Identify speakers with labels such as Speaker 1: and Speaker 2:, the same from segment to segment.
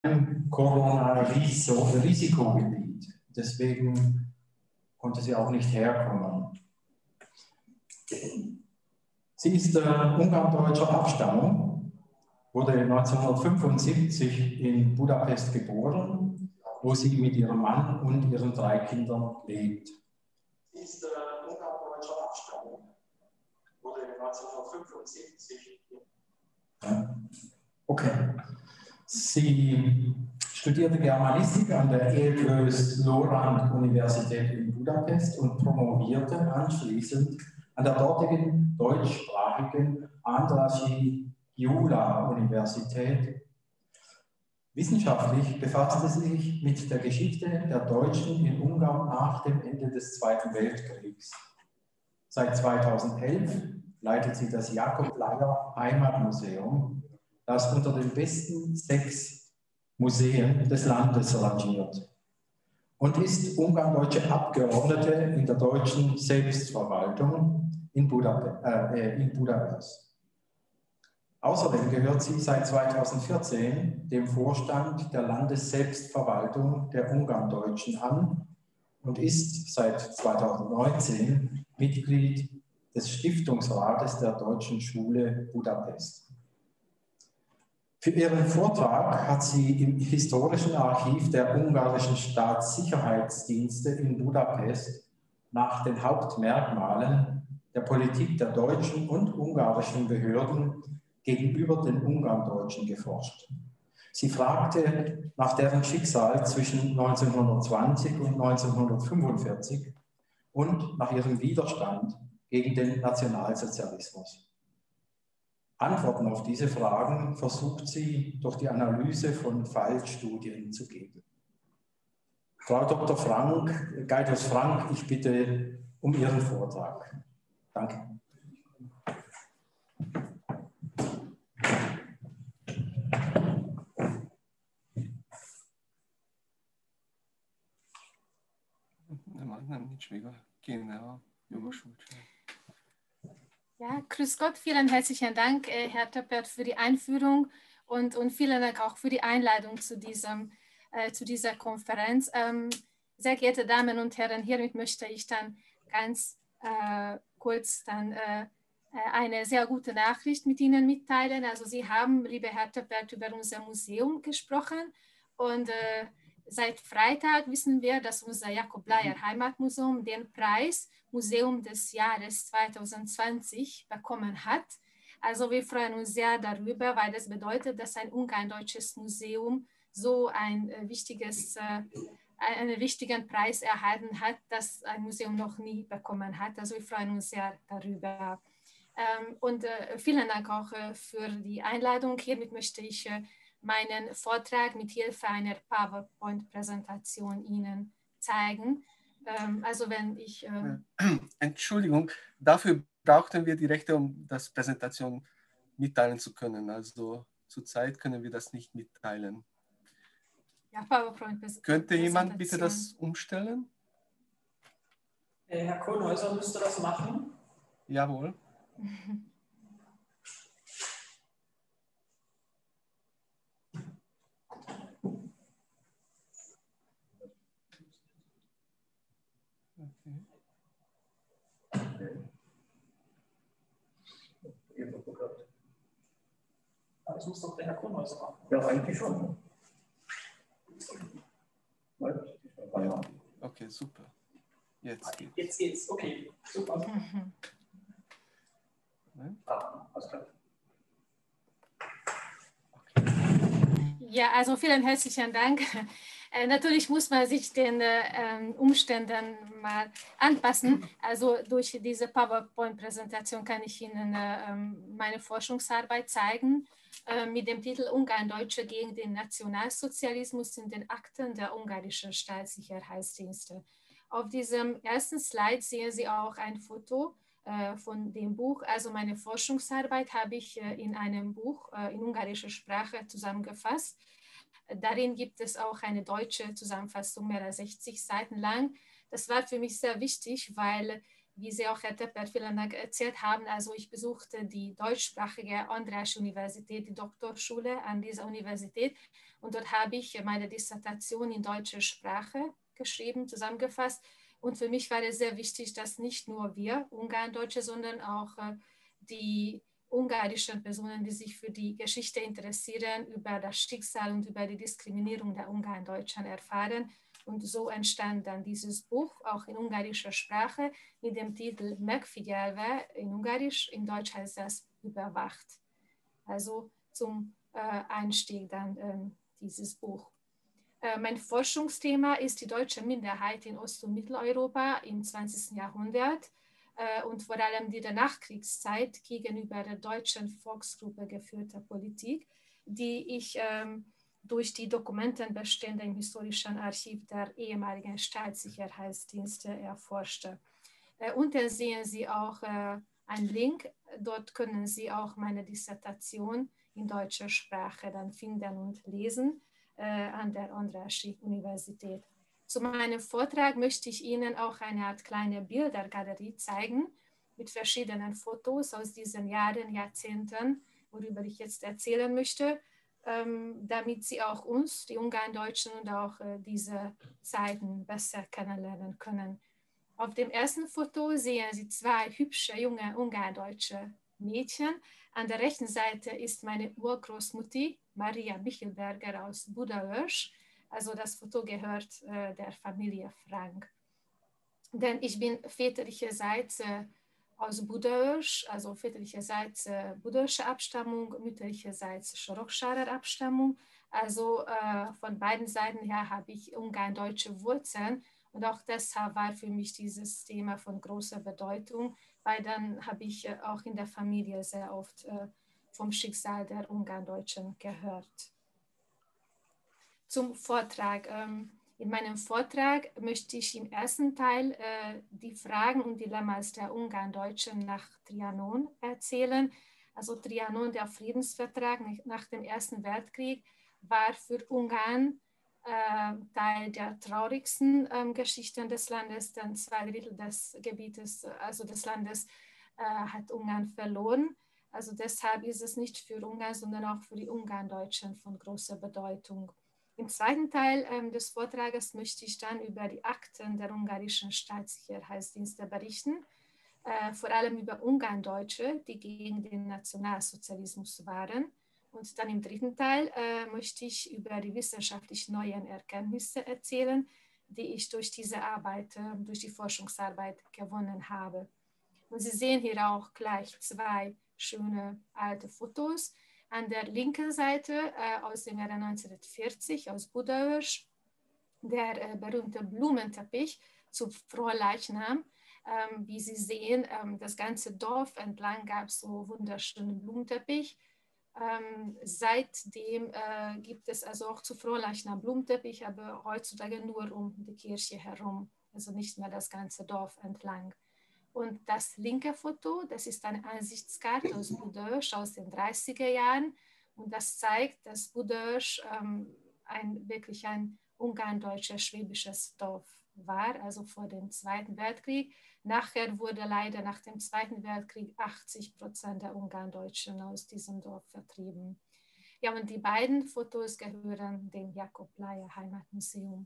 Speaker 1: Corona-Risikogebiet. Deswegen konnte sie auch nicht herkommen. Sie ist ungarn-deutscher Abstammung, wurde 1975 in Budapest geboren, wo sie mit ihrem Mann und ihren 3 Kindern lebt. Sie ist ungarn-deutscher Abstammung, wurde 1975 Okay. Sie studierte Germanistik an der Eötvös Loránd Universität in Budapest und promovierte anschließend an der dortigen deutschsprachigen Andrássy Gyula Universität. Wissenschaftlich befasste sie sich mit der Geschichte der Deutschen in Ungarn nach dem Ende des Zweiten Weltkriegs. Seit 2011 leitet sie das Jakob Langer Heimatmuseum, das unter den besten 6 Museen des Landes rangiert, und ist ungarn-deutsche Abgeordnete in der deutschen Selbstverwaltung in Budapest. Außerdem gehört sie seit 2014 dem Vorstand der Landesselbstverwaltung der Ungarndeutschen an und ist seit 2019 Mitglied des Stiftungsrates der Deutschen Schule Budapest. Für ihren Vortrag hat sie im historischen Archiv der ungarischen Staatssicherheitsdienste in Budapest nach den Hauptmerkmalen der Politik der deutschen und ungarischen Behörden gegenüber den Ungarndeutschen geforscht. Sie fragte nach deren Schicksal zwischen 1920 und 1945 und nach ihrem Widerstand gegen den Nationalsozialismus. Antworten auf diese Fragen versucht sie durch die Analyse von Fallstudien zu geben. Frau Dr. Gaidos Frank, ich bitte um Ihren Vortrag. Danke.
Speaker 2: Ja, grüß Gott, vielen herzlichen Dank, Herr Töppert, für die Einführung und vielen Dank auch für die Einladung zu dieser Konferenz. Sehr geehrte Damen und Herren, hiermit möchte ich dann ganz kurz eine sehr gute Nachricht mit Ihnen mitteilen. Also Sie haben, lieber Herr Töppert, über unser Museum gesprochen und seit Freitag wissen wir, dass unser Jakob Langer Heimatmuseum den Preis Museum des Jahres 2020 bekommen hat. Also wir freuen uns sehr darüber, weil das bedeutet, dass ein ungarn-deutsches Museum so einen wichtigen Preis erhalten hat, das ein Museum noch nie bekommen hat. Also wir freuen uns sehr darüber. Und vielen Dank auch für die Einladung. Hiermit möchte ich meinen Vortrag mit Hilfe einer PowerPoint-Präsentation Ihnen zeigen. Also wenn ich...
Speaker 3: Entschuldigung, dafür brauchten wir die Rechte, um das Präsentation mitteilen zu können. Also zurzeit können wir das nicht mitteilen.
Speaker 2: Ja, PowerPoint-Präsentation.
Speaker 3: Könnte jemand bitte das umstellen?
Speaker 4: Herr Kohlhäuser müsste das machen.
Speaker 3: Jawohl.
Speaker 4: Das muss doch der Herr Kohlhäuser machen.
Speaker 1: Ja, eigentlich schon.
Speaker 3: Okay, super. Jetzt geht's.
Speaker 4: Jetzt geht's. Okay, super.
Speaker 1: Alles klar.
Speaker 2: Ja, also vielen herzlichen Dank. Natürlich muss man sich den Umständen mal anpassen. Also durch diese PowerPoint-Präsentation kann ich Ihnen meine Forschungsarbeit zeigen mit dem Titel Ungarn-Deutsche gegen den Nationalsozialismus in den Akten der ungarischen Staatssicherheitsdienste. Auf diesem ersten Slide sehen Sie auch ein Foto von dem Buch. Also meine Forschungsarbeit habe ich in einem Buch in ungarischer Sprache zusammengefasst. Darin gibt es auch eine deutsche Zusammenfassung, mehr als 60 Seiten lang. Das war für mich sehr wichtig, weil wie Sie auch, Herr Teppert, vielen Dank erzählt haben, also ich besuchte die deutschsprachige Andreasche Universität, die Doktorschule an dieser Universität, und dort habe ich meine Dissertation in deutscher Sprache geschrieben, zusammengefasst. Und für mich war es sehr wichtig, dass nicht nur wir Ungarndeutsche, sondern auch die ungarischen Personen, die sich für die Geschichte interessieren, über das Schicksal und über die Diskriminierung der Ungarndeutschen erfahren. Und so entstand dann dieses Buch, auch in ungarischer Sprache, mit dem Titel Megfigyelve in Ungarisch, in Deutsch heißt das Überwacht. Also zum Einstieg dann dieses Buch. Mein Forschungsthema ist die deutsche Minderheit in Ost- und Mitteleuropa im 20. Jahrhundert und vor allem die der Nachkriegszeit gegenüber der deutschen Volksgruppe geführte Politik, die ich durch die Dokumentenbestände im historischen Archiv der ehemaligen Staatssicherheitsdienste erforschte. Unten sehen Sie auch einen Link, dort können Sie auch meine Dissertation in deutscher Sprache dann finden und lesen an der Andreaschi-Universität. Zu meinem Vortrag möchte ich Ihnen auch eine Art kleine Bildergalerie zeigen mit verschiedenen Fotos aus diesen Jahren, Jahrzehnten, worüber ich jetzt erzählen möchte, damit Sie auch uns, die Ungarndeutschen, und auch diese Zeiten besser kennenlernen können. Auf dem ersten Foto sehen Sie zwei hübsche junge ungarndeutsche Mädchen. An der rechten Seite ist meine Urgroßmutti, Maria Michelberger aus Budaörs. Also das Foto gehört der Familie Frank. Denn ich bin väterlicherseits aus Budaörs, also väterlicherseits budaörsche Abstammung, mütterlicherseits Soroksarer Abstammung. Also von beiden Seiten her habe ich ungarndeutsche Wurzeln. Und auch deshalb war für mich dieses Thema von großer Bedeutung, weil dann habe ich auch in der Familie sehr oft vom Schicksal der Ungarndeutschen gehört. Zum Vortrag. In meinem Vortrag möchte ich im ersten Teil die Fragen und Dilemmas der Ungarndeutschen nach Trianon erzählen. Also Trianon, der Friedensvertrag nach dem Ersten Weltkrieg, war für Ungarn Teil der traurigsten Geschichten des Landes, denn 2/3 des Gebietes, also des Landes, hat Ungarn verloren. Also deshalb ist es nicht für Ungarn, sondern auch für die Ungarndeutschen von großer Bedeutung. Im zweiten Teil des Vortrages möchte ich dann über die Akten der ungarischen Staatssicherheitsdienste berichten, vor allem über Ungarndeutsche, die gegen den Nationalsozialismus waren. Und dann im dritten Teil möchte ich über die wissenschaftlich neuen Erkenntnisse erzählen, die ich durch diese Arbeit, durch die Forschungsarbeit gewonnen habe. Und Sie sehen hier auch gleich zwei schöne alte Fotos. An der linken Seite aus dem Jahre 1940 aus Budaörs, der berühmte Blumenteppich zum Fronleichnam. Wie Sie sehen, das ganze Dorf entlang gab es so wunderschönen Blumenteppich. Seitdem gibt es also auch zu Fronleichnam Blumenteppich, aber heutzutage nur um die Kirche herum, also nicht mehr das ganze Dorf entlang. Und das linke Foto, das ist eine Ansichtskarte aus Budaörs aus den 30er Jahren. Und das zeigt, dass Budaörs wirklich ein ungarndeutsches schwäbisches Dorf war, also vor dem Zweiten Weltkrieg. Nachher wurde leider nach dem Zweiten Weltkrieg 80% der Ungarndeutschen aus diesem Dorf vertrieben. Ja, und die beiden Fotos gehören dem Jakob Bleier Heimatmuseum.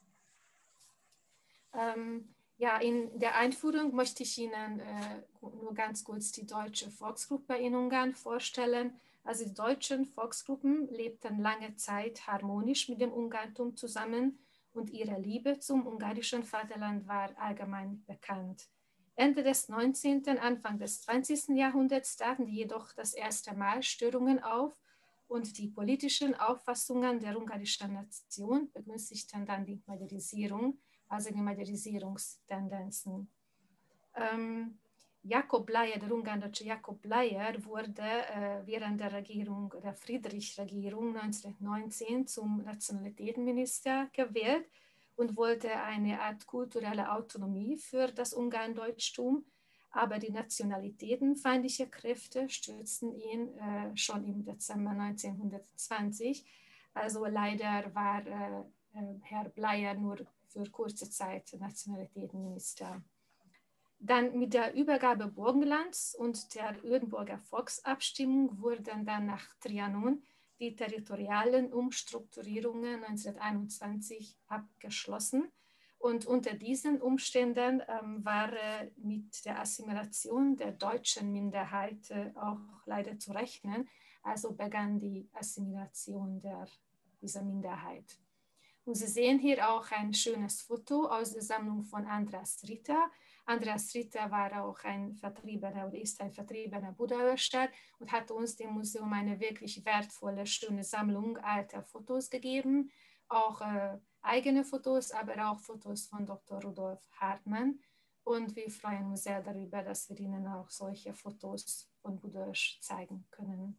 Speaker 2: Ja, in der Einführung möchte ich Ihnen nur ganz kurz die deutsche Volksgruppe in Ungarn vorstellen. Also die deutschen Volksgruppen lebten lange Zeit harmonisch mit dem Ungarntum zusammen und ihre Liebe zum ungarischen Vaterland war allgemein bekannt. Ende des 19., Anfang des 20. Jahrhunderts traten jedoch das erste Mal Störungen auf und die politischen Auffassungen der ungarischen Nation begünstigten dann die Majorisierung, also die Majorisierungstendenzen. Jakob Bleier, der ungardeutsche Jakob Bleier, wurde während der Regierung, der Friedrich-Regierung 1919 zum Nationalitätenminister gewählt und wollte eine Art kulturelle Autonomie für das Ungarndeutschtum, aber die nationalitätenfeindlichen Kräfte stürzten ihn schon im Dezember 1920. Also leider war Herr Bleier nur für kurze Zeit Nationalitätenminister. Dann mit der Übergabe Burgenlands und der Ödenburger Volksabstimmung wurden dann nach Trianon die territorialen Umstrukturierungen 1921 abgeschlossen. Und unter diesen Umständen war mit der Assimilation der deutschen Minderheit auch leider zu rechnen. Also begann die Assimilation dieser Minderheit. Und Sie sehen hier auch ein schönes Foto aus der Sammlung von Andras Ritter. Andras Ritter war auch ein Vertriebener oder ist ein vertriebener Budaörscher und hat uns dem Museum eine wirklich wertvolle, schöne Sammlung alter Fotos gegeben. Auch eigene Fotos, aber auch Fotos von Dr. Rudolf Hartmann. Und wir freuen uns sehr darüber, dass wir Ihnen auch solche Fotos von Budaörs zeigen können.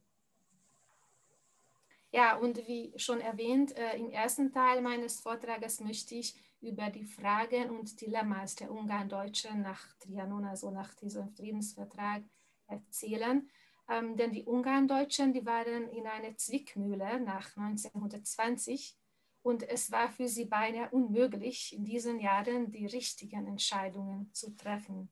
Speaker 2: Ja, und wie schon erwähnt, im ersten Teil meines Vortrages möchte ich über die Fragen und Dilemmas der Ungarndeutschen nach Trianon, also nach diesem Friedensvertrag, erzählen. Denn die Ungarndeutschen, die waren in einer Zwickmühle nach 1920 und es war für sie beinahe unmöglich, in diesen Jahren die richtigen Entscheidungen zu treffen.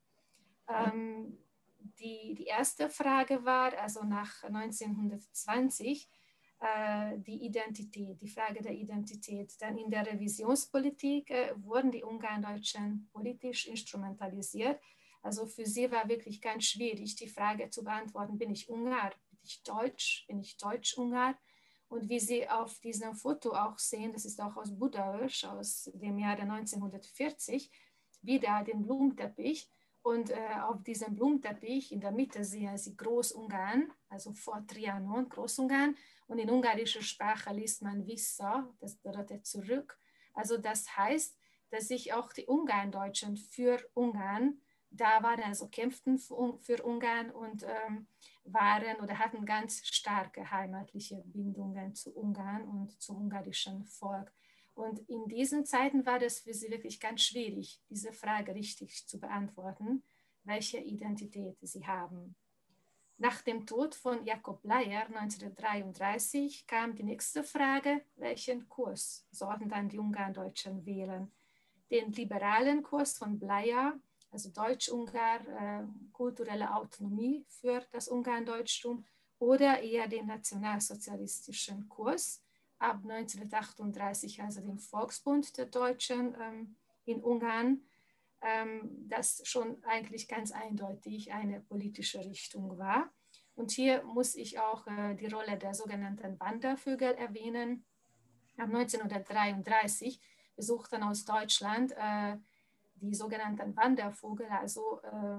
Speaker 2: Die erste Frage war, also nach 1920, die Identität, die Frage der Identität. Denn in der Revisionspolitik wurden die Ungarndeutschen politisch instrumentalisiert. Also für sie war wirklich ganz schwierig, die Frage zu beantworten, bin ich Ungar, bin ich Deutsch-Ungar? Und wie Sie auf diesem Foto auch sehen, das ist auch aus Budaörs, aus dem Jahre 1940, wieder den Blumenteppich. Und auf diesem Blumenteppich in der Mitte sehen Sie Großungarn, also vor Trianon, Großungarn. Und in ungarischer Sprache liest man Vissza, das bedeutet zurück. Also das heißt, dass sich auch die Ungarndeutschen für Ungarn da waren, also kämpften für Ungarn und waren oder hatten ganz starke heimatliche Bindungen zu Ungarn und zum ungarischen Volk. Und in diesen Zeiten war es für sie wirklich ganz schwierig, diese Frage richtig zu beantworten, welche Identität sie haben. Nach dem Tod von Jakob Bleier 1933 kam die nächste Frage, welchen Kurs sollten dann die Ungarndeutschen wählen? Den liberalen Kurs von Bleier, also Deutsch-Ungar, kulturelle Autonomie für das Ungarndeutschtum, oder eher den nationalsozialistischen Kurs ab 1938, also den Volksbund der Deutschen in Ungarn, das schon eigentlich ganz eindeutig eine politische Richtung war. Und hier muss ich auch die Rolle der sogenannten Wandervögel erwähnen. Ab 1933 besuchten aus Deutschland die sogenannten Wandervögel, also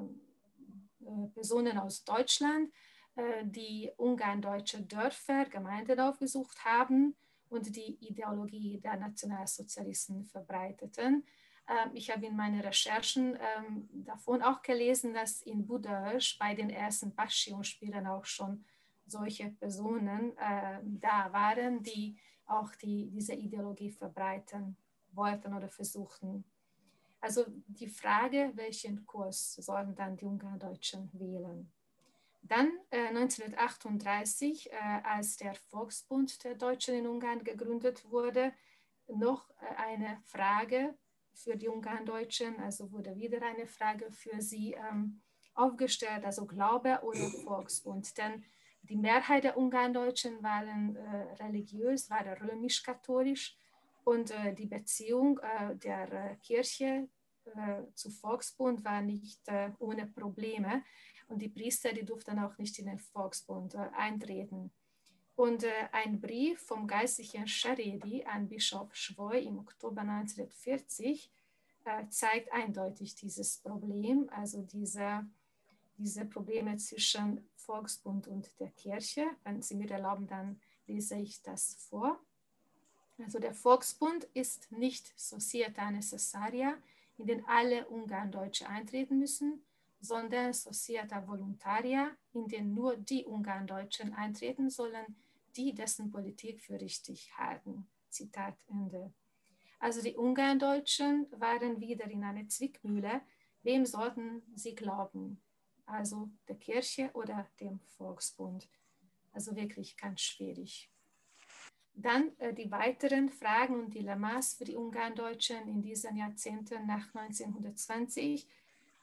Speaker 2: Personen aus Deutschland, die ungarndeutsche Dörfer, Gemeinden aufgesucht haben und die Ideologie der Nationalsozialisten verbreiteten. Ich habe in meinen Recherchen davon auch gelesen, dass in Budaörs bei den ersten Passionspielen auch schon solche Personen da waren, die auch diese Ideologie verbreiten wollten oder versuchten. Also die Frage, welchen Kurs sollen dann die Ungarndeutschen wählen? Dann 1938, als der Volksbund der Deutschen in Ungarn gegründet wurde, noch eine Frage für die Ungarndeutschen, also wurde wieder eine Frage für sie aufgestellt, also Glaube oder Volksbund. Denn die Mehrheit der Ungarndeutschen waren religiös, waren römisch-katholisch und die Beziehung der Kirche zu Volksbund war nicht ohne Probleme. Und die Priester, die durften auch nicht in den Volksbund eintreten. Und ein Brief vom geistlichen Scheredi an Bischof Schwoy im Oktober 1940 zeigt eindeutig dieses Problem, also diese Probleme zwischen Volksbund und der Kirche. Wenn Sie mir erlauben, dann lese ich das vor. Also der Volksbund ist nicht Societa Necessaria, in den alle Ungarndeutsche eintreten müssen, sondern Societa Voluntaria, in den nur die Ungarndeutschen eintreten sollen, die dessen Politik für richtig halten. Zitat Ende. Also die Ungarndeutschen waren wieder in einer Zwickmühle. Wem sollten sie glauben? Also der Kirche oder dem Volksbund? Also wirklich ganz schwierig. Dann die weiteren Fragen und Dilemmas für die Ungarndeutschen in diesen Jahrzehnten nach 1920.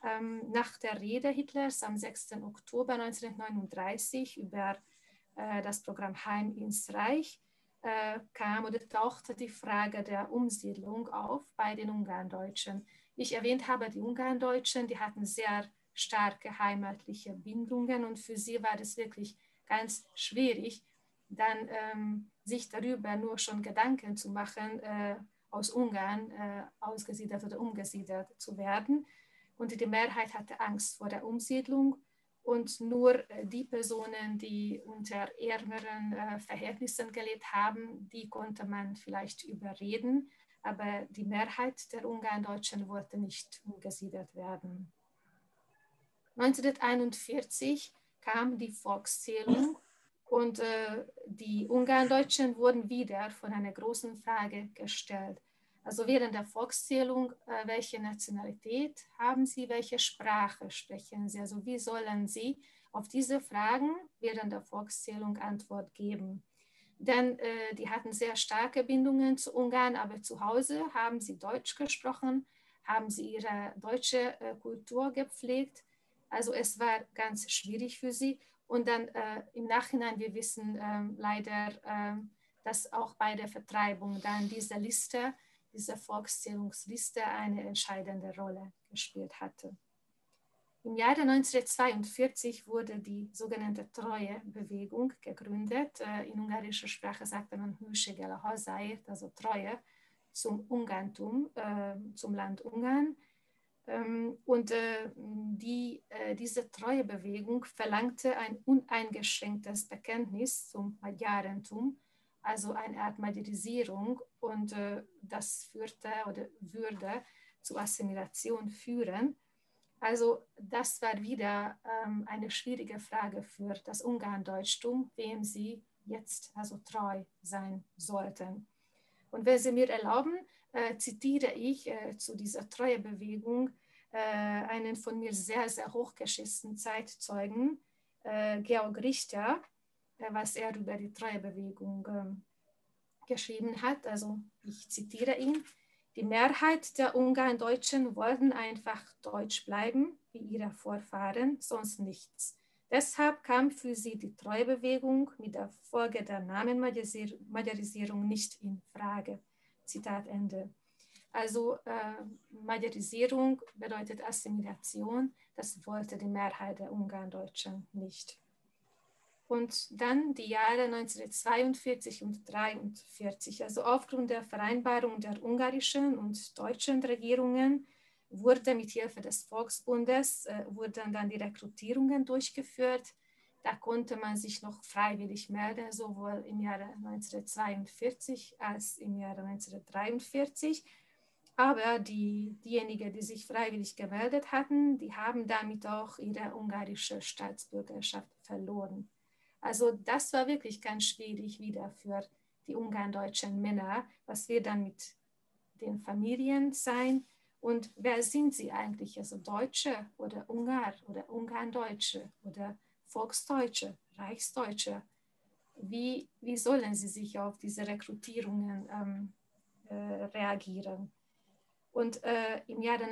Speaker 2: Nach der Rede Hitlers am 6. Oktober 1939 über das Programm Heim ins Reich kam oder tauchte die Frage der Umsiedlung auf bei den Ungarndeutschen. Wie ich erwähnt habe, die Ungarndeutschen, die hatten sehr starke heimatliche Bindungen und für sie war es wirklich ganz schwierig, dann sich darüber nur schon Gedanken zu machen, aus Ungarn ausgesiedelt oder umgesiedelt zu werden. Und die Mehrheit hatte Angst vor der Umsiedlung und nur die Personen, die unter ärmeren Verhältnissen gelebt haben, die konnte man vielleicht überreden, aber die Mehrheit der Ungarndeutschen wollte nicht umgesiedelt werden. 1941 kam die Volkszählung und die Ungarndeutschen wurden wieder von einer großen Frage gestellt. Also während der Volkszählung, welche Nationalität haben Sie, welche Sprache sprechen Sie? Also wie sollen Sie auf diese Fragen während der Volkszählung Antwort geben? Denn die hatten sehr starke Bindungen zu Ungarn, aber zu Hause haben sie Deutsch gesprochen, haben sie ihre deutsche Kultur gepflegt. Also es war ganz schwierig für sie. Und dann im Nachhinein, wir wissen leider, dass auch bei der Vertreibung dann diese Liste, diese Volkszählungsliste eine entscheidende Rolle gespielt hatte. Im Jahre 1942 wurde die sogenannte Treue-Bewegung gegründet. In ungarischer Sprache sagte man hűséggel a hazáért, also Treue zum Ungarntum, zum Land Ungarn. Und diese Treuebewegung verlangte ein uneingeschränktes Bekenntnis zum Magyarentum, also eine Art Magyarisierung, und das führte oder würde zur Assimilation führen. Also das war wieder eine schwierige Frage für das Ungarndeutschtum, wem sie jetzt also treu sein sollten. Und wenn Sie mir erlauben, zitiere ich zu dieser Treuebewegung einen von mir sehr, sehr hochgeschätzten Zeitzeugen, Georg Richter, was er über die Treuebewegung geschrieben hat. Also ich zitiere ihn. Die Mehrheit der Ungarndeutschen wollten einfach deutsch bleiben, wie ihre Vorfahren, sonst nichts. Deshalb kam für sie die Treuebewegung mit der Folge der Namenmajorisierung nicht in Frage. Zitat Ende. Also Majorisierung bedeutet Assimilation, das wollte die Mehrheit der Ungarndeutschen nicht. Und dann die Jahre 1942 und 1943, also aufgrund der Vereinbarung der ungarischen und deutschen Regierungen wurde mit Hilfe des Volksbundes wurden dann die Rekrutierungen durchgeführt. Da konnte man sich noch freiwillig melden, sowohl im Jahre 1942 als im Jahre 1943. Aber diejenigen, die sich freiwillig gemeldet hatten, die haben damit auch ihre ungarische Staatsbürgerschaft verloren. Also das war wirklich ganz schwierig wieder für die ungarndeutschen Männer, was wird dann mit den Familien sein und wer sind sie eigentlich, also Deutsche oder Ungar oder Ungarndeutsche oder Volksdeutsche, Reichsdeutsche, wie sollen sie sich auf diese Rekrutierungen reagieren? Und im Jahre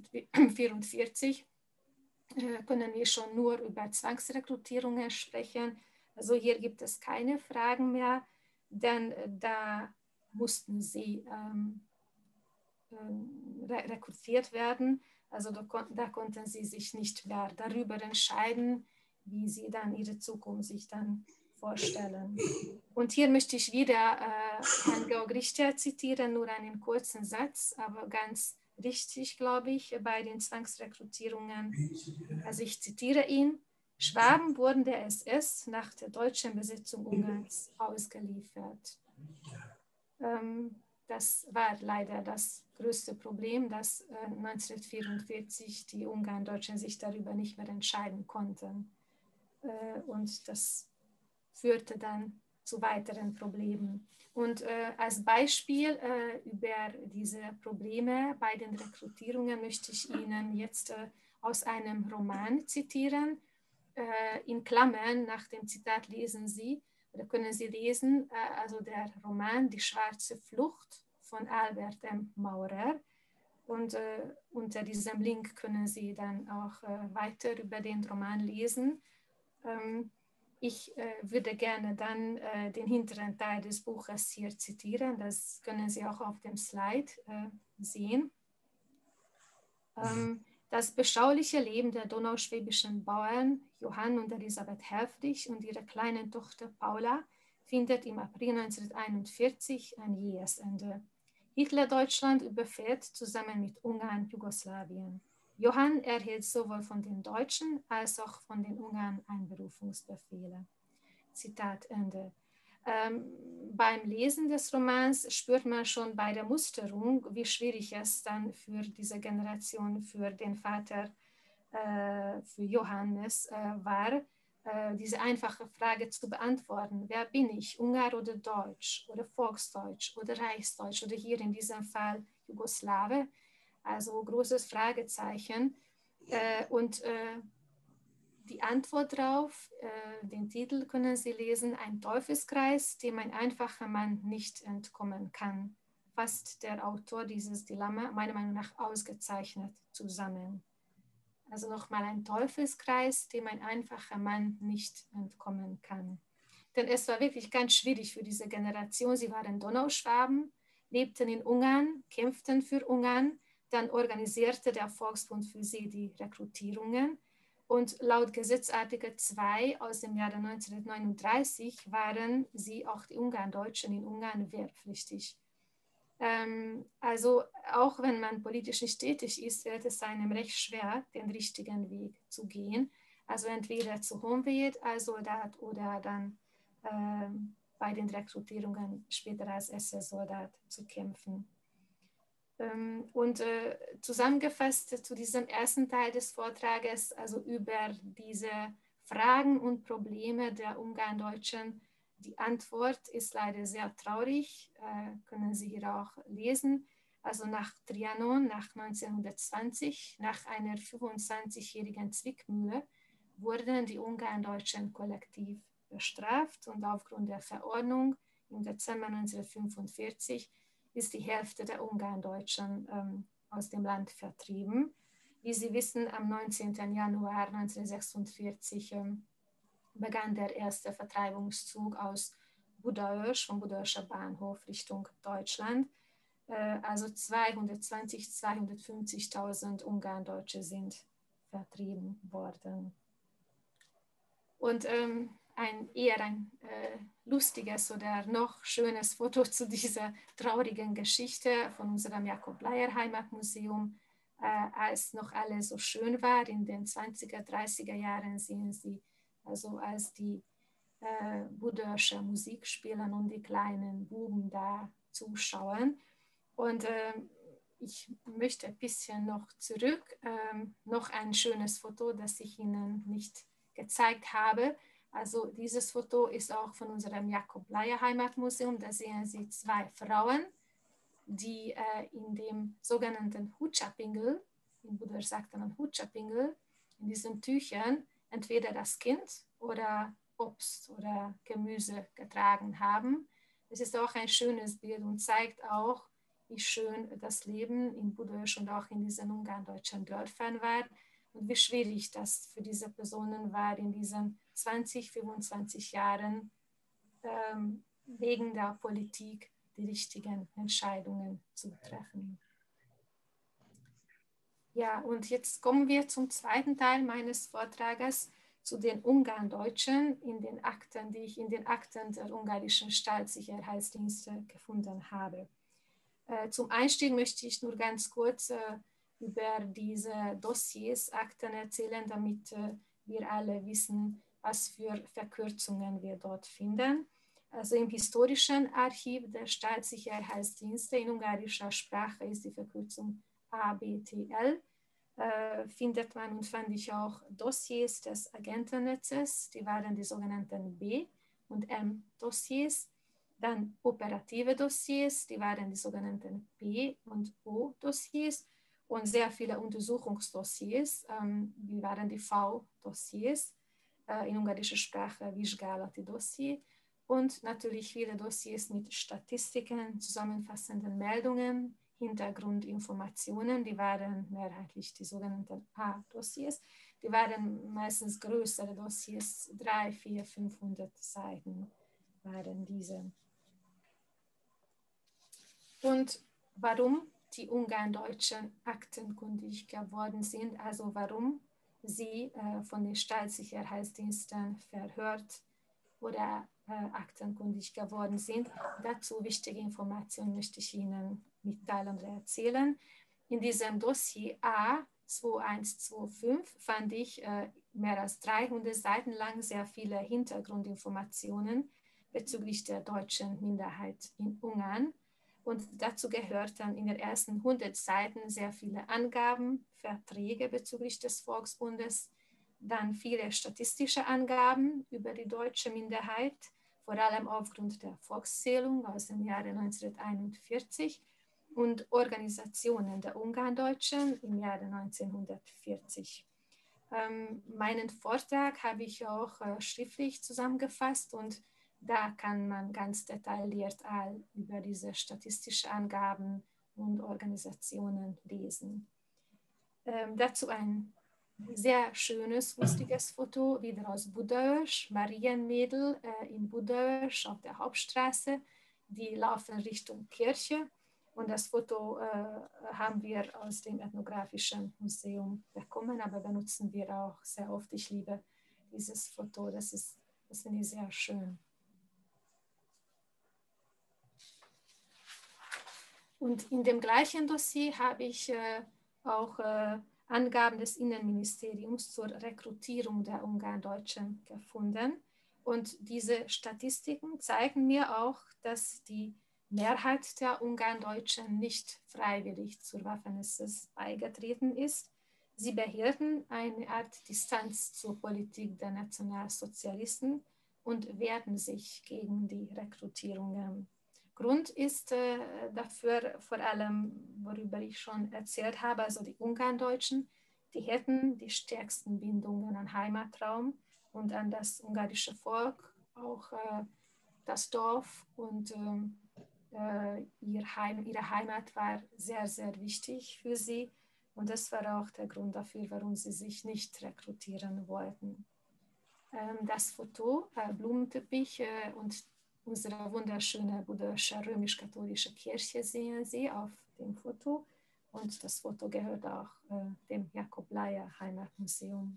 Speaker 2: 1944 können wir schon nur über Zwangsrekrutierungen sprechen. Also hier gibt es keine Fragen mehr, denn da mussten sie rekrutiert werden. Also da konnten sie sich nicht mehr darüber entscheiden, wie sie dann ihre Zukunft sich dann vorstellen. Und hier möchte ich wieder Herrn Georg Richter zitieren, nur einen kurzen Satz, aber ganz richtig, glaube ich, bei den Zwangsrekrutierungen. Also ich zitiere ihn: Schwaben wurden der SS nach der deutschen Besetzung Ungarns ausgeliefert. Das war leider das größte Problem, dass 1944 die Ungarndeutschen sich darüber nicht mehr entscheiden konnten. Und das führte dann zu weiteren Problemen. Und als Beispiel über diese Probleme bei den Rekrutierungen möchte ich Ihnen jetzt aus einem Roman zitieren. In Klammern, nach dem Zitat lesen Sie, oder können Sie lesen, also der Roman Die schwarze Flucht von Albert M. Maurer. Und unter diesem Link können Sie dann auch weiter über den Roman lesen. Ich würde gerne dann den hinteren Teil des Buches hier zitieren. Das können Sie auch auf dem Slide sehen. Das beschauliche Leben der donauschwäbischen Bauern Johann und Elisabeth Helfrich und ihrer kleinen Tochter Paula findet im April 1941 ein jähes Ende. Hitler-Deutschland überfällt zusammen mit Ungarn Jugoslawien. Johann erhielt sowohl von den Deutschen als auch von den Ungarn Einberufungsbefehle. Zitat Ende. Beim Lesen des Romans spürt man schon bei der Musterung, wie schwierig es dann für diese Generation, für den Vater, für Johannes war, diese einfache Frage zu beantworten. Wer bin ich? Ungar oder Deutsch oder Volksdeutsch oder Reichsdeutsch oder hier in diesem Fall Jugoslawe? Also großes Fragezeichen. Die Antwort darauf, den Titel können Sie lesen, ein Teufelskreis, dem ein einfacher Mann nicht entkommen kann. Fasst der Autor dieses Dilemma meiner Meinung nach ausgezeichnet zusammen. Also nochmal ein Teufelskreis, dem ein einfacher Mann nicht entkommen kann. Denn es war wirklich ganz schwierig für diese Generation. Sie waren Donauschwaben, lebten in Ungarn, kämpften für Ungarn. Dann organisierte der Volksbund für sie die Rekrutierungen. Und laut Gesetzartikel 2 aus dem Jahre 1939 waren sie, auch die Ungarndeutschen in Ungarn, wehrpflichtig. Also auch wenn man politisch nicht tätig ist, wird es einem recht schwer, den richtigen Weg zu gehen. Also entweder zu Honvéd als Soldat oder dann bei den Rekrutierungen später als SS-Soldat zu kämpfen. Und zusammengefasst zu diesem ersten Teil des Vortrages, also über diese Fragen und Probleme der Ungarndeutschen, die Antwort ist leider sehr traurig, können Sie hier auch lesen. Also nach Trianon, nach 1920, nach einer 25-jährigen Zwickmühle, wurden die Ungarndeutschen kollektiv bestraft und aufgrund der Verordnung im Dezember 1945 ist die Hälfte der Ungarndeutschen aus dem Land vertrieben. Wie Sie wissen, am 19. Januar 1946 begann der erste Vertreibungszug aus Budaörs, vom Budaörscher Bahnhof Richtung Deutschland. Also 250.000 Ungarndeutsche sind vertrieben worden. Und eher ein lustiges oder noch schönes Foto zu dieser traurigen Geschichte von unserem Jakob-Bleier-Heimatmuseum. Als noch alles so schön war, in den 20er, 30er Jahren sehen Sie, also als die Budaörscher Musik spielen und die kleinen Buben da zuschauen. Und ich möchte ein bisschen noch zurück, noch ein schönes Foto, das ich Ihnen nicht gezeigt habe. Also dieses Foto ist auch von unserem Jakob-Bleier-Heimatmuseum. Da sehen Sie zwei Frauen, die in dem sogenannten Hutschapingel, in Budaörs sagt man Hutschapingel, in diesen Tüchern entweder das Kind oder Obst oder Gemüse getragen haben. Es ist auch ein schönes Bild und zeigt auch, wie schön das Leben in Budaörs und auch in diesen ungarndeutschen Dörfern war und wie schwierig das für diese Personen war, in diesen 20, 25 Jahren wegen der Politik die richtigen Entscheidungen zu treffen. Ja, und jetzt kommen wir zum zweiten Teil meines Vortrages zu den Ungarndeutschen in den Akten, die ich in den Akten der ungarischen Staatssicherheitsdienste gefunden habe. Zum Einstieg möchte ich nur ganz kurz über diese Dossiers, Akten erzählen, damit wir alle wissen, was für Verkürzungen wir dort finden. Also im historischen Archiv der Staatssicherheitsdienste in ungarischer Sprache ist die Verkürzung ABTL. Findet man und fand ich auch Dossiers des Agentennetzes, die waren die sogenannten B- und M-Dossiers. Dann operative Dossiers, die waren die sogenannten P- und O-Dossiers und sehr viele Untersuchungsdossiers, die waren die V-Dossiers, in ungarischer Sprache Vizsgálati Dossier und natürlich viele Dossiers mit Statistiken, zusammenfassenden Meldungen, Hintergrundinformationen, die waren mehrheitlich die sogenannten A-Dossiers. Die waren meistens größere Dossiers, 300, 400, 500 Seiten waren diese. Und warum die Ungarndeutschen aktenkundig geworden sind, also warum sie von den Staatssicherheitsdiensten verhört oder aktenkundig geworden sind. Dazu wichtige Informationen möchte ich Ihnen mitteilen und erzählen. In diesem Dossier A2125 fand ich mehr als 300 Seiten lang sehr viele Hintergrundinformationen bezüglich der deutschen Minderheit in Ungarn. Und dazu gehört dann in den ersten 100 Seiten sehr viele Angaben, Verträge bezüglich des Volksbundes, dann viele statistische Angaben über die deutsche Minderheit, vor allem aufgrund der Volkszählung aus dem Jahre 1941 und Organisationen der Ungarndeutschen im Jahre 1940. Meinen Vortrag habe ich auch schriftlich zusammengefasst und da kann man ganz detailliert all über diese statistischen Angaben und Organisationen lesen. Dazu ein sehr schönes, lustiges Foto, wieder aus Budaörs, Marienmädel in Budaörs auf der Hauptstraße. Die laufen Richtung Kirche und das Foto haben wir aus dem Ethnografischen Museum bekommen, aber benutzen wir auch sehr oft. Ich liebe dieses Foto, das finde ich sehr schön. Und in dem gleichen Dossier habe ich auch Angaben des Innenministeriums zur Rekrutierung der Ungarndeutschen gefunden. Und diese Statistiken zeigen mir auch, dass die Mehrheit der Ungarndeutschen nicht freiwillig zur Waffen-SS beigetreten ist. Sie behielten eine Art Distanz zur Politik der Nationalsozialisten und wehrten sich gegen die Rekrutierungen. Grund ist dafür vor allem, worüber ich schon erzählt habe, also die Ungarndeutschen, die hätten die stärksten Bindungen an Heimatraum und an das ungarische Volk, auch das Dorf und ihre Heimat war sehr, sehr wichtig für sie und das war auch der Grund dafür, warum sie sich nicht rekrutieren wollten. Das Foto, Blumenteppich und unsere wunderschöne budaörsche römisch-katholische Kirche sehen Sie auf dem Foto und das Foto gehört auch dem Jakob Laya Heimatmuseum.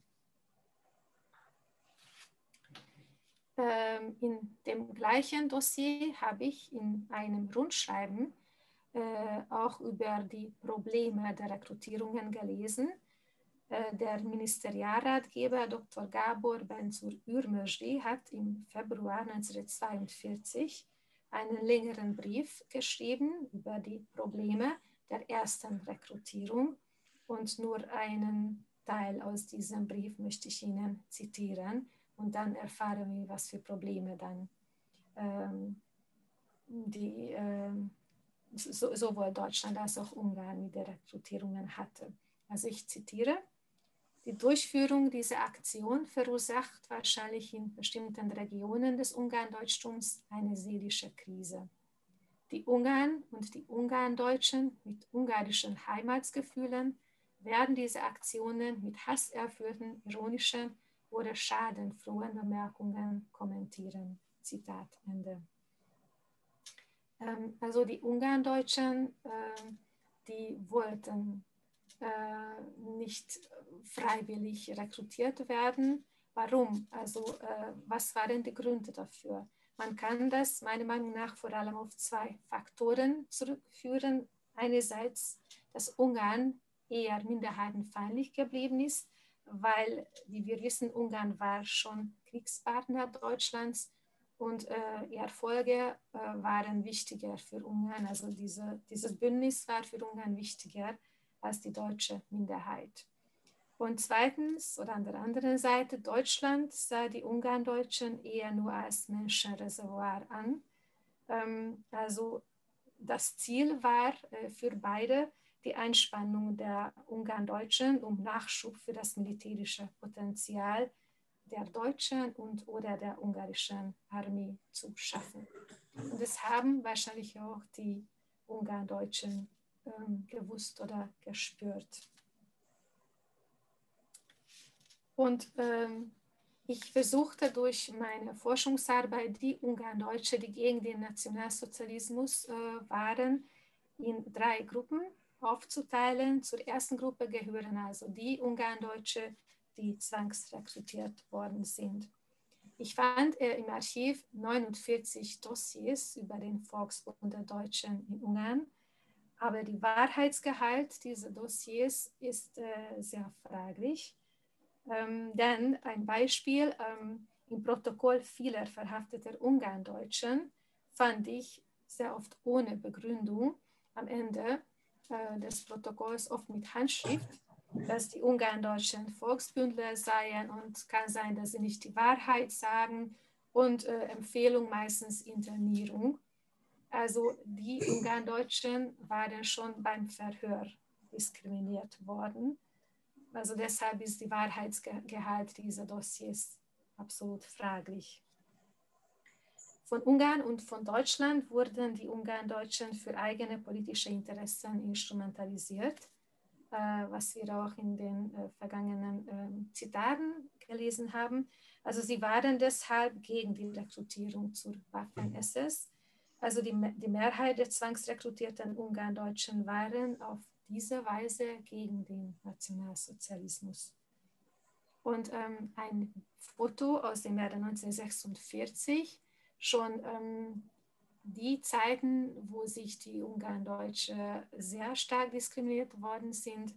Speaker 2: In dem gleichen Dossier habe ich in einem Rundschreiben auch über die Probleme der Rekrutierungen gelesen. Der Ministerialratgeber Dr. Gábor Benzur-Ürmösdi hat im Februar 1942 einen längeren Brief geschrieben über die Probleme der ersten Rekrutierung und nur einen Teil aus diesem Brief möchte ich Ihnen zitieren und dann erfahren wir, was für Probleme dann sowohl Deutschland als auch Ungarn mit der Rekrutierungen hatte. Also ich zitiere: Die Durchführung dieser Aktion verursacht wahrscheinlich in bestimmten Regionen des Ungarndeutschtums eine seelische Krise. Die Ungarn und die Ungarndeutschen mit ungarischen Heimatsgefühlen werden diese Aktionen mit hasserfüllten, ironischen oder schadenfrohen Bemerkungen kommentieren. Zitat Ende. Also die Ungarndeutschen, die wollten nicht freiwillig rekrutiert werden. Warum? Also was waren die Gründe dafür? Man kann das meiner Meinung nach vor allem auf zwei Faktoren zurückführen. Einerseits, dass Ungarn eher minderheitenfeindlich geblieben ist, weil, wie wir wissen, Ungarn war schon Kriegspartner Deutschlands und die Erfolge waren wichtiger für Ungarn. Also dieses Bündnis war für Ungarn wichtiger als die deutsche Minderheit. Und zweitens, oder an der anderen Seite, Deutschland sah die Ungarndeutschen eher nur als Menschenreservoir an. Also das Ziel war für beide die Einspannung der Ungarndeutschen, um Nachschub für das militärische Potenzial der deutschen und oder der ungarischen Armee zu schaffen. Und das haben wahrscheinlich auch die Ungarndeutschen gewusst oder gespürt. Und ich versuchte durch meine Forschungsarbeit die Ungarndeutsche, die gegen den Nationalsozialismus waren, in 3 Gruppen aufzuteilen. Zur ersten Gruppe gehören also die Ungarndeutsche, die zwangsrekrutiert worden sind. Ich fand im Archiv 49 Dossiers über den Volksbund der Deutschen in Ungarn, aber der Wahrheitsgehalt dieser Dossiers ist sehr fraglich. Denn ein Beispiel, im Protokoll vieler verhafteter Ungarndeutschen fand ich sehr oft ohne Begründung am Ende des Protokolls, oft mit Handschrift, dass die Ungarndeutschen Volksbündler seien und kann sein, dass sie nicht die Wahrheit sagen und Empfehlung meistens Internierung. Also die Ungarndeutschen waren schon beim Verhör diskriminiert worden. Also deshalb ist die Wahrheitsgehalt dieser Dossiers absolut fraglich. Von Ungarn und von Deutschland wurden die Ungarndeutschen für eigene politische Interessen instrumentalisiert, was wir auch in den vergangenen Zitaten gelesen haben. Also sie waren deshalb gegen die Rekrutierung zur Waffen-SS. Also die Mehrheit der zwangsrekrutierten Ungarndeutschen waren auf diese Weise gegen den Nationalsozialismus. Und ein Foto aus dem Jahre 1946, schon die Zeiten, wo sich die Ungarndeutsche sehr stark diskriminiert worden sind.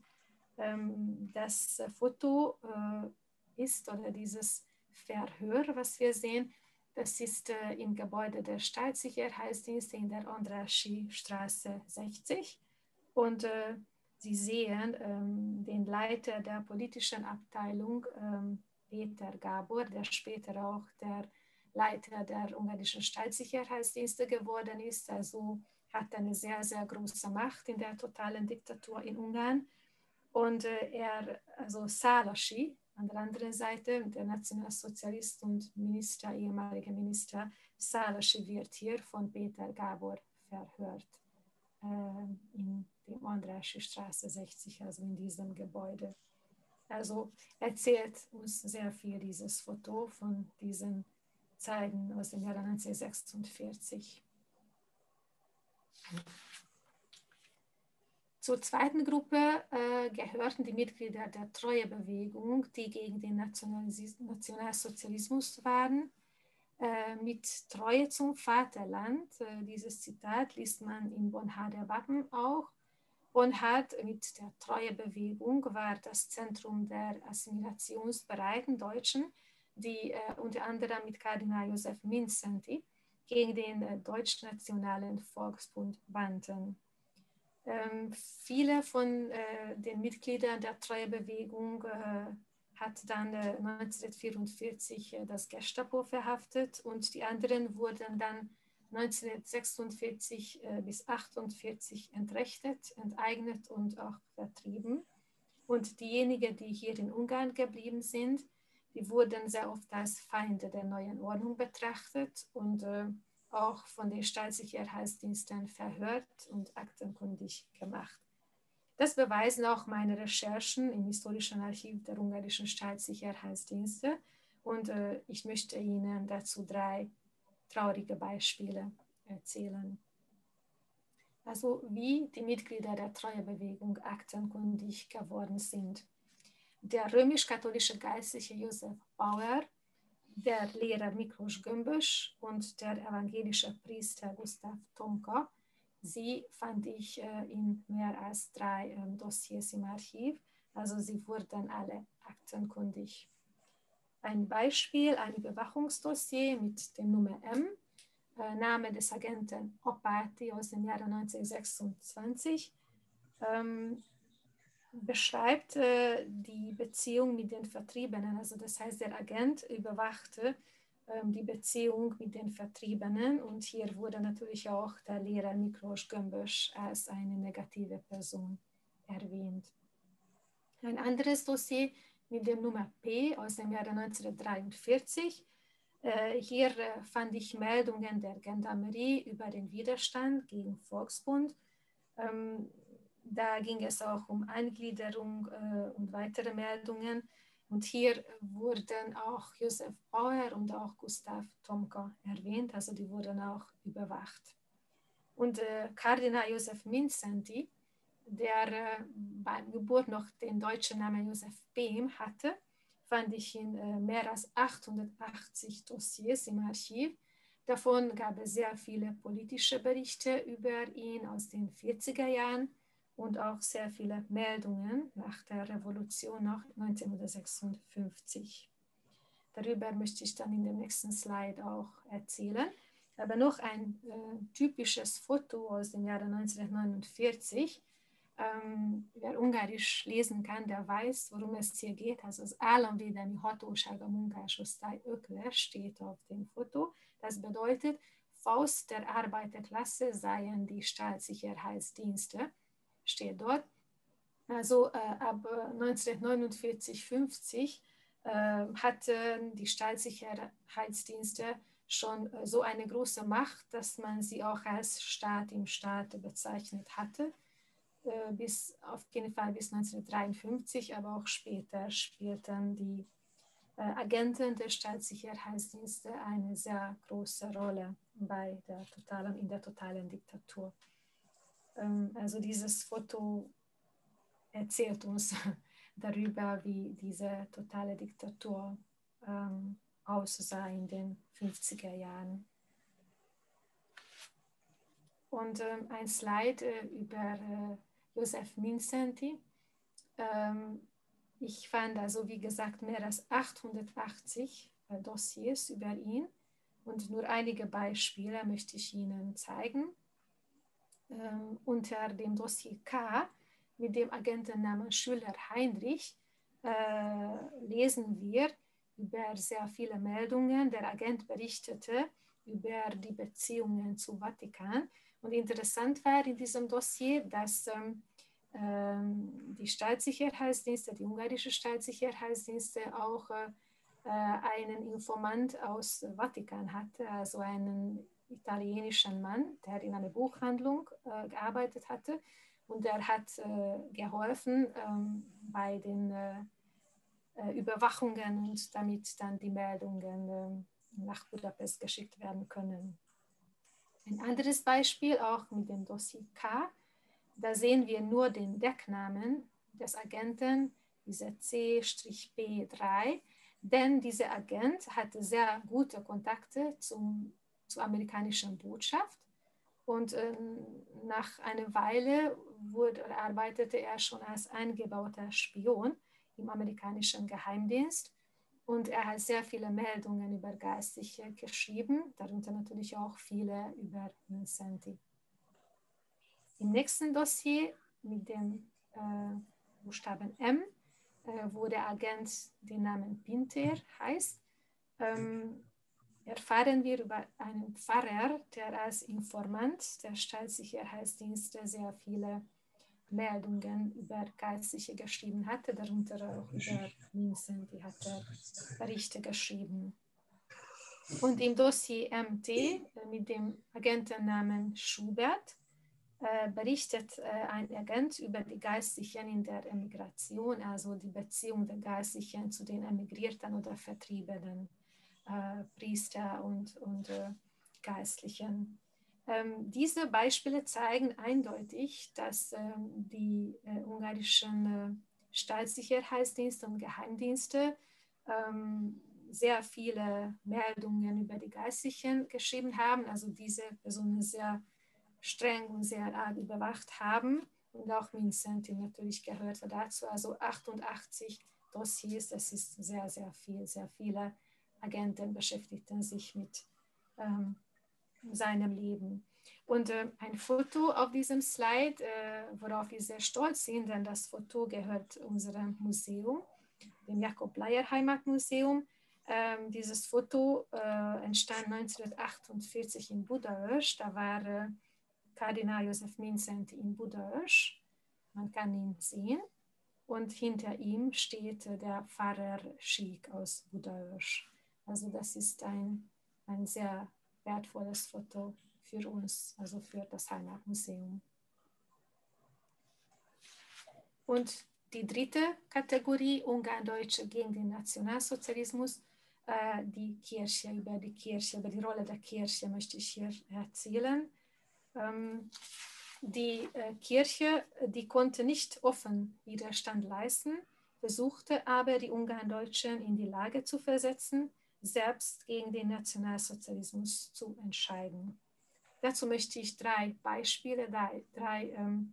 Speaker 2: Das Foto ist, oder dieses Verhör, was wir sehen, das ist im Gebäude der Staatssicherheitsdienste in der Andrássy-Straße 60. Und Sie sehen den Leiter der politischen Abteilung, Peter Gábor, der später auch der Leiter der ungarischen Staatssicherheitsdienste geworden ist. Also hat eine sehr, sehr große Macht in der totalen Diktatur in Ungarn. Und also Szálasi, an der anderen Seite, der Nationalsozialist und ehemaliger Minister, Szálasi wird hier von Peter Gábor verhört. In der Andrássy Straße 60, also in diesem Gebäude. Also erzählt uns sehr viel dieses Foto von diesen Zeiten aus dem Jahre 1946. Zur zweiten Gruppe gehörten die Mitglieder der Treuebewegung, die gegen den Nationalsozialismus waren. Mit Treue zum Vaterland, dieses Zitat liest man im Bonharder Wappen auch. Bonhard mit der Treuebewegung war das Zentrum der assimilationsbereiten Deutschen, die unter anderem mit Kardinal Josef Mindszenty gegen den Deutschnationalen Volksbund banden. Viele von den Mitgliedern der Treuebewegung hat dann 1944 das Gestapo verhaftet und die anderen wurden dann 1946 bis 1948 entrechtet, enteignet und auch vertrieben. Und diejenigen, die hier in Ungarn geblieben sind, die wurden sehr oft als Feinde der neuen Ordnung betrachtet und auch von den Staatssicherheitsdiensten verhört und aktenkundig gemacht. Das beweisen auch meine Recherchen im historischen Archiv der ungarischen Staatssicherheitsdienste und ich möchte Ihnen dazu 3 traurige Beispiele erzählen. Also wie die Mitglieder der Treuebewegung aktenkundig geworden sind. Der römisch-katholische Geistliche Josef Bauer, der Lehrer Miklós Gömbös und der evangelische Priester Gustav Tomka. Sie fand ich in mehr als 3 Dossiers im Archiv, also sie wurden alle aktenkundig. Ein Beispiel, ein Überwachungsdossier mit dem Nummer M, Name des Agenten Opati aus dem Jahre 1926, beschreibt die Beziehung mit den Vertriebenen. Also das heißt, der Agent überwachte die Beziehung mit den Vertriebenen und hier wurde natürlich auch der Lehrer Miklós Gömbös als eine negative Person erwähnt. Ein anderes Dossier mit dem Nummer P aus dem Jahre 1943. Hier fand ich Meldungen der Gendarmerie über den Widerstand gegen Volksbund. Da ging es auch um Eingliederung und weitere Meldungen. Und hier wurden auch Josef Bauer und auch Gustav Tomka erwähnt, also die wurden auch überwacht. Und Kardinal Josef Mindszenty, der beim Geburt noch den deutschen Namen Josef Behm hatte, fand ich in mehr als 880 Dossiers im Archiv. Davon gab es sehr viele politische Berichte über ihn aus den 40er Jahren und auch sehr viele Meldungen nach der Revolution nach 1956. Darüber möchte ich dann in dem nächsten Slide auch erzählen. Aber noch ein typisches Foto aus dem Jahre 1949. Wer Ungarisch lesen kann, der weiß, worum es hier geht. Also az Államvédelmi Hatóság a munkásosztály ökle steht auf dem Foto. Das bedeutet, Faust der Arbeiterklasse seien die Staatssicherheitsdienste, steht dort. Also ab 1949-50 hatten die Staatssicherheitsdienste schon so eine große Macht, dass man sie auch als Staat im Staat bezeichnet hatte. Bis auf jeden Fall bis 1953, aber auch später spielten die Agenten der Staatssicherheitsdienste eine sehr große Rolle in der totalen Diktatur. Also dieses Foto erzählt uns darüber, wie diese totale Diktatur aussah in den 50er Jahren. Und ein Slide über Josef Mindszenty. Ich fand also, wie gesagt, mehr als 880 Dossiers über ihn und nur einige Beispiele möchte ich Ihnen zeigen. Unter dem Dossier K mit dem Agentennamen Schüler Heinrich lesen wir über sehr viele Meldungen. Der Agent berichtete über die Beziehungen zum Vatikan. Und interessant war in diesem Dossier, dass die Staatssicherheitsdienste, die ungarische Staatssicherheitsdienste auch einen Informant aus Vatikan hatte, also einen italienischen Mann, der in einer Buchhandlung gearbeitet hatte. Und er hat geholfen bei den Überwachungen und damit dann die Meldungen nach Budapest geschickt werden können. Ein anderes Beispiel, auch mit dem Dossier K, da sehen wir nur den Decknamen des Agenten, diese C-B3, denn dieser Agent hatte sehr gute Kontakte zur amerikanischen Botschaft und nach einer Weile arbeitete er schon als eingebauter Spion im amerikanischen Geheimdienst. Und er hat sehr viele Meldungen über Geistliche geschrieben, darunter natürlich auch viele über Mindszenty. Im nächsten Dossier mit dem Buchstaben M, wo der Agent den Namen Pinter heißt, erfahren wir über einen Pfarrer, der als Informant der Staatssicherheitsdienste sehr viele Meldungen über Geistliche geschrieben hatte, darunter auch über Mindszenty hat er Berichte geschrieben. Und im Dossier MT mit dem Agentennamen Schubert berichtet ein Agent über die Geistlichen in der Emigration, also die Beziehung der Geistlichen zu den emigrierten oder vertriebenen Priester und Geistlichen. Diese Beispiele zeigen eindeutig, dass die ungarischen Staatssicherheitsdienste und Geheimdienste sehr viele Meldungen über die Geistlichen geschrieben haben, also diese Personen sehr streng und sehr arg überwacht haben. Und auch Mindszenty natürlich gehörte dazu. Also 88 Dossiers, das ist sehr, sehr viel. Sehr viele Agenten beschäftigten sich mit seinem Leben. Und ein Foto auf diesem Slide, worauf wir sehr stolz sind, denn das Foto gehört unserem Museum, dem Jakob Bleier Heimatmuseum. Dieses Foto entstand 1948 in Budaörs. Da war Kardinal Josef Mindszenty in Budaörs. Man kann ihn sehen. Und hinter ihm steht der Pfarrer Schick aus Budaörs. Also das ist ein sehr wertvolles Foto für uns, also für das Heimatmuseum. Und die dritte Kategorie, Ungarndeutsche gegen den Nationalsozialismus, die Kirche, über die Rolle der Kirche möchte ich hier erzählen. Die Kirche, die konnte nicht offen Widerstand leisten, versuchte aber, die Ungarndeutschen in die Lage zu versetzen, selbst gegen den Nationalsozialismus zu entscheiden. Dazu möchte ich drei Beispiele, drei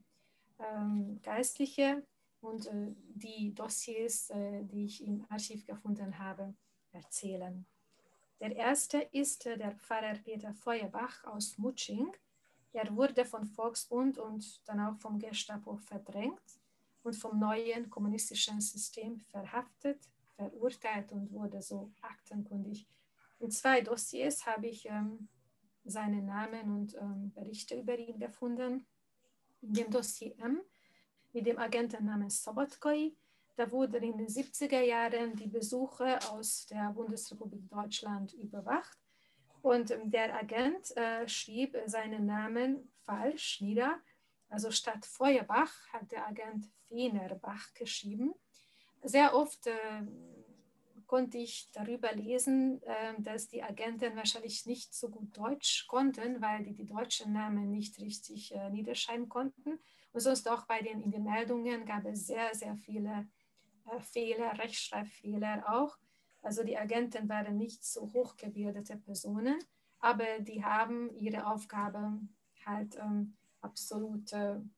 Speaker 2: Geistliche und die Dossiers, die ich im Archiv gefunden habe, erzählen. Der erste ist der Pfarrer Peter Feuerbach aus Mutsching. Er wurde vom Volksbund und dann auch vom Gestapo verdrängt und vom neuen kommunistischen System verhaftet, verurteilt und wurde so aktenkundig. In zwei Dossiers habe ich seinen Namen und Berichte über ihn gefunden. In dem Dossier M mit dem Agentennamen Sobotkai, da wurden in den 70er Jahren die Besuche aus der Bundesrepublik Deutschland überwacht und der Agent schrieb seinen Namen falsch nieder. Also statt Feuerbach hat der Agent Fenerbach geschrieben. Sehr oft konnte ich darüber lesen, dass die Agenten wahrscheinlich nicht so gut Deutsch konnten, weil die deutschen Namen nicht richtig niederschreiben konnten. Und sonst auch in den Meldungen gab es sehr, sehr viele Fehler, Rechtschreibfehler auch. Also die Agenten waren nicht so hochgebildete Personen, aber die haben ihre Aufgabe halt absolut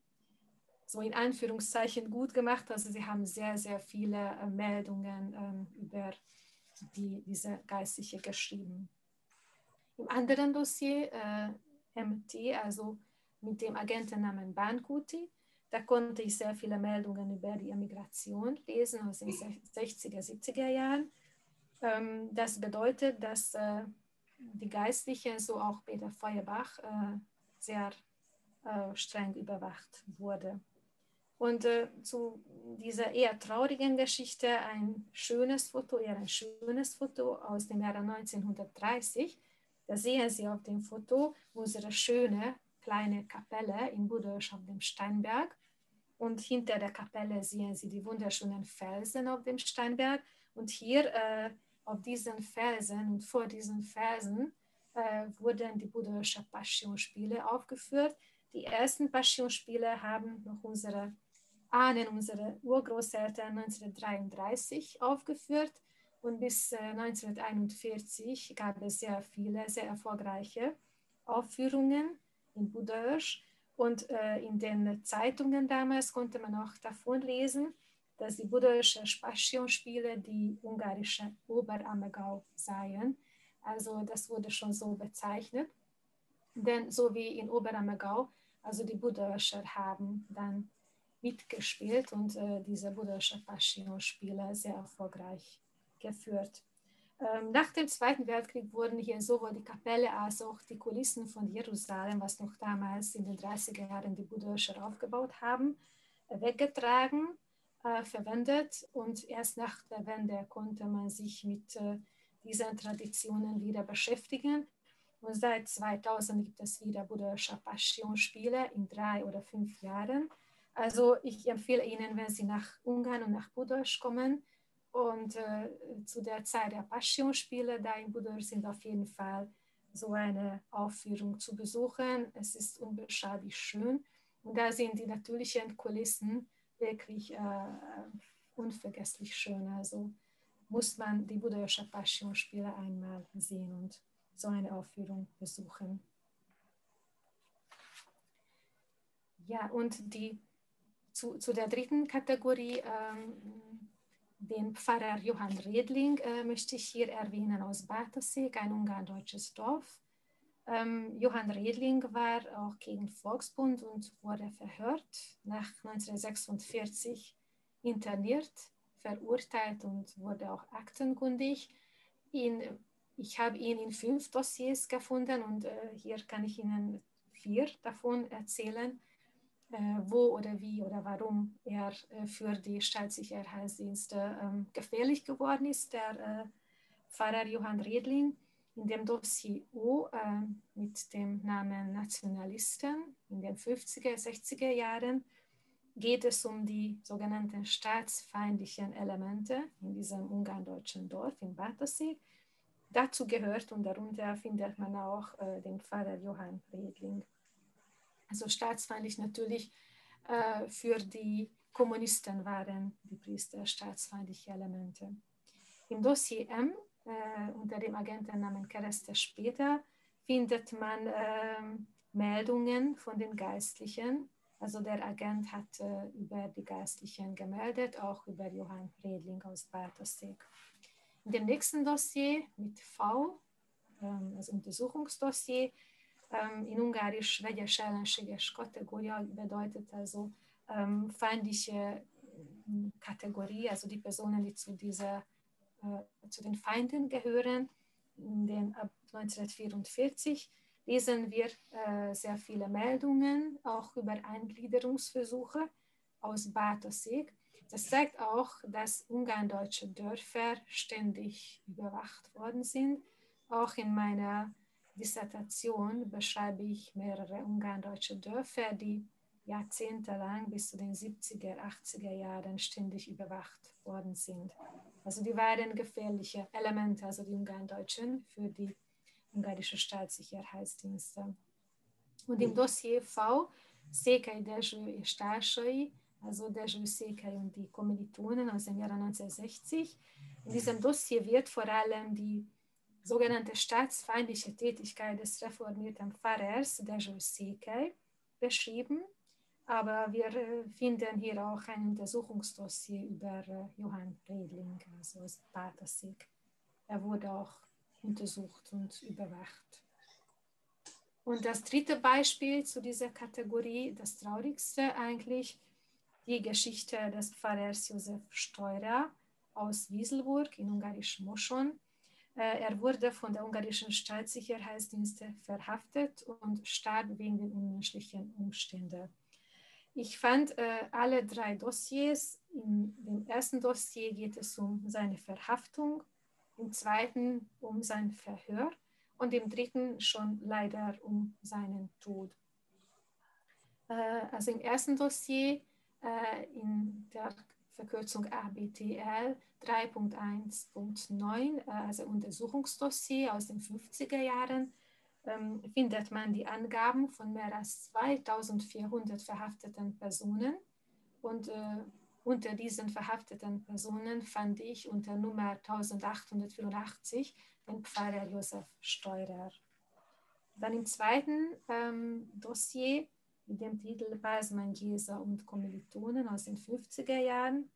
Speaker 2: so in Anführungszeichen gut gemacht. Also sie haben sehr, sehr viele Meldungen über diese Geistliche geschrieben. Im anderen Dossier, MT, also mit dem Agentennamen Bankuti, da konnte ich sehr viele Meldungen über die Emigration lesen aus den 60er, 70er Jahren. Das bedeutet, dass die Geistlichen, so auch Peter Feuerbach, sehr streng überwacht wurde. Und zu dieser eher traurigen Geschichte eher ein schönes Foto aus dem Jahre 1930. Da sehen Sie auf dem Foto unsere schöne kleine Kapelle in Budaörs auf dem Steinberg. Und hinter der Kapelle sehen Sie die wunderschönen Felsen auf dem Steinberg. Und hier auf diesen Felsen und vor diesen Felsen wurden die Budaörsche Passionsspiele aufgeführt. Die ersten Passionsspiele haben noch unsere Ahnen, unsere Urgroßeltern 1933 aufgeführt und bis 1941 gab es sehr viele, sehr erfolgreiche Aufführungen in Budaörs und in den Zeitungen damals konnte man auch davon lesen, dass die Budaörsche Passionsspiele die ungarische Oberammergau seien. Also das wurde schon so bezeichnet, denn so wie in Oberammergau, also die Budaörscher haben dann mitgespielt und diese Budaörsche Passionsspiele sehr erfolgreich geführt. Nach dem Zweiten Weltkrieg wurden hier sowohl die Kapelle als auch die Kulissen von Jerusalem, was noch damals in den 30er Jahren die Budaörscher aufgebaut haben, weggetragen, verwendet und erst nach der Wende konnte man sich mit diesen Traditionen wieder beschäftigen. Und seit 2000 gibt es wieder Budaörsche Passionsspiele in 3 oder 5 Jahren. Also ich empfehle Ihnen, wenn Sie nach Ungarn und nach Budaörs kommen und zu der Zeit der Passionsspiele da in Budaörs sind auf jeden Fall so eine Aufführung zu besuchen. Es ist unbeschreiblich schön und da sind die natürlichen Kulissen wirklich unvergesslich schön. Also muss man die Budaörsche Passionsspiele einmal sehen und so eine Aufführung besuchen. Ja, und zu der dritten Kategorie, den Pfarrer Johann Redling, möchte ich hier erwähnen aus Bartosig, ein ungarndeutsches Dorf. Johann Redling war auch gegen Volksbund und wurde verhört, nach 1946 interniert, verurteilt und wurde auch aktenkundig. Ich habe ihn in 5 Dossiers gefunden und hier kann ich Ihnen 4 davon erzählen, wo oder wie oder warum er für die Staatssicherheitsdienste gefährlich geworden ist, der Pfarrer Johann Redling. In dem Dossier O mit dem Namen Nationalisten in den 50er, 60er Jahren, geht es um die sogenannten staatsfeindlichen Elemente in diesem ungarndeutschen Dorf in Bartoszék. Dazu gehört und darunter findet man auch den Pfarrer Johann Redling. Also staatsfeindlich natürlich für die Kommunisten waren die Priester staatsfeindliche Elemente. Im Dossier M unter dem Agentennamen Keresztes später findet man Meldungen von den Geistlichen. Also der Agent hat über die Geistlichen gemeldet, auch über Johann Redling aus Bartoszék. In dem nächsten Dossier mit V, also Untersuchungsdossier, in Ungarisch vegyes ellenséges Kategoria bedeutet also feindliche Kategorie, also die Personen, die zu den Feinden gehören. Ab 1944 lesen wir sehr viele Meldungen, auch über Eingliederungsversuche aus Bartoszék. Das zeigt auch, dass ungarndeutsche Dörfer ständig überwacht worden sind. Auch in meiner Dissertation beschreibe ich mehrere ungarndeutsche Dörfer, die jahrzehntelang bis zu den 70er, 80er Jahren ständig überwacht worden sind. Also die waren gefährliche Elemente, also die Ungarndeutschen, für die ungarische Staatssicherheitsdienste. Und im Dossier V, Székely Dezső és társai, also Dezső Székely und die Kommilitonen aus dem Jahre 1960. In diesem Dossier wird vor allem die sogenannte staatsfeindliche Tätigkeit des reformierten Pfarrers Dezső Székely beschrieben. Aber wir finden hier auch ein Untersuchungsdossier über Johann Redling, also aus Bartoszék. Er wurde auch untersucht und überwacht. Und das dritte Beispiel zu dieser Kategorie, das traurigste eigentlich, die Geschichte des Pfarrers Josef Steurer aus Wieselburg in Ungarisch Moson. Er wurde von der ungarischen Staatssicherheitsdienste verhaftet und starb wegen den unmenschlichen Umständen. Ich fand alle drei Dossiers. In dem ersten Dossier geht es um seine Verhaftung, im zweiten um sein Verhör und im dritten schon leider um seinen Tod. Also im ersten Dossier in der Verkürzung ABTL 3.1.9, also Untersuchungsdossier aus den 50er Jahren, findet man die Angaben von mehr als 2400 verhafteten Personen. Und unter diesen verhafteten Personen fand ich unter Nummer 1884 den Pfarrer Josef Steurer. Dann im zweiten Dossier mit dem Titel Pázmány Géza und Kommilitonen aus den 50er Jahren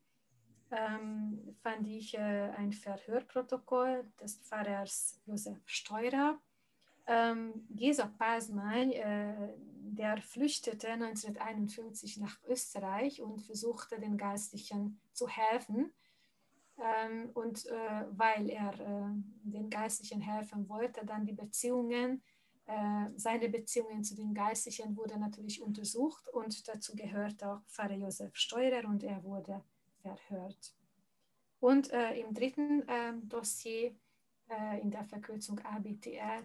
Speaker 2: fand ich ein Verhörprotokoll des Pfarrers Josef Steurer. Géza Pázmány, der flüchtete 1951 nach Österreich und versuchte den Geistlichen zu helfen. Und weil er den Geistlichen helfen wollte, dann seine Beziehungen zu den Geistlichen wurden natürlich untersucht und dazu gehört auch Pfarrer Josef Steurer und er wurde verhört. Und im dritten Dossier in der Verkürzung ABTR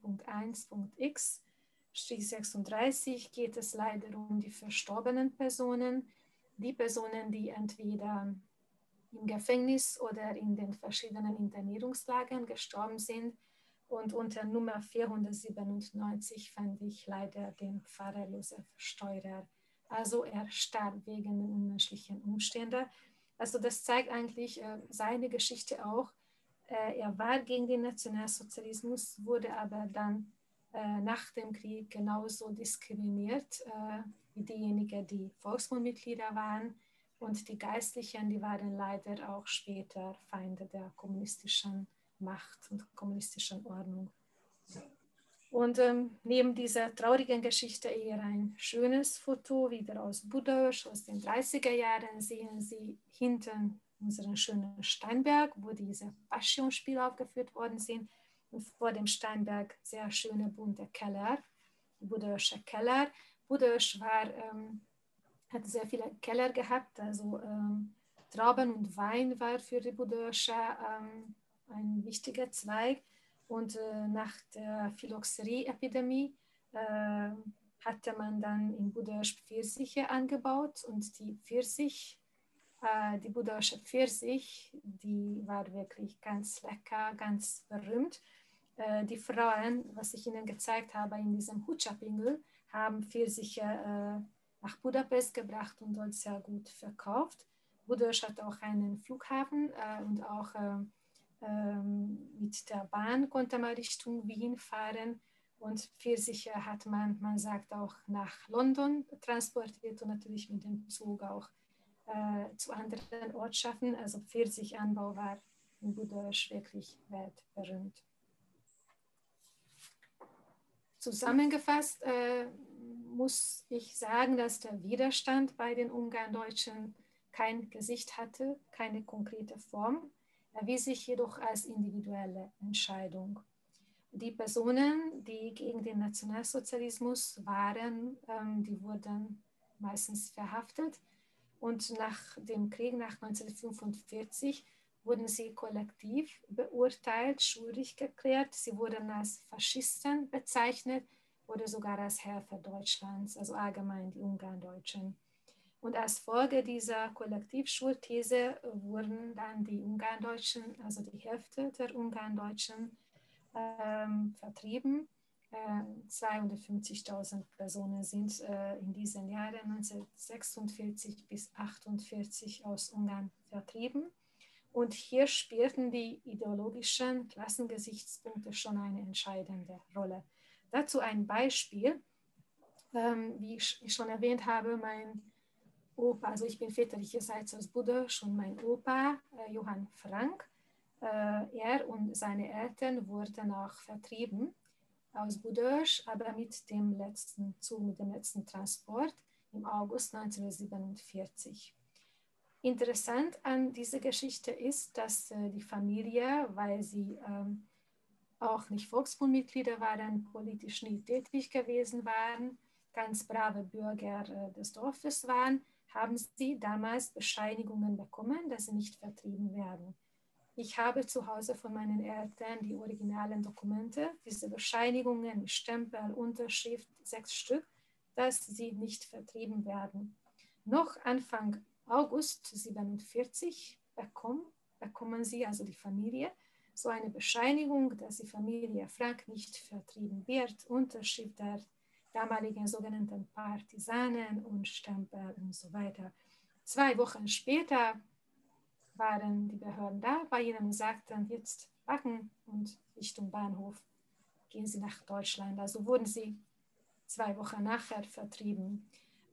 Speaker 2: 2.1.x 36 geht es leider um die verstorbenen Personen, die Personen, die entweder im Gefängnis oder in den verschiedenen Internierungslagern gestorben sind. Und unter Nummer 497 fand ich leider den Pfarrer Josef Steurer. Also er starb wegen den unmenschlichen Umständen. Also das zeigt eigentlich seine Geschichte auch. Er war gegen den Nationalsozialismus, wurde aber dann nach dem Krieg genauso diskriminiert wie diejenigen, die Volksmundmitglieder waren. Und die Geistlichen, die waren leider auch später Feinde der kommunistischen Macht und kommunistischen Ordnung. Und neben dieser traurigen Geschichte eher ein schönes Foto, wieder aus Budaörs aus den 30er Jahren, sehen Sie hinten unseren schönen Steinberg, wo diese Passionsspiele aufgeführt worden sind. Und vor dem Steinberg sehr schöne bunte Keller, die Budaörsche Keller. Budaörs hat sehr viele Keller gehabt, also Trauben und Wein war für die Budaörscher ein wichtiger Zweig. Und nach der Phylloxerie-Epidemie hatte man dann in Budaörs Pfirsiche angebaut und die Budaörsche Pfirsich, die war wirklich ganz lecker, ganz berühmt. Die Frauen, was ich Ihnen gezeigt habe in diesem Hucapingel, haben Pfirsiche nach Budapest gebracht und dort sehr gut verkauft. Budaörs hat auch einen Flughafen und auch mit der Bahn konnte man Richtung Wien fahren. Und Pfirsiche hat man sagt auch nach London transportiert und natürlich mit dem Zug auch zu anderen Ortschaften. Also Pfirsichanbau war in Budaörs wirklich weltberühmt. Zusammengefasst muss ich sagen, dass der Widerstand bei den Ungarndeutschen kein Gesicht hatte, keine konkrete Form, erwies sich jedoch als individuelle Entscheidung. Die Personen, die gegen den Nationalsozialismus waren, die wurden meistens verhaftet und nach dem Krieg nach 1945 wurden sie kollektiv beurteilt, schuldig geklärt. Sie wurden als Faschisten bezeichnet oder sogar als Helfer Deutschlands, also allgemein die Ungarndeutschen. Und als Folge dieser Kollektivschulthese wurden dann die Ungarndeutschen, also die Hälfte der Ungarndeutschen, vertrieben. 250.000 Personen sind in diesen Jahren 1946 bis 1948 aus Ungarn vertrieben. Und hier spielten die ideologischen Klassengesichtspunkte schon eine entscheidende Rolle. Dazu ein Beispiel. Wie ich schon erwähnt habe, mein Opa, also ich bin väterlicherseits aus Budaörs und mein Opa, Johann Frank, er und seine Eltern wurden auch vertrieben aus Budaörs, aber mit dem letzten Zug, mit dem letzten Transport im August 1947. Interessant an dieser Geschichte ist, dass die Familie, weil sie auch nicht Volksbundmitglieder waren, politisch nie tätig gewesen waren, ganz brave Bürger des Dorfes waren, haben sie damals Bescheinigungen bekommen, dass sie nicht vertrieben werden. Ich habe zu Hause von meinen Eltern die originalen Dokumente, diese Bescheinigungen mit Stempel, Unterschrift, 6 Stück, dass sie nicht vertrieben werden. Noch Anfang August 1947 bekommen sie, also die Familie, so eine Bescheinigung, dass die Familie Frank nicht vertrieben wird, Unterschrift der damaligen sogenannten Partisanen und Stempel und so weiter. 2 Wochen später waren die Behörden da bei ihnen und sagten, jetzt packen und Richtung Bahnhof gehen sie nach Deutschland. Also wurden sie 2 Wochen nachher vertrieben.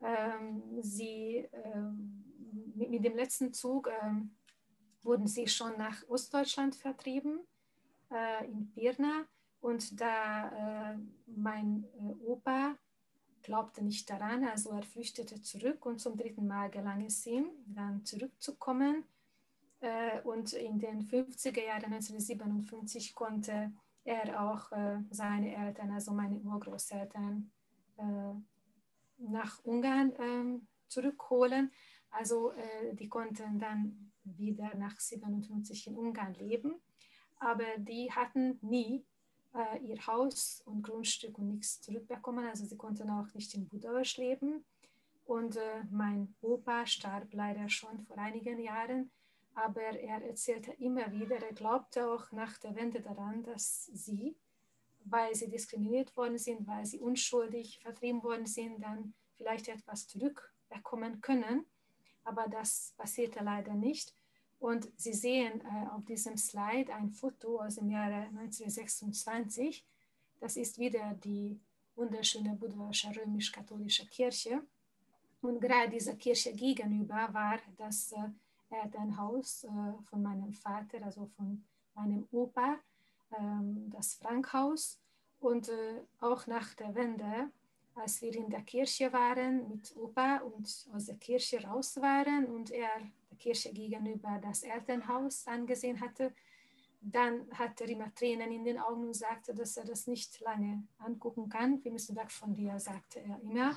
Speaker 2: Mit dem letzten Zug wurden sie schon nach Ostdeutschland vertrieben, in Pirna. Und da mein Opa glaubte nicht daran, also er flüchtete zurück und zum 3. Mal gelang es ihm, dann zurückzukommen. Und in den 50er Jahren 1957 konnte er auch seine Eltern, also meine Urgroßeltern, nach Ungarn zurückholen. Also die konnten dann wieder nach 1957 in Ungarn leben, aber die hatten nie ihr Haus und Grundstück und nichts zurückbekommen, also sie konnten auch nicht in Budaörs leben. Und mein Opa starb leider schon vor einigen Jahren, aber er erzählte immer wieder, er glaubte auch nach der Wende daran, dass sie, weil sie diskriminiert worden sind, weil sie unschuldig vertrieben worden sind, dann vielleicht etwas zurückbekommen können. Aber das passierte leider nicht. Und Sie sehen auf diesem Slide ein Foto aus dem Jahre 1926. Das ist wieder die wunderschöne Budaörsche römisch-katholische Kirche. Und gerade dieser Kirche gegenüber war das Elternhaus von meinem Vater, also von meinem Opa, das Frankhaus. Und auch nach der Wende, als wir in der Kirche waren mit Opa und aus der Kirche raus waren und er der Kirche gegenüber das Elternhaus angesehen hatte, dann hatte er immer Tränen in den Augen und sagte, dass er das nicht lange angucken kann. Wir müssen weg von dir, sagte er immer.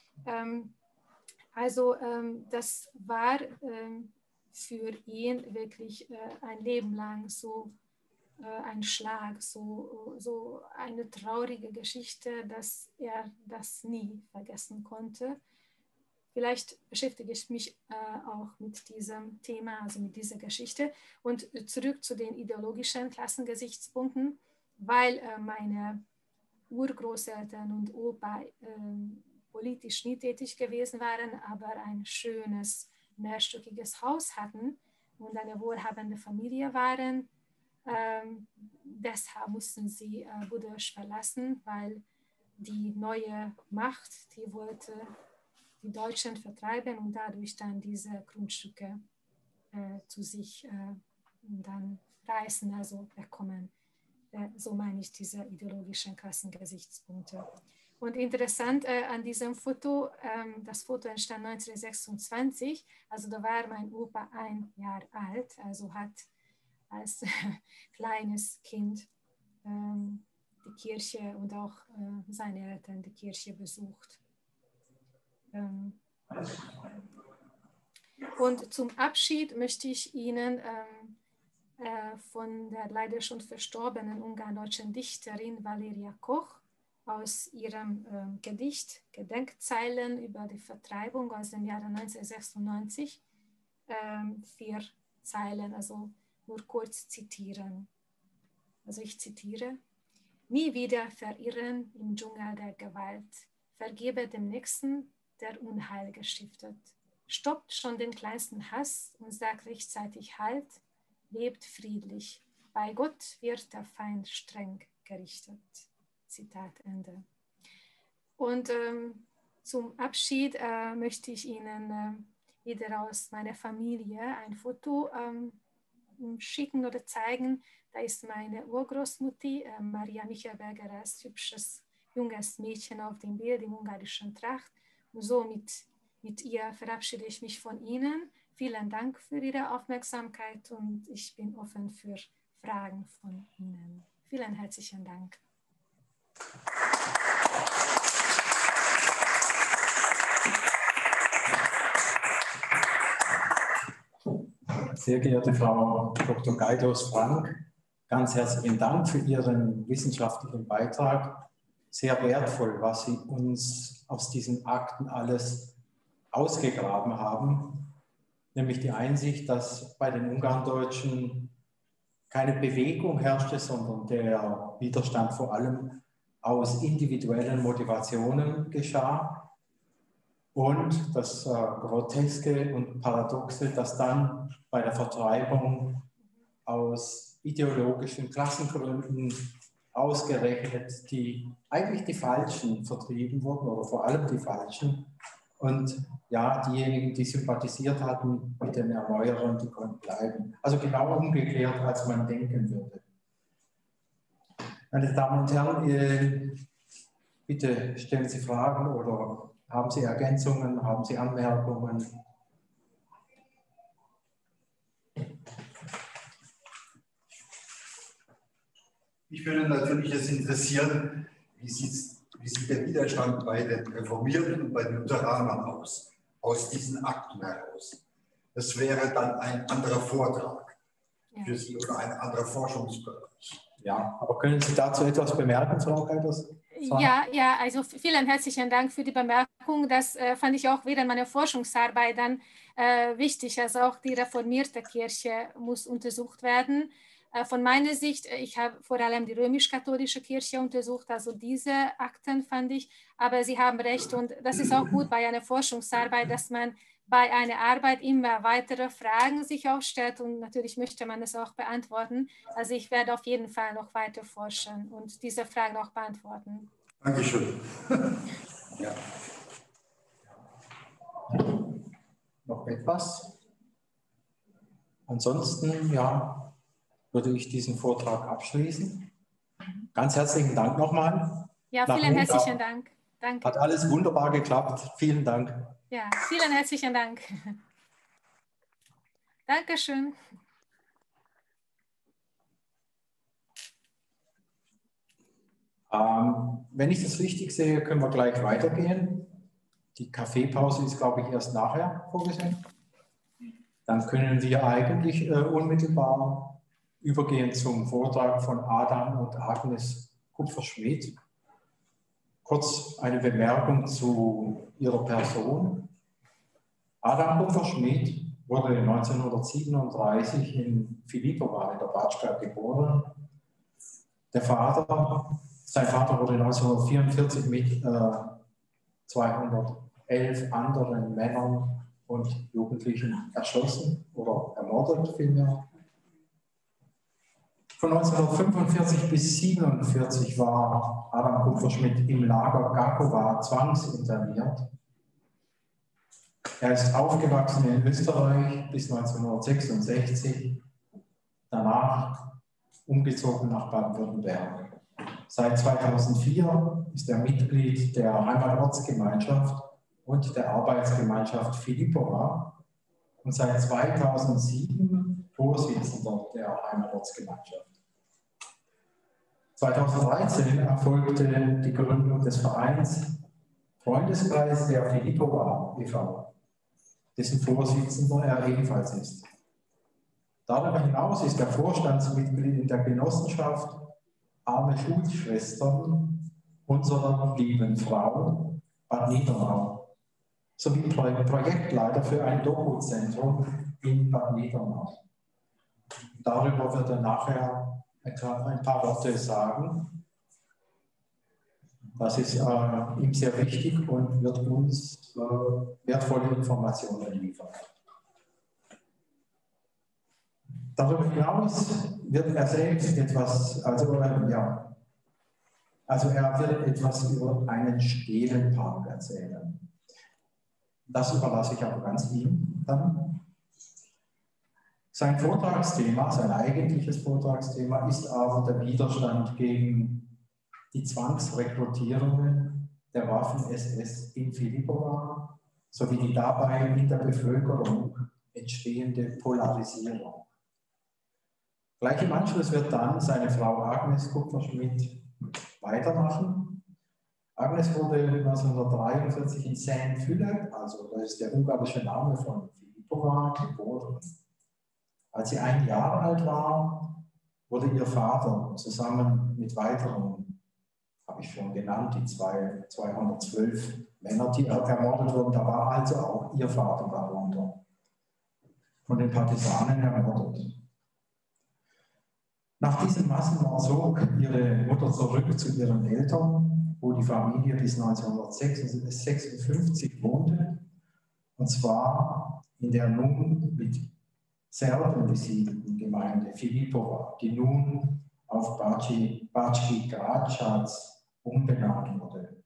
Speaker 2: Das war für ihn wirklich ein Leben lang so ein Schlag, so eine traurige Geschichte, dass er das nie vergessen konnte. Vielleicht beschäftige ich mich auch mit diesem Thema, also mit dieser Geschichte. Und zurück zu den ideologischen Klassengesichtspunkten, weil meine Urgroßeltern und Opa politisch nie tätig gewesen waren, aber ein schönes, mehrstöckiges Haus hatten und eine wohlhabende Familie waren. Deshalb mussten sie Budapests verlassen, weil die neue Macht, die wollte die Deutschen vertreiben und dadurch dann diese Grundstücke zu sich dann reißen, also bekommen. So meine ich diese ideologischen Klassengesichtspunkte. Und interessant an diesem Foto, das Foto entstand 1926, also da war mein Opa 1 Jahr alt, also hat als kleines Kind die Kirche und auch seine Eltern die Kirche besucht. Und zum Abschied möchte ich Ihnen von der leider schon verstorbenen ungardeutschen Dichterin Valeria Koch aus ihrem Gedicht Gedenkzeilen über die Vertreibung aus dem Jahre 1996 4 Zeilen, also nur kurz zitieren. Also ich zitiere: Nie wieder verirren im Dschungel der Gewalt, vergebe dem Nächsten, der Unheil gestiftet. Stoppt schon den kleinsten Hass und sagt rechtzeitig Halt, lebt friedlich. Bei Gott wird der Feind streng gerichtet. Zitat Ende. Und zum Abschied möchte ich Ihnen wieder aus meiner Familie ein Foto schicken oder zeigen. Da ist meine Urgroßmutti, Maria Michelberger, als hübsches junges Mädchen auf dem Bild in ungarischen Tracht. Und so mit ihr verabschiede ich mich von Ihnen. Vielen Dank für Ihre Aufmerksamkeit und ich bin offen für Fragen von Ihnen. Vielen herzlichen Dank.
Speaker 1: Sehr geehrte Frau Dr. Gaidos-Frank, ganz herzlichen Dank für Ihren wissenschaftlichen Beitrag. Sehr wertvoll, was Sie uns aus diesen Akten alles ausgegraben haben, nämlich die Einsicht, dass bei den Ungarndeutschen keine Bewegung herrschte, sondern der Widerstand vor allem aus individuellen Motivationen geschah. Und das Groteske und Paradoxe, dass dann bei der Vertreibung aus ideologischen Klassengründen ausgerechnet eigentlich die Falschen vertrieben wurden, oder vor allem die Falschen. Und ja, diejenigen, die sympathisiert hatten mit den Erneuerern, die konnten bleiben. Also genau umgekehrt, als man denken würde. Meine Damen und Herren, bitte stellen Sie Fragen oder haben Sie Ergänzungen, haben Sie Anmerkungen?
Speaker 5: Mich würde natürlich jetzt interessieren, wie sieht der Widerstand bei den Reformierten und bei den Lutheranern aus diesen Akten heraus? Das wäre dann ein anderer Vortrag für Sie oder ein anderer Forschungsbereich.
Speaker 1: Ja, aber können Sie dazu etwas bemerken, Frau Geiders?
Speaker 2: Ja, also vielen herzlichen Dank für die Bemerkung. Das fand ich auch während meiner Forschungsarbeit dann wichtig. Also auch die reformierte Kirche muss untersucht werden. Von meiner Sicht, ich habe vor allem die römisch-katholische Kirche untersucht, also diese Akten fand ich, aber Sie haben recht und das ist auch gut bei einer Forschungsarbeit, dass man bei einer Arbeit immer weitere Fragen sich auch stellt und natürlich möchte man es auch beantworten. Also ich werde auf jeden Fall noch weiter forschen und diese Fragen auch beantworten.
Speaker 5: Dankeschön.
Speaker 1: Ja. Noch etwas? Ansonsten, ja, würde ich diesen Vortrag abschließen. Ganz herzlichen Dank nochmal.
Speaker 2: Ja, vielen herzlichen Dank. Danke.
Speaker 1: Hat alles wunderbar geklappt. Vielen Dank.
Speaker 2: Ja, vielen herzlichen Dank. Dankeschön.
Speaker 1: Wenn ich das richtig sehe, können wir gleich weitergehen. Die Kaffeepause ist, glaube ich, erst nachher vorgesehen. Dann können wir eigentlich unmittelbar übergehen zum Vortrag von Adam und Agnes Kupferschmidt. Kurz eine Bemerkung zu ihrer Person. Adam Kupferschmidt wurde 1937 in Filipowa in der Batschka geboren. Sein Vater wurde 1944 mit 211 anderen Männern und Jugendlichen erschossen oder ermordet vielmehr. Von 1945 bis 1947 war Adam Kupferschmidt im Lager Gakowa zwangsinterniert. Er ist aufgewachsen in Österreich bis 1966, danach umgezogen nach Baden-Württemberg. Seit 2004 ist er Mitglied der Heimatortsgemeinschaft und der Arbeitsgemeinschaft Filipowa und seit 2007 Vorsitzender der Heimatortsgemeinschaft. 2013 erfolgte die Gründung des Vereins Freundeskreis der Filipowa e.V., dessen Vorsitzender er ebenfalls ist. Darüber hinaus ist er Vorstandsmitglied in der Genossenschaft Arme Schulschwestern unserer lieben Frau Bad Niedernau sowie Projektleiter für ein Dokuzentrum in Bad Niedernau. Darüber wird er nachher ein paar Worte sagen. Das ist ihm sehr wichtig und wird uns wertvolle Informationen liefern. Darüber hinaus wird er selbst etwas, er wird etwas über einen Stelenpark erzählen. Das überlasse ich aber ganz ihm dann. Sein Vortragsthema, sein eigentliches Vortragsthema ist aber der Widerstand gegen die Zwangsrekrutierungen der Waffen-SS in Filipowa sowie die dabei in der Bevölkerung entstehende Polarisierung. Gleich im Anschluss wird dann seine Frau Agnes Kupferschmidt weitermachen. Agnes wurde 1943 in Saint-Fülle, also das ist der ungarische Name von Filipowa, geboren. Als sie 1 Jahr alt war, wurde ihr Vater zusammen mit weiteren, habe ich schon genannt, die 212 Männer, die ermordet wurden, da war also auch ihr Vater darunter, von den Partisanen ermordet. Nach diesem Massenmord zog ihre Mutter zurück zu ihren Eltern, wo die Familie bis 1956 wohnte, und zwar in der nun mit Serben besiedelten Gemeinde Filipowa, die nun auf Bački Gračac umbenannt wurde.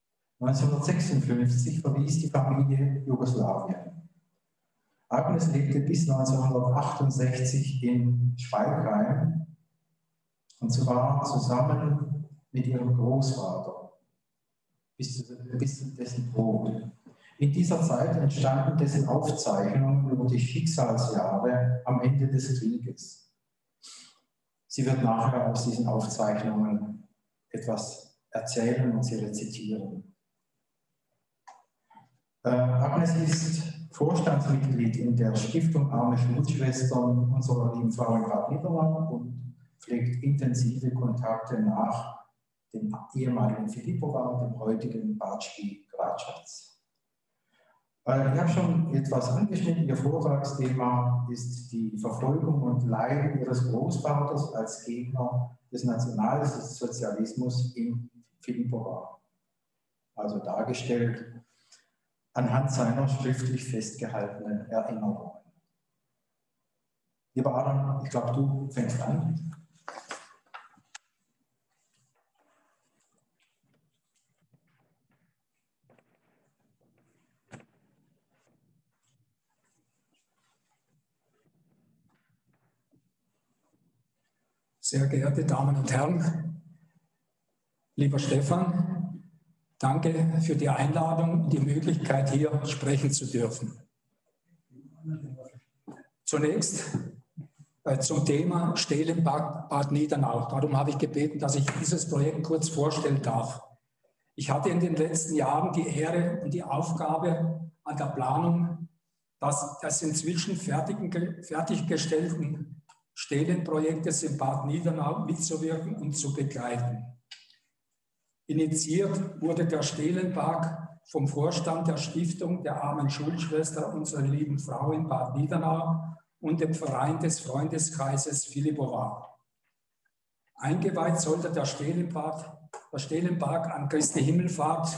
Speaker 1: 1956 verließ die Familie Jugoslawien. Agnes lebte bis 1968 in Schweigheim, und zwar zusammen mit ihrem Großvater bis zu dessen Tod. In dieser Zeit entstanden dessen Aufzeichnungen über die Schicksalsjahre am Ende des Krieges. Sie wird nachher aus diesen Aufzeichnungen etwas erzählen und sie rezitieren. Agnes ist Vorstandsmitglied in der Stiftung Arme Schulschwestern unserer lieben Frau in Bad Niedernau und pflegt intensive Kontakte nach dem ehemaligen Filipowa und dem heutigen Bački Gračac. Ich habe schon etwas angeschnitten. Ihr Vortragsthema ist die Verfolgung und Leiden ihres Großvaters als Gegner des Nationalsozialismus in Filipowa. Also dargestellt anhand seiner schriftlich festgehaltenen Erinnerungen. Lieber Adam, ich glaube, du fängst an.
Speaker 6: Sehr geehrte Damen und Herren, lieber Stefan, danke für die Einladung und die Möglichkeit, hier sprechen zu dürfen. Zunächst zum Thema Stelenpark Bad Niedernau. Darum habe ich gebeten, dass ich dieses Projekt kurz vorstellen darf. Ich hatte in den letzten Jahren die Ehre und die Aufgabe an der Planung des inzwischen fertiggestellten Stelenprojektes in Bad Niedernau mitzuwirken und zu begleiten. Initiiert wurde der Stelenpark vom Vorstand der Stiftung der armen Schulschwester Unserer lieben Frau in Bad Niedernau und dem Verein des Freundeskreises Philippowa. Eingeweiht sollte der Stelenpark an Christi Himmelfahrt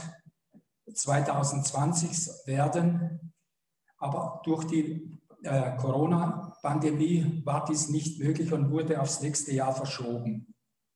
Speaker 6: 2020 werden, aber durch die Corona-Pandemie war dies nicht möglich und wurde aufs nächste Jahr verschoben.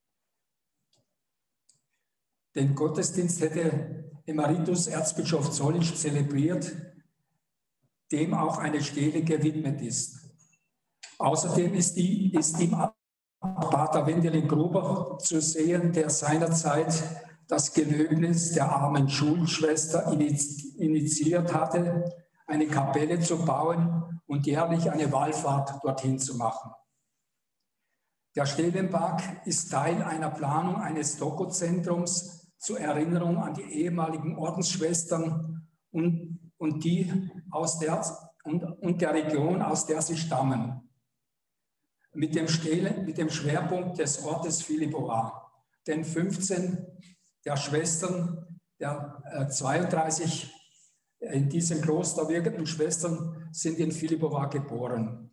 Speaker 6: Den Gottesdienst hätte Emeritus Erzbischof Zollitsch zelebriert, dem auch eine Stele gewidmet ist. Außerdem ist ihm Pater Wendelin Gruber zu sehen, der seinerzeit das Gelöbnis der armen Schulschwester initiiert hatte, eine Kapelle zu bauen und jährlich eine Wallfahrt dorthin zu machen. Der Stelenpark ist Teil einer Planung eines Doku-Zentrums zur Erinnerung an die ehemaligen Ordensschwestern und der Region, aus der sie stammen. Mit dem Schwerpunkt des Ortes Philippowa. Denn 15 der Schwestern, der 32 in diesem Kloster wirkenden Schwestern sind in Philippowa geboren.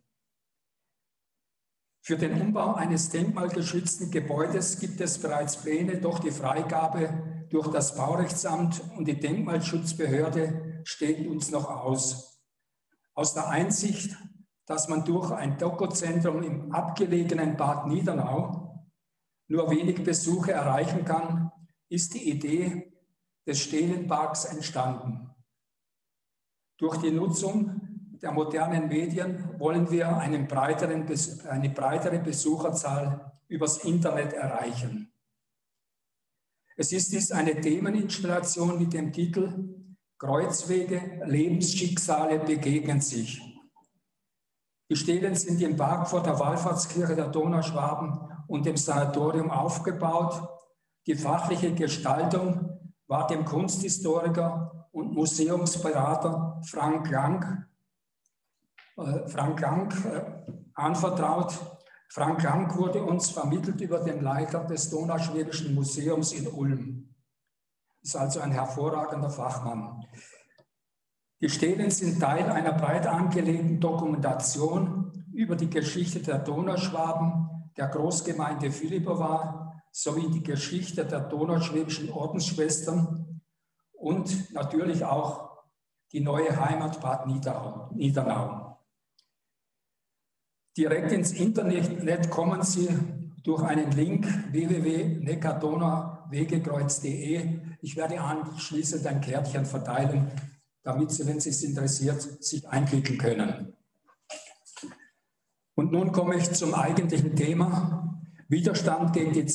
Speaker 6: Für den Umbau eines denkmalgeschützten Gebäudes gibt es bereits Pläne, doch die Freigabe durch das Baurechtsamt und die Denkmalschutzbehörde steht uns noch aus. Aus der Einsicht, dass man durch ein Doku-Zentrum im abgelegenen Bad Niedernau nur wenig Besucher erreichen kann, ist die Idee des Stelenparks entstanden. Durch die Nutzung der modernen Medien wollen wir eine breitere Besucherzahl übers Internet erreichen. Es ist eine Themeninstallation mit dem Titel Kreuzwege, Lebensschicksale begegnen sich. Die Stelen sind im Park vor der Wallfahrtskirche der Donauschwaben und dem Sanatorium aufgebaut. Die fachliche Gestaltung war dem Kunsthistoriker und Museumsberater Frank Lang anvertraut. Frank Lang wurde uns vermittelt über den Leiter des Donauschwäbischen Museums in Ulm. Ist also ein hervorragender Fachmann. Die Stelen sind Teil einer breit angelegten Dokumentation über die Geschichte der Donauschwaben, der Großgemeinde Philippowa sowie die Geschichte der donauschwäbischen Ordensschwestern und natürlich auch die neue Heimat Bad Niedernau. Direkt ins Internet kommen Sie durch einen Link www.neckar-donau-wegekreuz.de. Ich werde anschließend ein Kärtchen verteilen, damit Sie, wenn Sie es interessiert, sich einklicken können. Und nun komme ich zum eigentlichen Thema: Widerstand gegen die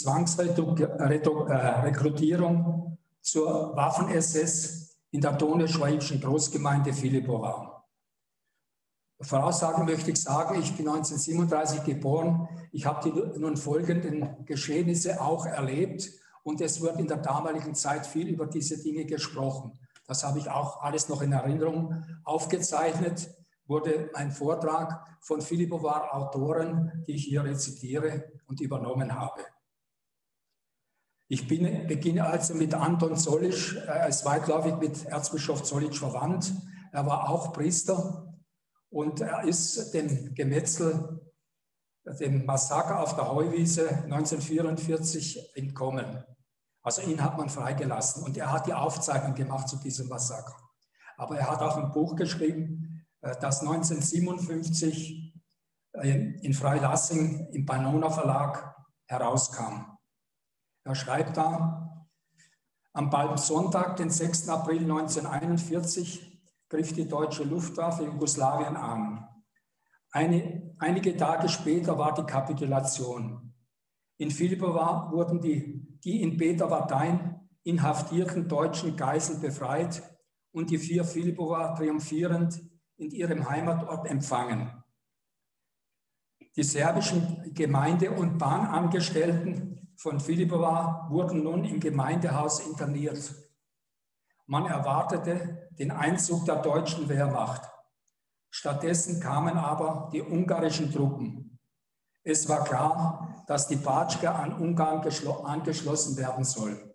Speaker 6: Zwangsrekrutierung zur Waffen-SS in der donauschwäbischen Großgemeinde Philippowa. Voraussagen möchte ich sagen, ich bin 1937 geboren. Ich habe die nun folgenden Geschehnisse auch erlebt und es wird in der damaligen Zeit viel über diese Dinge gesprochen. Das habe ich auch alles noch in Erinnerung aufgezeichnet, wurde ein Vortrag von Philippowa Autoren, die ich hier rezitiere und übernommen habe. Ich beginne also mit Anton Zollitsch. Er ist weitläufig mit Erzbischof Zollitsch verwandt. Er war auch Priester und er ist dem Gemetzel, dem Massaker auf der Heuwiese 1944 entkommen. Also ihn hat man freigelassen und er hat die Aufzeichnung gemacht zu diesem Massaker. Aber er hat auch ein Buch geschrieben, das 1957 in Freilassing im Panona Verlag herauskam. Er schreibt da: Am Palmsonntag, den 6. April 1941, griff die deutsche Luftwaffe Jugoslawien an. Einige Tage später war die Kapitulation. In Philippowa wurden die in Peterwardein inhaftierten deutschen Geiseln befreit und die 4 Philippowa triumphierend in ihrem Heimatort empfangen. Die serbischen Gemeinde- und Bahnangestellten von Philippowa wurden nun im Gemeindehaus interniert. Man erwartete den Einzug der deutschen Wehrmacht. Stattdessen kamen aber die ungarischen Truppen. Es war klar, dass die Batschka an Ungarn angeschlossen werden soll.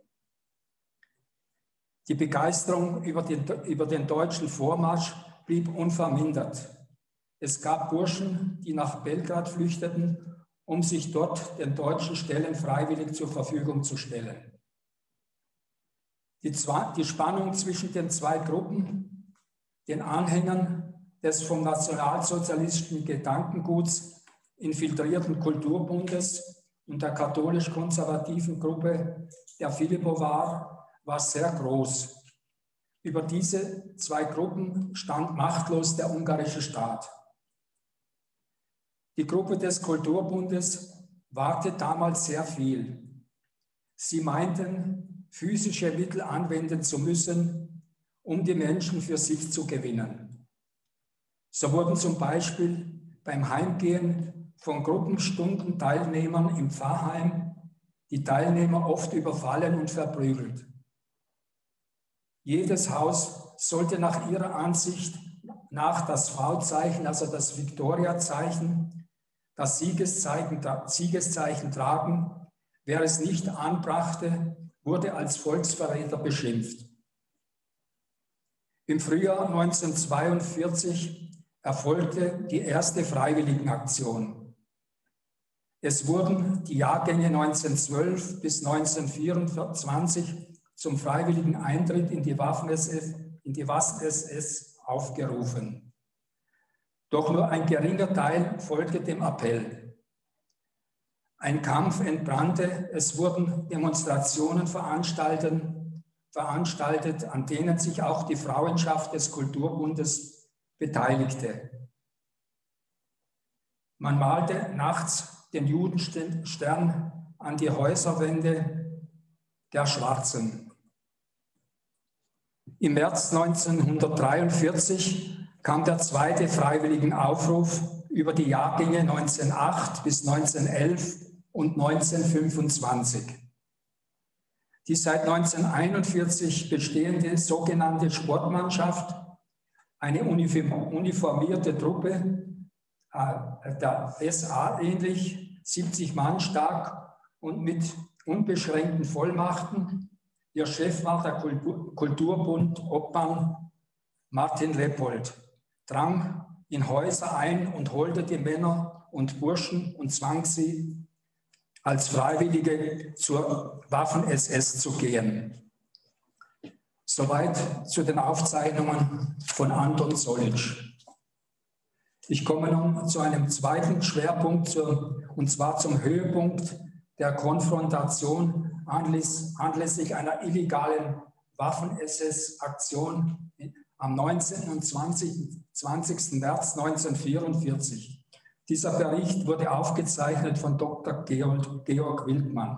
Speaker 6: Die Begeisterung über den deutschen Vormarsch blieb unvermindert. Es gab Burschen, die nach Belgrad flüchteten, um sich dort den deutschen Stellen freiwillig zur Verfügung zu stellen. Die Spannung zwischen den zwei Gruppen, den Anhängern des vom nationalsozialistischen Gedankenguts infiltrierten Kulturbundes und der katholisch-konservativen Gruppe der Filipovar, war sehr groß. Über diese zwei Gruppen stand machtlos der ungarische Staat. Die Gruppe des Kulturbundes wagte damals sehr viel. Sie meinten, physische Mittel anwenden zu müssen, um die Menschen für sich zu gewinnen. So wurden zum Beispiel beim Heimgehen von Gruppenstundenteilnehmern im Pfarrheim die Teilnehmer oft überfallen und verprügelt. Jedes Haus sollte nach ihrer Ansicht nach das V-Zeichen, also das Viktoria-Zeichen, das Siegeszeichen tragen. Wer es nicht anbrachte, wurde als Volksverräter beschimpft. Im Frühjahr 1942 erfolgte die erste Freiwilligenaktion. Es wurden die Jahrgänge 1912 bis 1924 zum freiwilligen Eintritt in die Waffen-SS aufgerufen. Doch nur ein geringer Teil folgte dem Appell. Ein Kampf entbrannte, es wurden Demonstrationen veranstaltet, an denen sich auch die Frauenschaft des Kulturbundes beteiligte. Man malte nachts den Judenstern an die Häuserwände der Schwarzen. Im März 1943 kam der zweite Freiwilligenaufruf über die Jahrgänge 1908 bis 1911 und 1925. Die seit 1941 bestehende sogenannte Sportmannschaft, eine uniformierte Truppe, der SA ähnlich, 70 Mann stark und mit unbeschränkten Vollmachten. Ihr Chef war der Kulturbund-Obmann Martin Leppold, drang in Häuser ein und holte die Männer und Burschen und zwang sie, als Freiwillige zur Waffen-SS zu gehen. Soweit zu den Aufzeichnungen von Anton Solic. Ich komme nun zu einem zweiten Schwerpunkt, und zwar zum Höhepunkt der Konfrontation anlässlich einer illegalen Waffen-SS-Aktion am 19. und 20. März 1944. Dieser Bericht wurde aufgezeichnet von Dr. Georg Wildmann.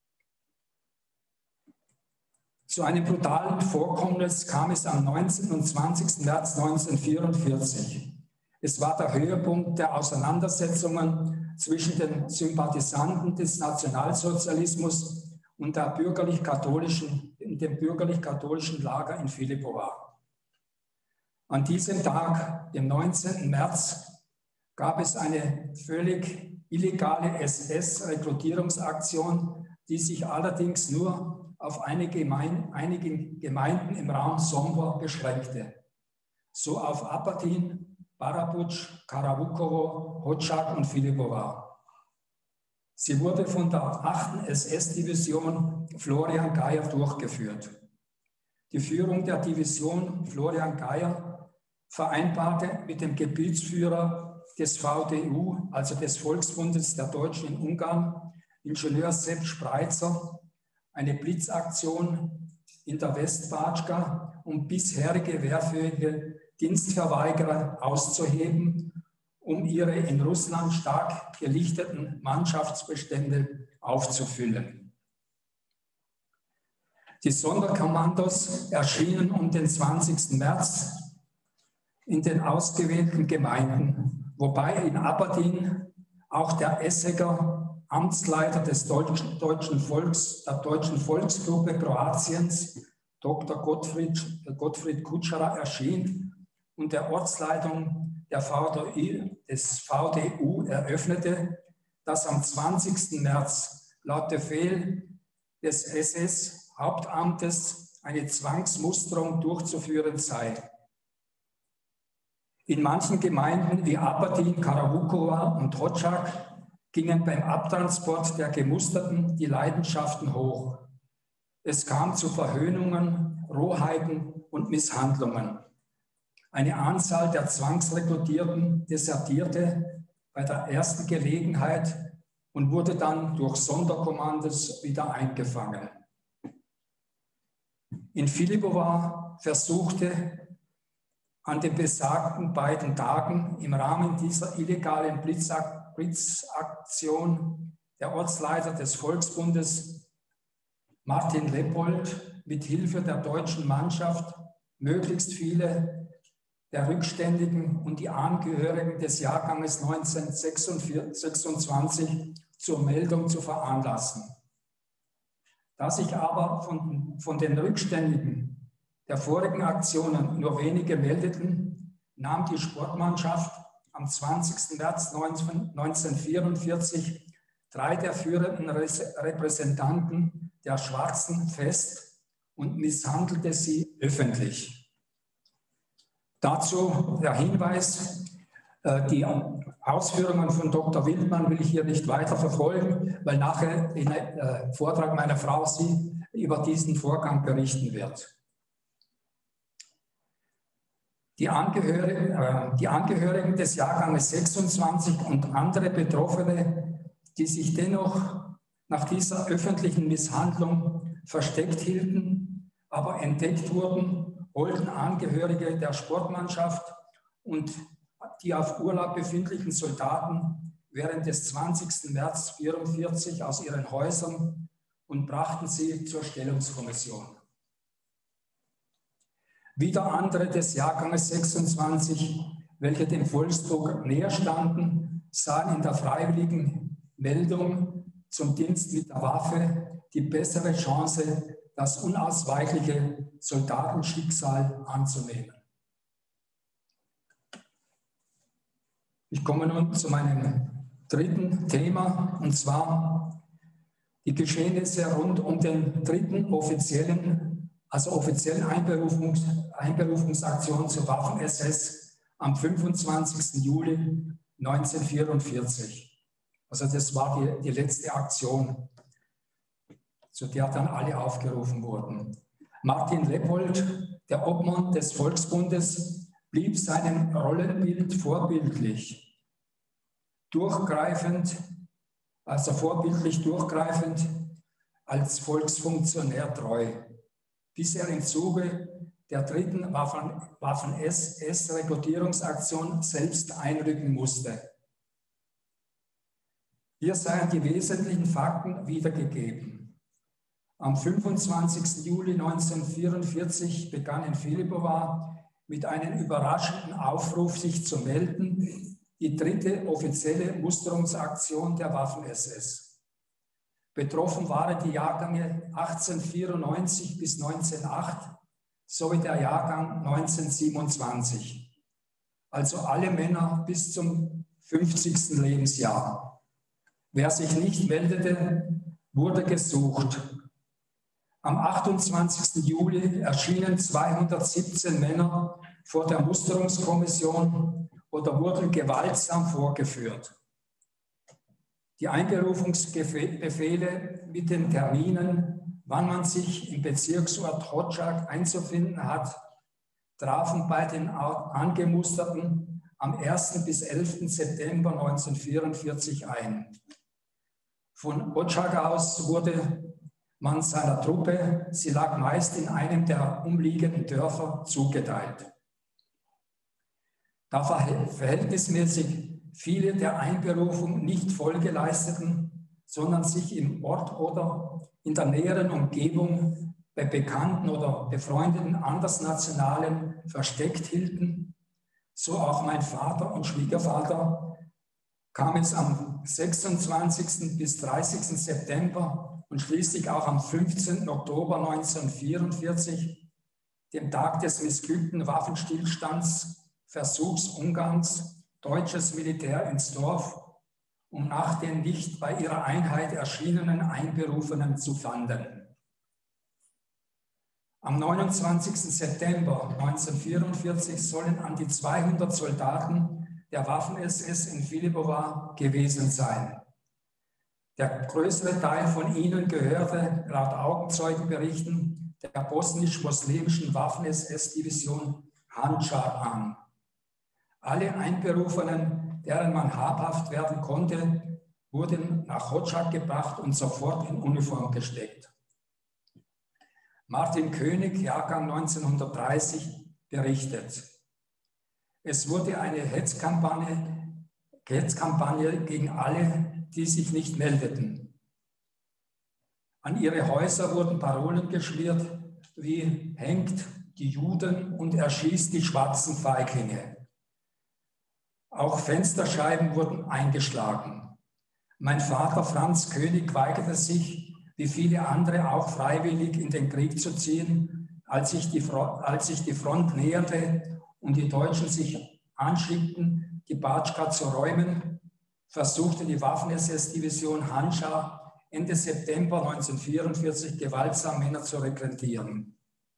Speaker 6: Zu einem brutalen Vorkommnis kam es am 19. und 20. März 1944. Es war der Höhepunkt der Auseinandersetzungen zwischen den Sympathisanten des Nationalsozialismus und dem bürgerlich-katholischen Lager in Filipovar. An diesem Tag, dem 19. März, gab es eine völlig illegale SS-Rekrutierungsaktion, die sich allerdings nur auf einige Gemeinden im Raum Sombor beschränkte. So auf Apatin, Barabuc, Karavukovo, Hodzak und Filipovar. Sie wurde von der 8. SS-Division Florian Geyer durchgeführt. Die Führung der Division Florian Geyer vereinbarte mit dem Gebietsführer des VDU, also des Volksbundes der Deutschen in Ungarn, Ingenieur Sepp Spreitzer, eine Blitzaktion in der Westbatschka, um bisherige wehrfähige Dienstverweigerer auszuheben, um ihre in Russland stark gelichteten Mannschaftsbestände aufzufüllen. Die Sonderkommandos erschienen um den 20. März in den ausgewählten Gemeinden, wobei in Apatin auch der Esseger Amtsleiter des der deutschen Volksgruppe Kroatiens, Dr. Gottfried Kutschera, erschien und der Ortsleitung des VDU eröffnete, dass am 20. März laut Befehl des SS-Hauptamtes eine Zwangsmusterung durchzuführen sei. In manchen Gemeinden wie Aberdeen, Karawukowa und Hotschak gingen beim Abtransport der Gemusterten die Leidenschaften hoch. Es kam zu Verhöhnungen, Rohheiten und Misshandlungen. Eine Anzahl der Zwangsrekrutierten desertierte bei der ersten Gelegenheit und wurde dann durch Sonderkommandos wieder eingefangen. In Filipowa versuchte an den besagten beiden Tagen im Rahmen dieser illegalen Blitzaktion der Ortsleiter des Volksbundes Martin Leppold mit Hilfe der deutschen Mannschaft möglichst viele der Rückständigen und die Angehörigen des Jahrganges 1926 zur Meldung zu veranlassen. Da sich aber von den Rückständigen der vorigen Aktionen nur wenige meldeten, nahm die Sportmannschaft am 20. März 1944 3 der führenden Repräsentanten der Schwarzen fest und misshandelte sie öffentlich. Dazu der Hinweis, die Ausführungen von Dr. Wildmann will ich hier nicht weiter verfolgen, weil nachher in einem Vortrag meiner Frau sie über diesen Vorgang berichten wird. Die Angehörigen des Jahrganges 26 und andere Betroffene, die sich dennoch nach dieser öffentlichen Misshandlung versteckt hielten, aber entdeckt wurden, holten Angehörige der Sportmannschaft und die auf Urlaub befindlichen Soldaten während des 20. März 1944 aus ihren Häusern und brachten sie zur Stellungskommission. Wieder andere des Jahrganges 26, welche dem Volksdruck näher standen, sahen in der freiwilligen Meldung zum Dienst mit der Waffe die bessere Chance, das unausweichliche Soldatenschicksal anzunehmen. Ich komme nun zu meinem dritten Thema, und zwar die Geschehnisse rund um den dritten offiziellen Einberufungsaktion zur Waffen-SS am 25. Juli 1944. Also das war die letzte Aktion, zu der dann alle aufgerufen wurden. Martin Leppold, der Obmann des Volksbundes, blieb seinem Rollenbild vorbildlich durchgreifend als Volksfunktionär treu, bis er im Zuge der dritten Waffen-SS-Rekrutierungsaktion selbst einrücken musste. Hier seien die wesentlichen Fakten wiedergegeben. Am 25. Juli 1944 begann in Filipowa mit einem überraschenden Aufruf, sich zu melden, die dritte offizielle Musterungsaktion der Waffen-SS. Betroffen waren die Jahrgänge 1894 bis 1908 sowie der Jahrgang 1927, also alle Männer bis zum 50. Lebensjahr. Wer sich nicht meldete, wurde gesucht. Am 28. Juli erschienen 217 Männer vor der Musterungskommission oder wurden gewaltsam vorgeführt. Die Einberufungsbefehle mit den Terminen, wann man sich im Bezirksort Hotschak einzufinden hat, trafen bei den Angemusterten am 1. bis 11. September 1944 ein. Von Hotschak aus wurde man seiner Truppe, sie lag meist in einem der umliegenden Dörfer, zugeteilt. Da verhältnismäßig viele der Einberufung nicht Folge leisteten, sondern sich im Ort oder in der näheren Umgebung bei Bekannten oder befreundeten Andersnationalen versteckt hielten, so auch mein Vater und Schwiegervater, kam es am 26. bis 30. September und schließlich auch am 15. Oktober 1944, dem Tag des missglückten Waffenstillstandsversuchs Ungarns, deutsches Militär ins Dorf um nach den nicht bei ihrer Einheit erschienenen Einberufenen zu fahnden. Am 29. September 1944 sollen an die 200 Soldaten der Waffen-SS in Philippova gewesen sein. Der größere Teil von ihnen gehörte laut Augenzeugenberichten der bosnisch-muslimischen Waffen-SS-Division Handschar an. Alle Einberufenen, deren man habhaft werden konnte, wurden nach Hodzhak gebracht und sofort in Uniform gesteckt. Martin König, Jahrgang 1930, berichtet: Es wurde eine Hetzkampagne gegen alle, die sich nicht meldeten. An ihre Häuser wurden Parolen geschmiert wie „Hängt die Juden und erschießt die schwarzen Feiglinge". Auch Fensterscheiben wurden eingeschlagen. Mein Vater Franz König weigerte sich, wie viele andere auch freiwillig in den Krieg zu ziehen, als sich die Front näherte und die Deutschen sich anschickten, die Batschka zu räumen, versuchte die Waffen-SS-Division Handschar Ende September 1944 gewaltsam Männer zu rekrutieren.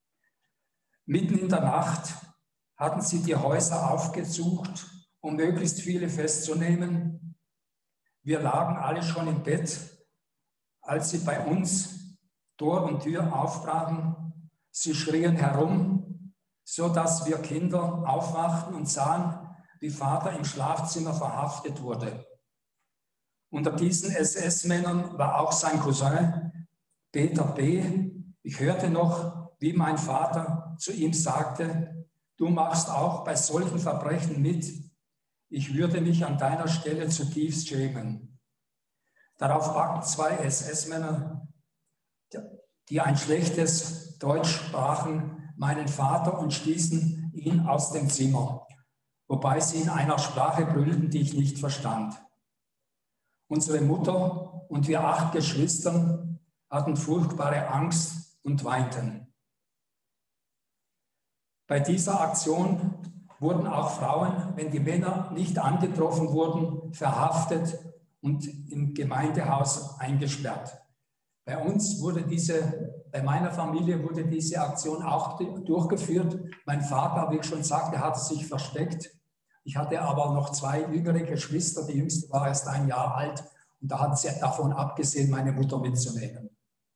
Speaker 6: Mitten in der Nacht hatten sie die Häuser aufgesucht, um möglichst viele festzunehmen. Wir lagen alle schon im Bett, als sie bei uns Tor und Tür aufbrachen. Sie schrien herum, sodass wir Kinder aufwachten und sahen, wie Vater im Schlafzimmer verhaftet wurde. Unter diesen SS-Männern war auch sein Cousin Peter B. Ich hörte noch, wie mein Vater zu ihm sagte: Du machst auch bei solchen Verbrechen mit. Ich würde mich an deiner Stelle zutiefst schämen. Darauf packten zwei SS-Männer, die ein schlechtes Deutsch sprachen, meinen Vater und stießen ihn aus dem Zimmer, wobei sie in einer Sprache brüllten, die ich nicht verstand. Unsere Mutter und wir 8 Geschwistern hatten furchtbare Angst und weinten. Bei dieser Aktion wurden auch Frauen, wenn die Männer nicht angetroffen wurden, verhaftet und im Gemeindehaus eingesperrt. Bei meiner Familie wurde diese Aktion auch durchgeführt. Mein Vater, wie ich schon sagte, hatte sich versteckt. Ich hatte aber noch 2 jüngere Geschwister. Die jüngste war erst 1 Jahr alt und da hat sie davon abgesehen, meine Mutter mitzunehmen.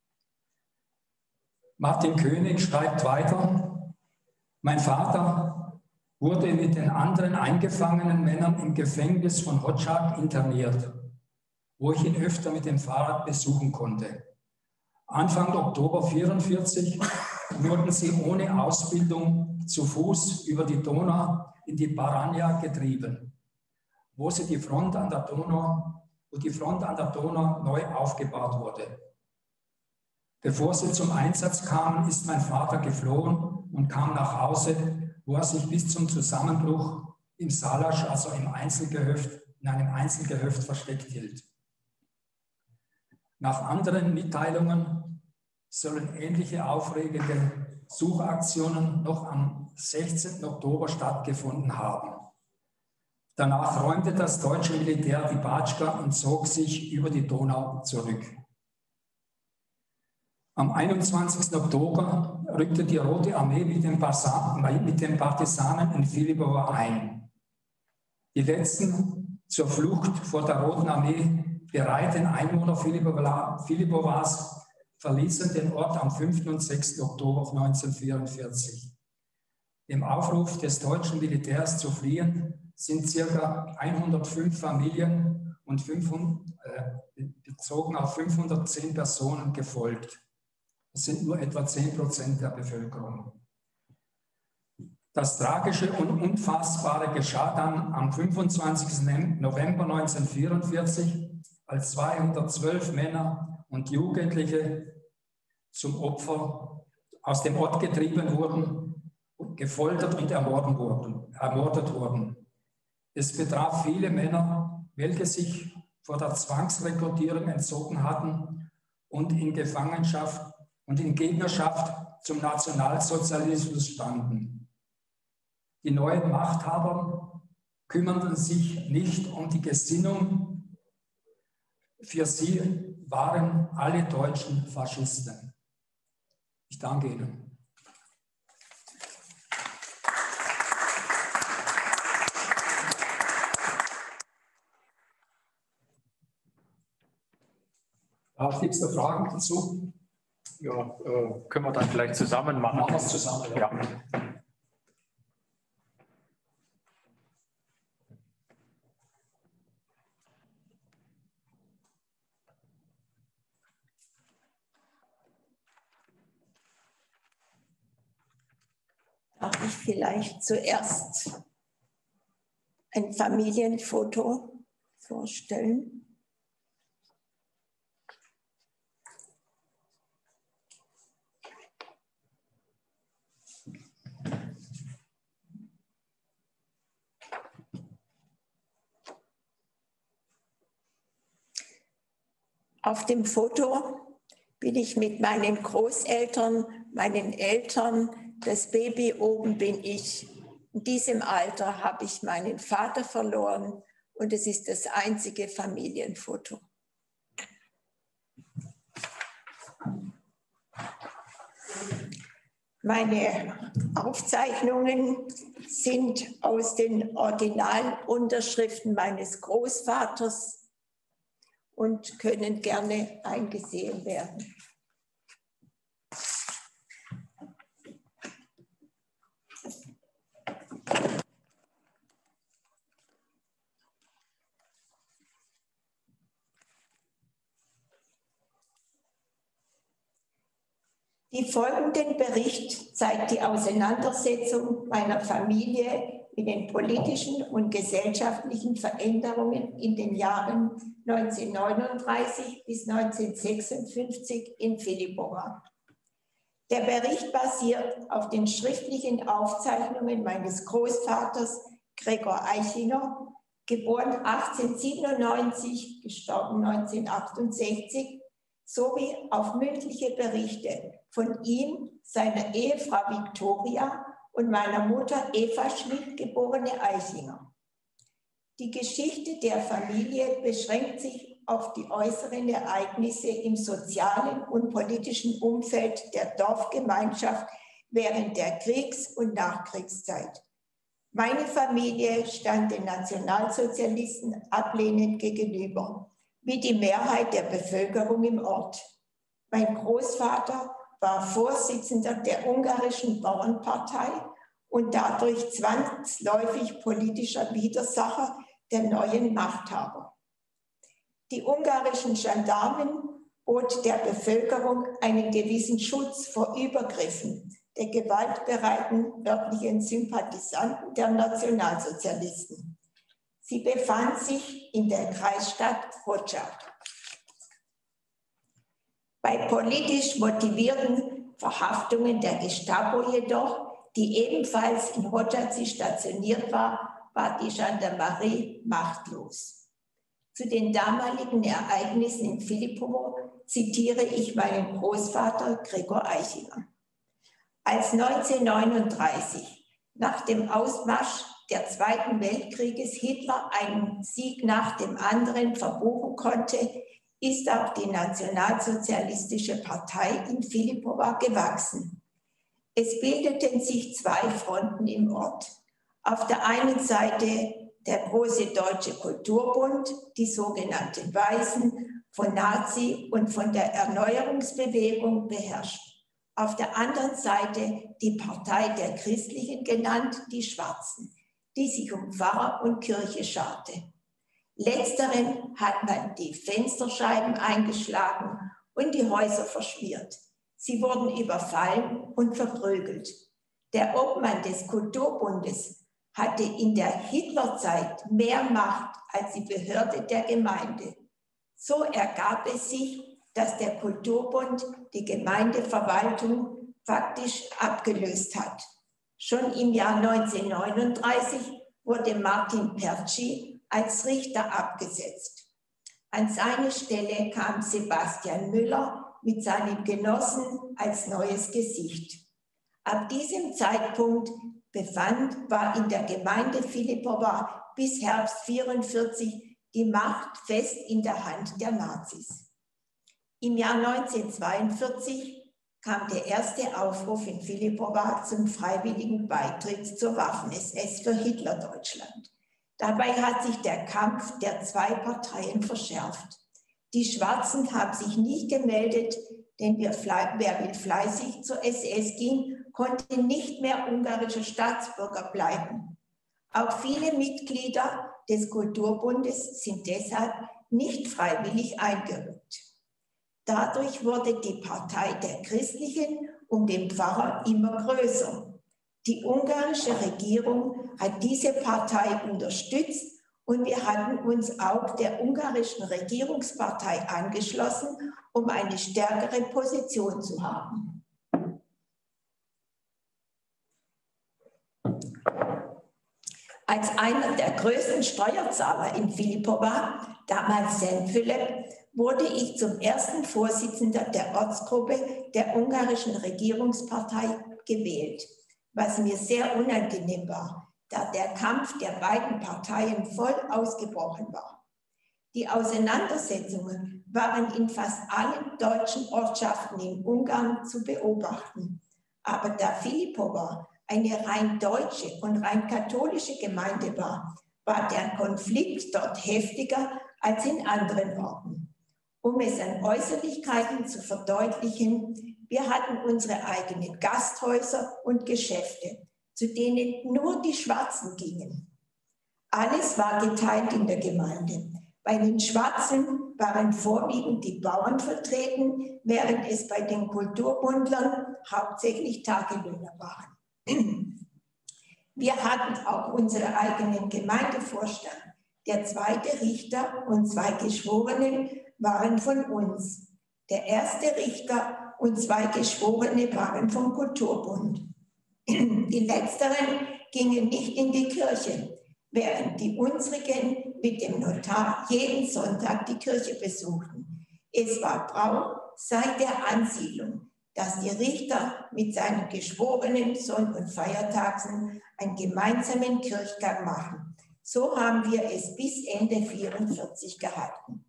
Speaker 6: Martin König schreibt weiter: Mein Vater wurde mit den anderen eingefangenen Männern im Gefängnis von Hodzhak interniert, wo ich ihn öfter mit dem Fahrrad besuchen konnte. Anfang Oktober 1944 wurden sie ohne Ausbildung zu Fuß über die Donau in die Baranja getrieben, wo die Front an der Donau neu aufgebaut wurde. Bevor sie zum Einsatz kamen, ist mein Vater geflohen und kam nach Hause, wo er sich bis zum Zusammenbruch im Salasch, also in einem Einzelgehöft versteckt hielt. Nach anderen Mitteilungen sollen ähnliche aufregende Suchaktionen noch am 16. Oktober stattgefunden haben. Danach räumte das deutsche Militär die Batschka und zog sich über die Donau zurück. Am 21. Oktober rückte die Rote Armee mit den Partisanen in Philippova ein. Die letzten zur Flucht vor der Roten Armee bereiten Einwohner Philippovas verließen den Ort am 5. und 6. Oktober 1944. Dem Aufruf des deutschen Militärs zu fliehen sind ca. 105 Familien und bezogen auf 510 Personen gefolgt. Das sind nur etwa 10% der Bevölkerung. Das Tragische und Unfassbare geschah dann am 25. November 1944, als 212 Männer und Jugendliche zum Opfer aus dem Ort getrieben wurden, gefoltert und ermordet wurden. Es betraf viele Männer, welche sich vor der Zwangsrekrutierung entzogen hatten und in Gefangenschaft und in Gegnerschaft zum Nationalsozialismus standen. Die neuen Machthaber kümmerten sich nicht um die Gesinnung Für sie waren alle Deutschen Faschisten. Ich danke Ihnen. Gibt es da Fragen dazu?
Speaker 7: Ja, können wir dann vielleicht zusammen machen.
Speaker 6: Machen wir es zusammen. Ja.
Speaker 8: Darf ich vielleicht zuerst ein Familienfoto vorstellen? Auf dem Foto bin ich mit meinen Großeltern, meinen Eltern, das Baby oben bin ich. In diesem Alter habe ich meinen Vater verloren und es ist das einzige Familienfoto. Meine Aufzeichnungen sind aus den Originalunterschriften meines Großvaters und können gerne eingesehen werden. Die folgende Bericht zeigt die Auseinandersetzung meiner Familie mit den politischen und gesellschaftlichen Veränderungen in den Jahren 1939 bis 1956 in Philippova. Der Bericht basiert auf den schriftlichen Aufzeichnungen meines Großvaters Gregor Eichinger, geboren 1897, gestorben 1968, sowie auf mündliche Berichte von ihm, seiner Ehefrau Victoria und meiner Mutter Eva Schmidt, geborene Eichinger. Die Geschichte der Familie beschränkt sich auf die äußeren Ereignisse im sozialen und politischen Umfeld der Dorfgemeinschaft während der Kriegs- und Nachkriegszeit. Meine Familie stand den Nationalsozialisten ablehnend gegenüber, wie die Mehrheit der Bevölkerung im Ort. Mein Großvater war Vorsitzender der ungarischen Bauernpartei und dadurch zwangsläufig politischer Widersacher der neuen Machthaber. Die ungarischen Gendarmen boten der Bevölkerung einen gewissen Schutz vor Übergriffen der gewaltbereiten örtlichen Sympathisanten der Nationalsozialisten. Sie befand sich in der Kreisstadt Hodzsa. Bei politisch motivierten Verhaftungen der Gestapo jedoch, die ebenfalls in Hodzsa stationiert war, war die Gendarmerie machtlos. Zu den damaligen Ereignissen in Philippovo zitiere ich meinen Großvater Gregor Eichinger. Als 1939 nach dem Ausmarsch des Zweiten Weltkrieges Hitler einen Sieg nach dem anderen verbuchen konnte, ist auch die Nationalsozialistische Partei in Philippova gewachsen. Es bildeten sich zwei Fronten im Ort. Auf der einen Seite der große Deutsche Kulturbund, die sogenannten Weißen, von Nazi und von der Erneuerungsbewegung beherrscht. Auf der anderen Seite die Partei der Christlichen genannt, die Schwarzen, die sich um Pfarrer und Kirche scharte. Letzteren hat man die Fensterscheiben eingeschlagen und die Häuser verschmiert. Sie wurden überfallen und verprügelt. Der Obmann des Kulturbundes hatte in der Hitlerzeit mehr Macht als die Behörde der Gemeinde. So ergab es sich, dass der Kulturbund die Gemeindeverwaltung faktisch abgelöst hat. Schon im Jahr 1939 wurde Martin Perci als Richter abgesetzt. An seine Stelle kam Sebastian Müller mit seinen Genossen als neues Gesicht. Ab diesem Zeitpunkt war in der Gemeinde Philippova bis Herbst 1944 die Macht fest in der Hand der Nazis. Im Jahr 1942 kam der erste Aufruf in Philippowa zum freiwilligen Beitritt zur Waffen-SS für Hitlerdeutschland. Dabei hat sich der Kampf der zwei Parteien verschärft. Die Schwarzen haben sich nicht gemeldet, denn wer will fleißig zur SS ging, konnte nicht mehr ungarischer Staatsbürger bleiben. Auch viele Mitglieder des Kulturbundes sind deshalb nicht freiwillig eingerückt. Dadurch wurde die Partei der Christlichen um den Pfarrer immer größer. Die ungarische Regierung hat diese Partei unterstützt und wir hatten uns auch der ungarischen Regierungspartei angeschlossen, um eine stärkere Position zu haben. Als einer der größten Steuerzahler in Philippowa, damals St. Philipp, wurde ich zum ersten Vorsitzenden der Ortsgruppe der ungarischen Regierungspartei gewählt, was mir sehr unangenehm war, da der Kampf der beiden Parteien voll ausgebrochen war. Die Auseinandersetzungen waren in fast allen deutschen Ortschaften in Ungarn zu beobachten. Aber da Philippowa eine rein deutsche und rein katholische Gemeinde war, war der Konflikt dort heftiger als in anderen Orten. Um es an Äußerlichkeiten zu verdeutlichen, wir hatten unsere eigenen Gasthäuser und Geschäfte, zu denen nur die Schwarzen gingen. Alles war geteilt in der Gemeinde. Bei den Schwarzen waren vorwiegend die Bauern vertreten, während es bei den Kulturbundlern hauptsächlich Tagelöhner waren. Wir hatten auch unseren eigenen Gemeindevorstand. Der zweite Richter und zwei Geschworene waren von uns. Der erste Richter und zwei Geschworene waren vom Kulturbund. Die letzteren gingen nicht in die Kirche, während die unsrigen mit dem Notar jeden Sonntag die Kirche besuchten. Es war Brauch seit der Ansiedlung, dass die Richter mit seinen Geschworenen Sonn- und Feiertagen einen gemeinsamen Kirchgang machen. So haben wir es bis Ende 1944 gehalten.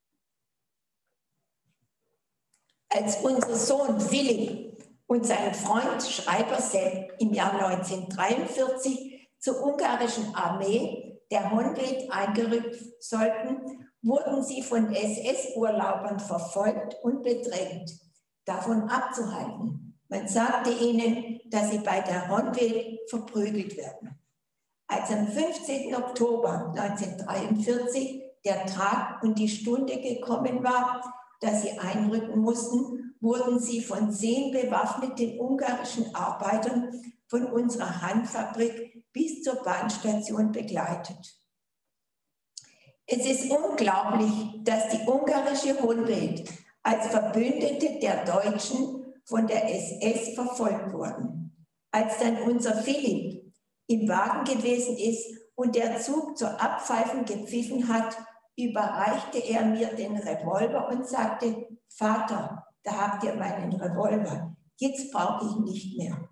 Speaker 8: Als unser Sohn Philipp und sein Freund Schreiber Sepp im Jahr 1943 zur ungarischen Armee der Honved eingerückt sollten, wurden sie von SS-Urlaubern verfolgt und bedrängt, davon abzuhalten. Man sagte ihnen, dass sie bei der Honved verprügelt werden. Als am 15. Oktober 1943 der Tag und die Stunde gekommen war, dass sie einrücken mussten, wurden sie von 10 bewaffneten ungarischen Arbeitern von unserer Handfabrik bis zur Bahnstation begleitet. Es ist unglaublich, dass die ungarische Honved als Verbündete der Deutschen von der SS verfolgt wurden. Als dann unser Philipp im Wagen gewesen ist und der Zug zur Abpfeifen gepfiffen hat, überreichte er mir den Revolver und sagte: Vater, da habt ihr meinen Revolver, jetzt brauche ich ihn nicht mehr.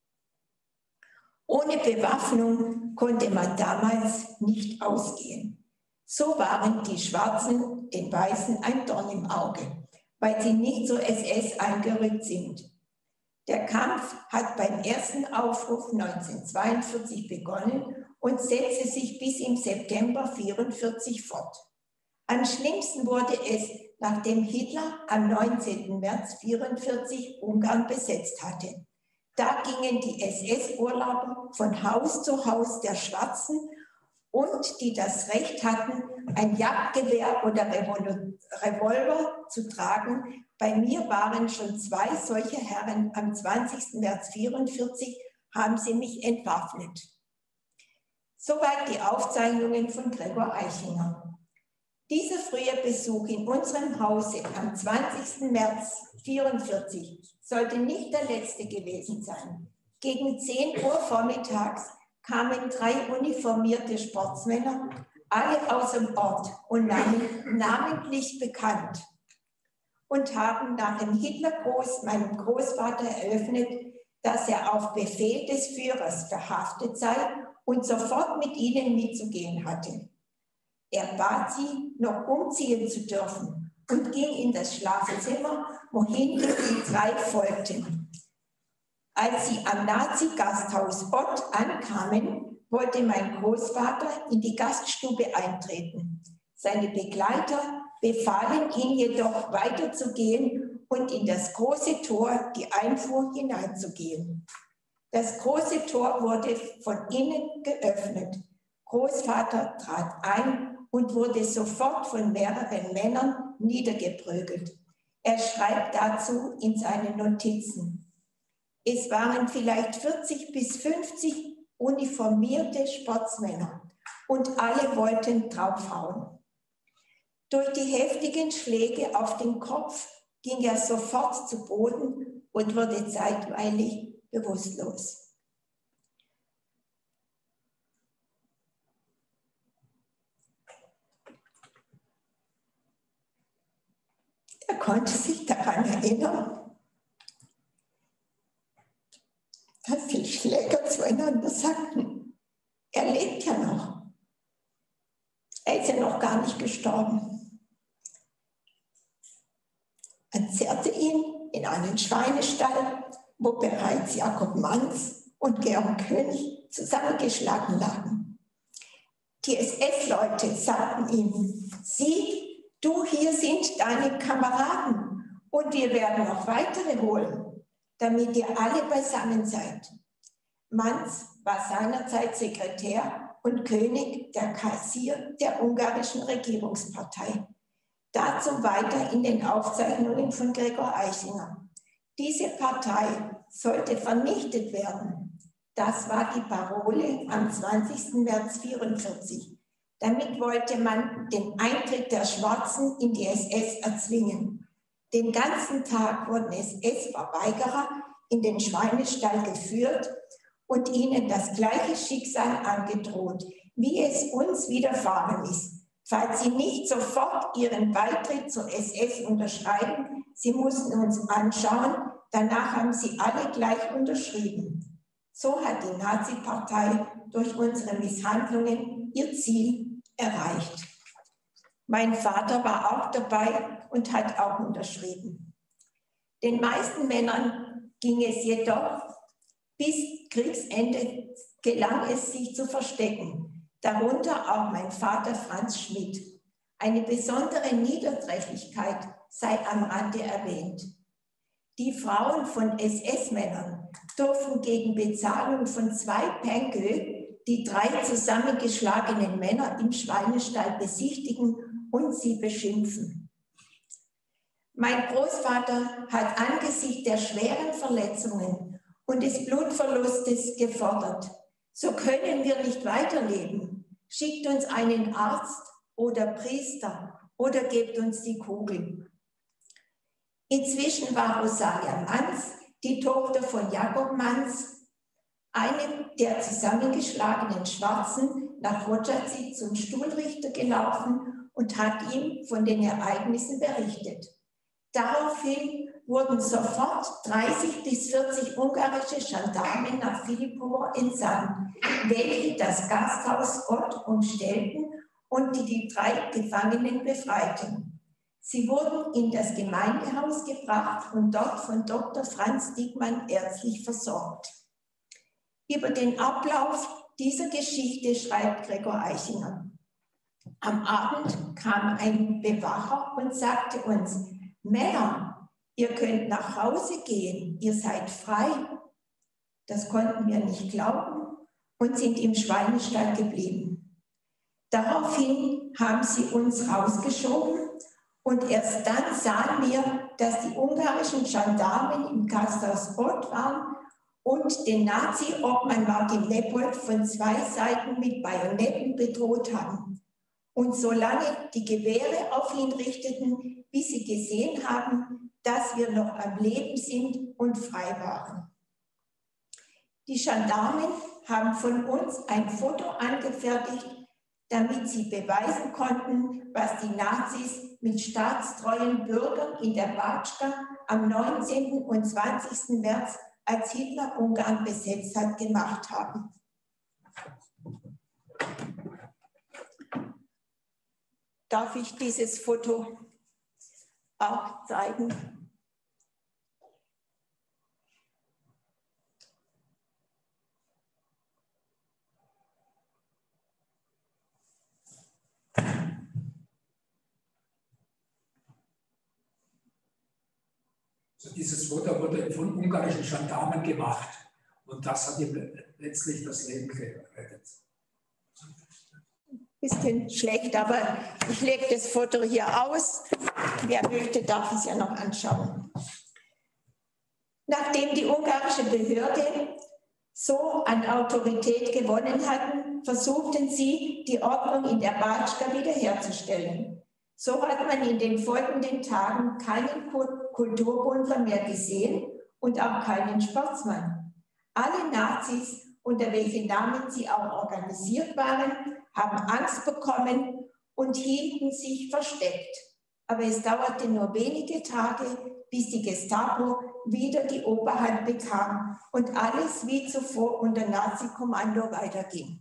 Speaker 8: Ohne Bewaffnung konnte man damals nicht ausgehen. So waren die Schwarzen den Weißen ein Dorn im Auge, weil sie nicht zur SS eingerückt sind. Der Kampf hat beim ersten Aufruf 1942 begonnen und setzte sich bis im September 1944 fort. Am schlimmsten wurde es, nachdem Hitler am 19. März 1944 Ungarn besetzt hatte. Da gingen die SS-Urlauber von Haus zu Haus der Schwarzen und die das Recht hatten, ein Jagdgewehr oder Revolver zu tragen. Bei mir waren schon 2 solche Herren. Am 20. März 1944 haben sie mich entwaffnet. Soweit die Aufzeichnungen von Gregor Eichinger. Dieser frühe Besuch in unserem Hause am 20. März 1944 sollte nicht der letzte gewesen sein. Gegen 10 Uhr vormittags kamen 3 uniformierte Sportsmänner, alle aus dem Ort und namentlich bekannt, und haben nach dem Hitlergruß meinem Großvater eröffnet, dass er auf Befehl des Führers verhaftet sei und sofort mit ihnen mitzugehen hatte. Er bat sie, noch umziehen zu dürfen und ging in das Schlafzimmer, wohin ihm die drei folgten. Als sie am Nazi-Gasthaus Ott ankamen, wollte mein Großvater in die Gaststube eintreten. Seine Begleiter befahlen ihn jedoch weiterzugehen und in das große Tor, die Einfuhr, hineinzugehen. Das große Tor wurde von innen geöffnet. Großvater trat ein und wurde sofort von mehreren Männern niedergeprügelt. Er schreibt dazu in seine Notizen: Es waren vielleicht 40 bis 50 uniformierte Sportsmänner und alle wollten draufhauen. Durch die heftigen Schläge auf den Kopf ging er sofort zu Boden und wurde zeitweilig bewusstlos. Er konnte sich daran erinnern, dass die Schläger zueinander sagten: Er lebt ja noch. Er ist ja noch gar nicht gestorben. Man zerrte ihn in einen Schweinestall, wo bereits Jakob Manz und Georg König zusammengeschlagen lagen. Die SS-Leute sagten ihm: Sieh, du, hier sind deine Kameraden und wir werden noch weitere holen, damit ihr alle beisammen seid. Manz war seinerzeit Sekretär und König der Kassier der ungarischen Regierungspartei. Dazu weiter in den Aufzeichnungen von Gregor Eichinger. Diese Partei sollte vernichtet werden. Das war die Parole am 20. März 1944. Damit wollte man den Eintritt der Schwarzen in die SS erzwingen. Den ganzen Tag wurden SS-Verweigerer in den Schweinestall geführt und ihnen das gleiche Schicksal angedroht, wie es uns widerfahren ist. Falls sie nicht sofort ihren Beitritt zur SS unterschreiben, sie mussten uns anschauen, danach haben sie alle gleich unterschrieben. So hat die Nazi-Partei durch unsere Misshandlungen ihr Ziel erreicht. Mein Vater war auch dabei und hat auch unterschrieben. Den meisten Männern ging es jedoch bis Kriegsende gelang es, sich zu verstecken. Darunter auch mein Vater Franz Schmidt. Eine besondere Niederträchtigkeit sei am Rande erwähnt. Die Frauen von SS-Männern durften gegen Bezahlung von 2 Penkel die 3 zusammengeschlagenen Männer im Schweinestall besichtigen und sie beschimpfen. Mein Großvater hat angesichts der schweren Verletzungen und des Blutverlustes gefordert: So können wir nicht weiterleben. Schickt uns einen Arzt oder Priester oder gebt uns die Kugel. Inzwischen war Rosalia Manz, die Tochter von Jakob Manz, einem der zusammengeschlagenen Schwarzen, nach Rojaci zum Stuhlrichter gelaufen und hat ihm von den Ereignissen berichtet. Daraufhin wurden sofort 30 bis 40 ungarische Gendarmen nach Philippovo entsandt, welche das Gasthaus Ott umstellten und die 3 Gefangenen befreiten. Sie wurden in das Gemeindehaus gebracht und dort von Dr. Franz Diekmann ärztlich versorgt. Über den Ablauf dieser Geschichte schreibt Gregor Eichinger: Am Abend kam ein Bewacher und sagte uns: Männer, ihr könnt nach Hause gehen, ihr seid frei. Das konnten wir nicht glauben und sind im Schweinestall geblieben. Daraufhin haben sie uns rausgeschoben und erst dann sahen wir, dass die ungarischen Gendarmen im Gasthaus Ott waren und den Nazi-Obmann Martin Leppold von 2 Seiten mit Bajonetten bedroht haben. Und solange die Gewehre auf ihn richteten, bis sie gesehen haben, dass wir noch am Leben sind und frei waren. Die Gendarmen haben von uns ein Foto angefertigt, damit sie beweisen konnten, was die Nazis mit staatstreuen Bürgern in der Batschka am 19. und 20. März, als Hitler Ungarn besetzt hat, gemacht haben. darf ich dieses Foto auch zeigen.
Speaker 6: Also dieses Foto wurde von ungarischen Gendarmen gemacht und das hat ihm letztlich das Leben gerettet.
Speaker 8: Bisschen schlecht, aber ich lege das Foto hier aus. Wer möchte, darf es ja noch anschauen. Nachdem die ungarische Behörde so an Autorität gewonnen hatten, versuchten sie, die Ordnung in der Batschka wiederherzustellen. So hat man in den folgenden Tagen keinen Kulturbundler mehr gesehen und auch keinen Sportsmann. Alle Nazis, unter welchen Namen sie auch organisiert waren, haben Angst bekommen und hielten sich versteckt. Aber es dauerte nur wenige Tage, bis die Gestapo wieder die Oberhand bekam und alles wie zuvor unter Nazi-Kommando weiterging.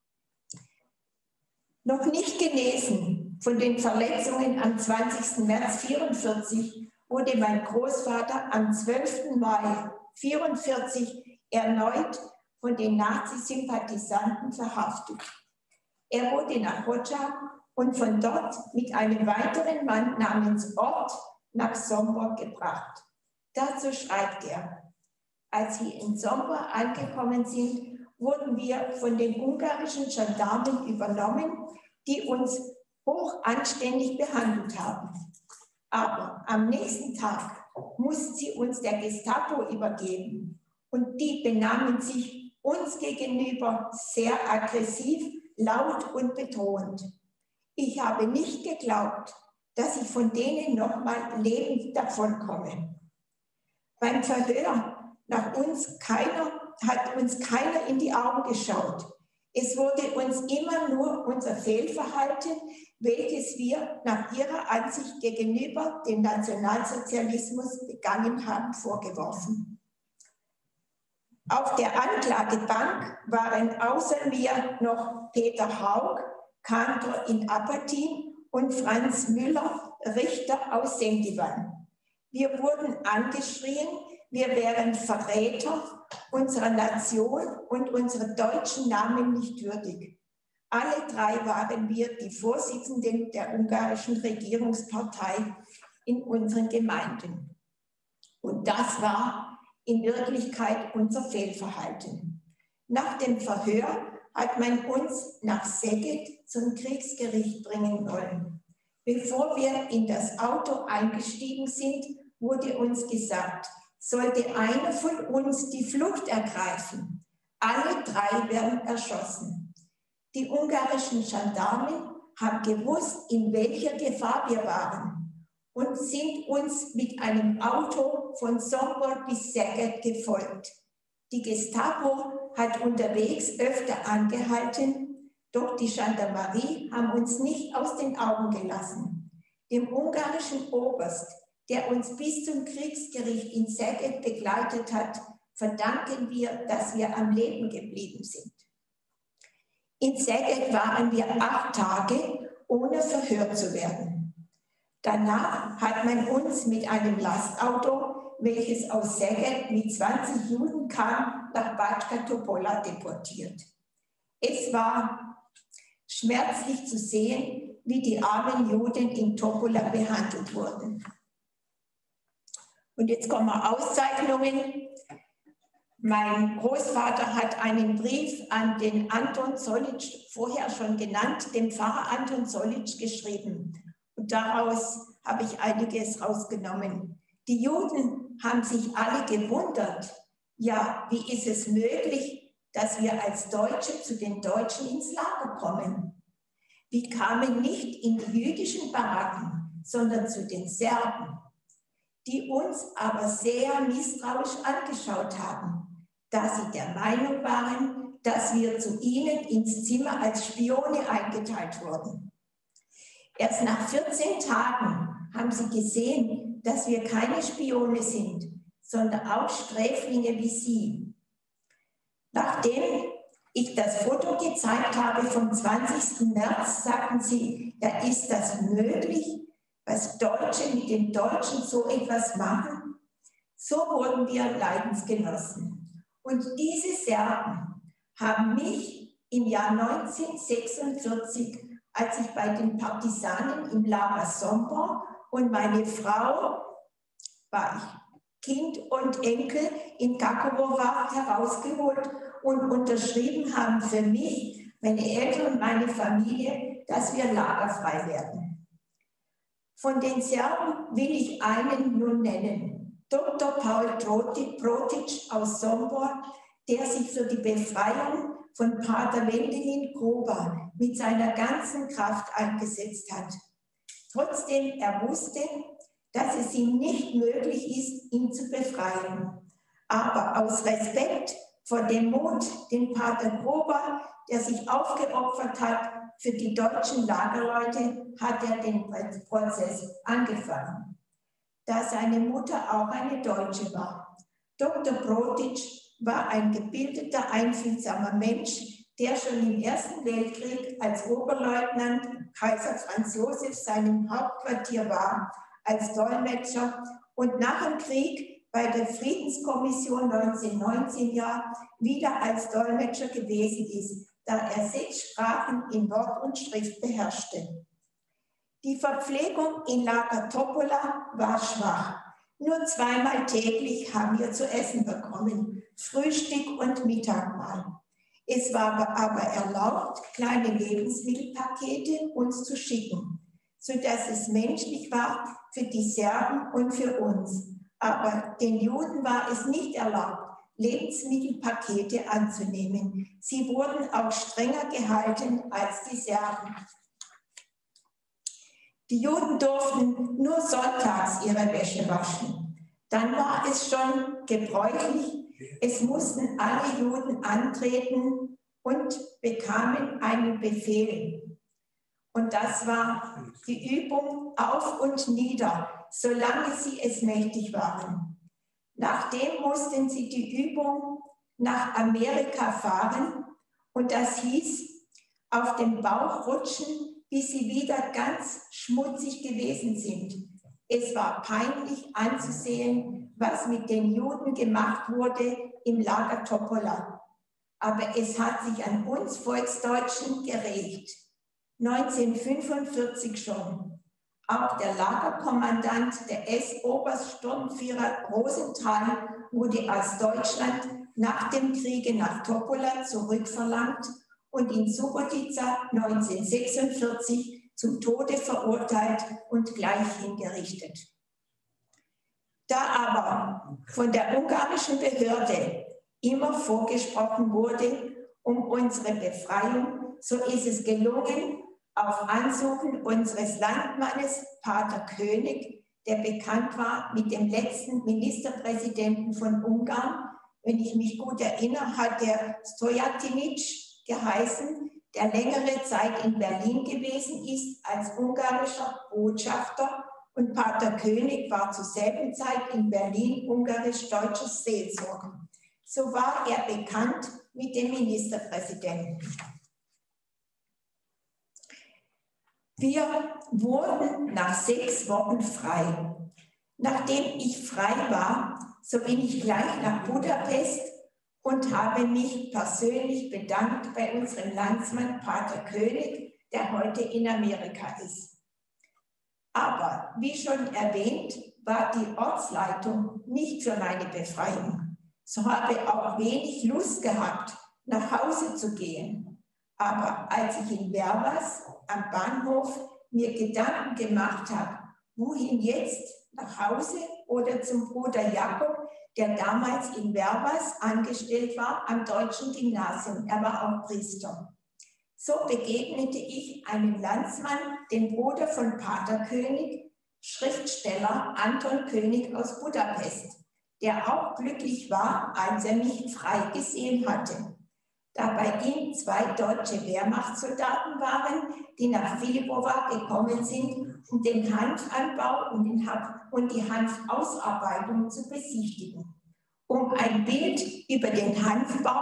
Speaker 8: Noch nicht genesen von den Verletzungen am 20. März 1944 wurde mein Großvater am 12. Mai 1944 erneut von den Nazi-Sympathisanten verhaftet. Er wurde nach Hodzsa und von dort mit einem weiteren Mann namens Ott nach Sombor gebracht. Dazu schreibt er: Als wir in Sombor angekommen sind, wurden wir von den ungarischen Gendarmen übernommen, die uns hoch anständig behandelt haben. Aber am nächsten Tag mussten sie uns der Gestapo übergeben und die benahmen sich uns gegenüber sehr aggressiv, laut und bedrohend. Ich habe nicht geglaubt, dass ich von denen nochmal lebend davonkomme. Beim Verhör hat uns keiner in die Augen geschaut. Es wurde uns immer nur unser Fehlverhalten, welches wir nach ihrer Ansicht gegenüber dem Nationalsozialismus begangen haben, vorgeworfen. Auf der Anklagebank waren außer mir noch Peter Haug, Kantor in Apatin, und Franz Müller, Richter aus Sentivan. Wir wurden angeschrien, wir wären Verräter unserer Nation und unsere deutschen Namen nicht würdig. Alle drei waren wir die Vorsitzenden der ungarischen Regierungspartei in unseren Gemeinden. Und das war in Wirklichkeit unser Fehlverhalten. Nach dem Verhör hat man uns nach Szeged zum Kriegsgericht bringen wollen. Bevor wir in das Auto eingestiegen sind, wurde uns gesagt, sollte einer von uns die Flucht ergreifen, alle drei werden erschossen. Die ungarischen Gendarmen haben gewusst, in welcher Gefahr wir waren und sind uns mit einem Auto von Sombor bis Szeged gefolgt. Die Gestapo hat unterwegs öfter angehalten, doch die Gendarmerie haben uns nicht aus den Augen gelassen. Dem ungarischen Oberst, der uns bis zum Kriegsgericht in Szeged begleitet hat, verdanken wir, dass wir am Leben geblieben sind. In Szeged waren wir 8 Tage, ohne verhört zu werden. Danach hat man uns mit einem Lastauto, welches aus Szeged mit 20 Juden kam, nach Bačka Topola deportiert. Es war schmerzlich zu sehen, wie die armen Juden in Topola behandelt wurden. Und jetzt kommen Auszeichnungen. Mein Großvater hat einen Brief an den Anton Zollitsch, vorher schon genannt, dem Pfarrer Anton Zollitsch, geschrieben. Und daraus habe ich einiges rausgenommen. Die Juden haben sich alle gewundert. Ja, wie ist es möglich, dass wir als Deutsche zu den Deutschen ins Lager kommen? Wir kamen nicht in die jüdischen Baracken, sondern zu den Serben, die uns aber sehr misstrauisch angeschaut haben, da sie der Meinung waren, dass wir zu ihnen ins Zimmer als Spione eingeteilt wurden. Erst nach 14 Tagen haben sie gesehen, dass wir keine Spione sind, sondern auch Sträflinge wie sie. Nachdem ich das Foto gezeigt habe vom 20. März, sagten sie, ja, ist das möglich, was Deutsche mit den Deutschen so etwas machen? So wurden wir Leidensgenossen. Und diese Serben haben mich im Jahr 1946, als ich bei den Partisanen im Lager Sombor und meine Frau, war ich Kind und Enkel, in Gakowo war, herausgeholt und unterschrieben haben für mich, meine Eltern und meine Familie, dass wir lagerfrei werden. Von den Serben will ich einen nun nennen, Dr. Paul Protic aus Sombor, der sich für die Befreiung von Pater Wendelin Gruber mit seiner ganzen Kraft eingesetzt hat. Trotzdem er wusste, dass es ihm nicht möglich ist, ihn zu befreien. Aber aus Respekt vor dem Mut, den Pater Gruber, der sich aufgeopfert hat für die deutschen Lagerleute, hat er den Prozess angefangen. Da seine Mutter auch eine Deutsche war. Dr. Protic war ein gebildeter, einfühlsamer Mensch, der schon im Ersten Weltkrieg als Oberleutnant Kaiser Franz Josef seinem Hauptquartier war, als Dolmetscher und nach dem Krieg bei der Friedenskommission 1919 wieder als Dolmetscher gewesen ist, da er 6 Sprachen in Wort und Schrift beherrschte. Die Verpflegung in Lager Topola war schwach. Nur 2-mal täglich haben wir zu essen bekommen, Frühstück und Mittagmahl. Es war aber erlaubt, kleine Lebensmittelpakete uns zu schicken, sodass es menschlich war für die Serben und für uns. Aber den Juden war es nicht erlaubt, Lebensmittelpakete anzunehmen. Sie wurden auch strenger gehalten als die Serben. Die Juden durften nur sonntags ihre Wäsche waschen. Dann war es schon gebräuchlich, es mussten alle Juden antreten und bekamen einen Befehl. Und das war die Übung auf und nieder, solange sie es mächtig waren. Nachdem mussten sie die Übung nach Amerika fahren und das hieß, auf dem Bauch rutschen, bis sie wieder ganz schmutzig gewesen sind. Es war peinlich anzusehen, was mit den Juden gemacht wurde im Lager Topola. Aber es hat sich an uns Volksdeutschen gerecht. 1945 schon. Auch der Lagerkommandant der S-Obersturmführer Rosenthal wurde aus Deutschland nach dem Kriege nach Topola zurückverlangt und in Subotica 1946 zum Tode verurteilt und gleich hingerichtet. Da aber von der ungarischen Behörde immer vorgesprochen wurde um unsere Befreiung, so ist es gelungen, auf Ansuchen unseres Landmannes Pater König, der bekannt war mit dem letzten Ministerpräsidenten von Ungarn, wenn ich mich gut erinnere, hat der Stojatinic geheißen, der längere Zeit in Berlin gewesen ist als ungarischer Botschafter, und Pater König war zur selben Zeit in Berlin ungarisch-deutscher Seelsorger. So war er bekannt mit dem Ministerpräsidenten. Wir wurden nach 6 Wochen frei. Nachdem ich frei war, so bin ich gleich nach Budapest und habe mich persönlich bedankt bei unserem Landsmann Pater König, der heute in Amerika ist. Aber wie schon erwähnt, war die Ortsleitung nicht für meine Befreiung. So habe ich auch wenig Lust gehabt, nach Hause zu gehen. Aber als ich in Wervas am Bahnhof mir Gedanken gemacht habe, wohin jetzt, nach Hause oder zum Bruder Jakob, der damals in Wervas angestellt war am Deutschen Gymnasium. Er war auch Priester. So begegnete ich einem Landsmann, dem Bruder von Pater König, Schriftsteller Anton König aus Budapest, der auch glücklich war, als er mich frei gesehen hatte. Da bei ihm 2 deutsche Wehrmachtssoldaten waren, die nach Filipowa gekommen sind, um den Hanfanbau und die Hanfausarbeitung zu besichtigen. Um ein Bild über den Hanfbau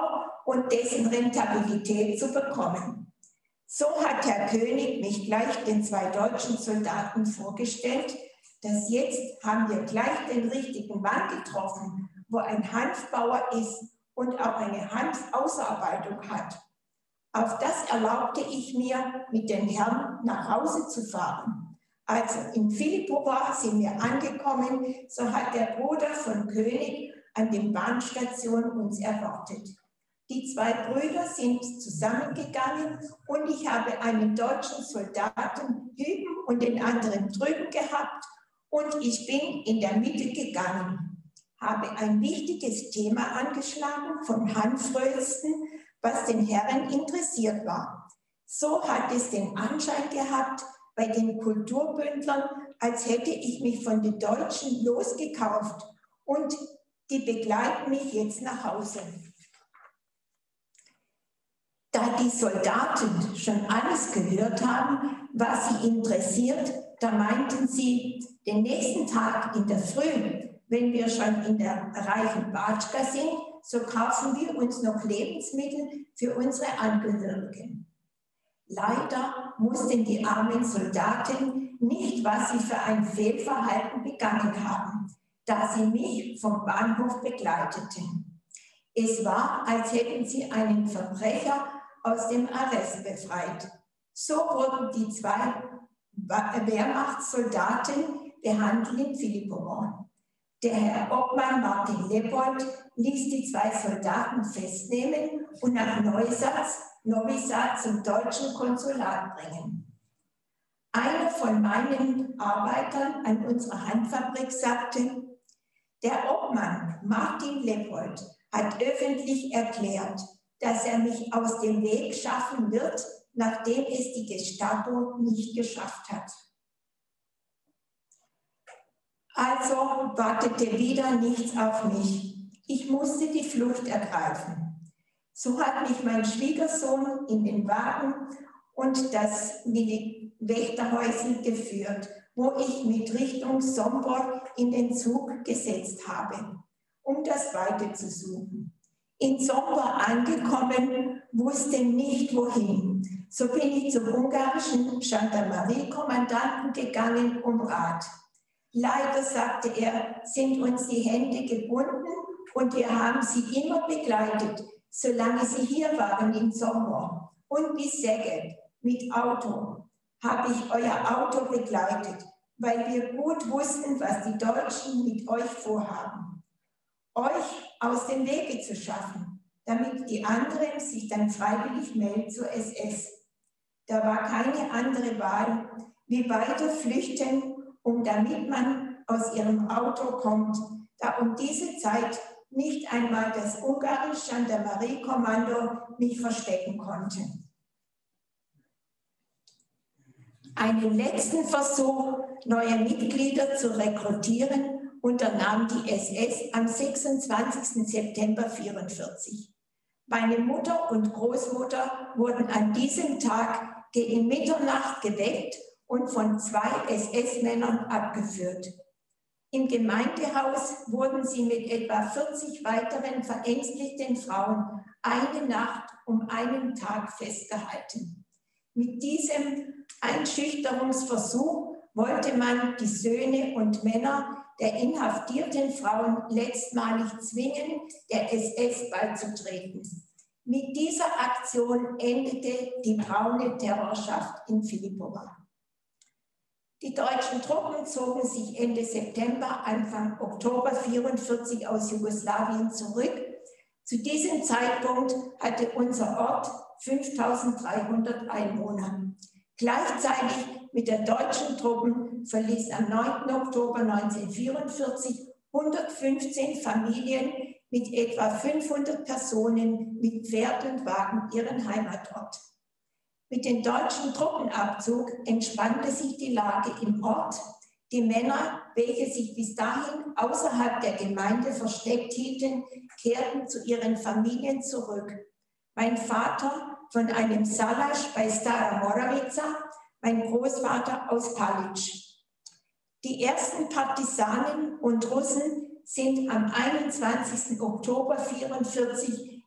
Speaker 8: und dessen Rentabilität zu bekommen. So hat Herr König mich gleich den 2 deutschen Soldaten vorgestellt, dass jetzt haben wir gleich den richtigen Mann getroffen, wo ein Hanfbauer ist und auch eine Hanfausarbeitung hat. Auf das erlaubte ich mir, mit den Herren nach Hause zu fahren. Also in Philippova sind wir angekommen, so hat der Bruder von König an der Bahnstation uns erwartet. Die 2 Brüder sind zusammengegangen und ich habe einen deutschen Soldaten hüben und den anderen drüben gehabt und ich bin in der Mitte gegangen, habe ein wichtiges Thema angeschlagen vom Hanfrösten, was den Herren interessiert war. So hat es den Anschein gehabt bei den Kulturbündlern, als hätte ich mich von den Deutschen losgekauft und die begleiten mich jetzt nach Hause. Da die Soldaten schon alles gehört haben, was sie interessiert, da meinten sie, den nächsten Tag in der Früh, wenn wir schon in der reichen Batschka sind, so kaufen wir uns noch Lebensmittel für unsere Angehörigen. Leider mussten die armen Soldaten nicht, was sie für ein Fehlverhalten begangen haben, da sie mich vom Bahnhof begleiteten. Es war, als hätten sie einen Verbrecher aus dem Arrest befreit. So wurden die 2 Wehrmachtssoldaten behandelt in Philippova. Der Herr Obmann Martin Leopold ließ die 2 Soldaten festnehmen und nach Novi Sad zum deutschen Konsulat bringen. Einer von meinen Arbeitern an unserer Handfabrik sagte, der Obmann Martin Leopold hat öffentlich erklärt, dass er mich aus dem Weg schaffen wird, nachdem es die Gestapo nicht geschafft hat. Also wartete wieder nichts auf mich. Ich musste die Flucht ergreifen. So hat mich mein Schwiegersohn in den Wagen und das Wächterhäuschen geführt, wo ich mit Richtung Sombor in den Zug gesetzt habe, um das Weite zu suchen. In Sombor angekommen, wusste nicht wohin. So bin ich zum ungarischen Gendarmerie-Kommandanten gegangen um Rat. Leider, sagte er, sind uns die Hände gebunden und wir haben sie immer begleitet, solange sie hier waren in Sombor und bis Szeged mit Auto. Habe ich euer Auto begleitet, weil wir gut wussten, was die Deutschen mit euch vorhaben. Euch aus dem Wege zu schaffen, damit die anderen sich dann freiwillig melden zur SS. Da war keine andere Wahl, wie weiter flüchten, damit man aus ihrem Auto kommt, da um diese Zeit nicht einmal das ungarische Gendarmerie-Kommando mich verstecken konnte. Einen letzten Versuch, neue Mitglieder zu rekrutieren, unternahm die SS am 26. September 1944. Meine Mutter und Großmutter wurden an diesem Tag gegen Mitternacht geweckt und von 2 SS-Männern abgeführt. Im Gemeindehaus wurden sie mit etwa 40 weiteren verängstigten Frauen eine Nacht um einen Tag festgehalten. Mit diesem Einschüchterungsversuch wollte man die Söhne und Männer der inhaftierten Frauen letztmalig zwingen, der SS beizutreten. Mit dieser Aktion endete die braune Terrorschaft in Philippova. Die deutschen Truppen zogen sich Ende September, Anfang Oktober 1944 aus Jugoslawien zurück. Zu diesem Zeitpunkt hatte unser Ort 5.300 Einwohner. Gleichzeitig mit der deutschen Truppen verließen am 9. Oktober 1944 115 Familien mit etwa 500 Personen mit Pferd und Wagen ihren Heimatort. Mit dem deutschen Truppenabzug entspannte sich die Lage im Ort. Die Männer, welche sich bis dahin außerhalb der Gemeinde versteckt hielten, kehrten zu ihren Familien zurück. Mein Vater von einem Salasch bei Stara Moravica, mein Großvater aus Palic. Die ersten Partisanen und Russen sind am 21. Oktober 1944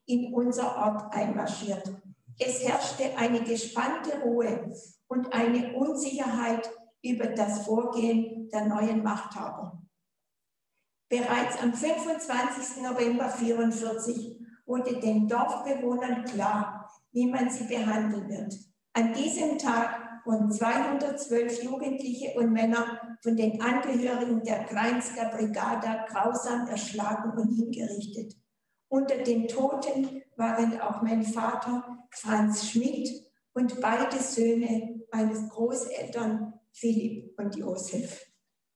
Speaker 8: in unser Ort einmarschiert. Es herrschte eine gespannte Ruhe und eine Unsicherheit über das Vorgehen der neuen Machthaber. Bereits am 25. November 1944 wurde den Dorfbewohnern klar, wie man sie behandeln wird. An diesem Tag wurden 212 Jugendliche und Männer von den Angehörigen der Krajinska Brigada grausam erschlagen und hingerichtet. Unter den Toten waren auch mein Vater Franz Schmidt und beide Söhne meines Großeltern Philipp und Josef.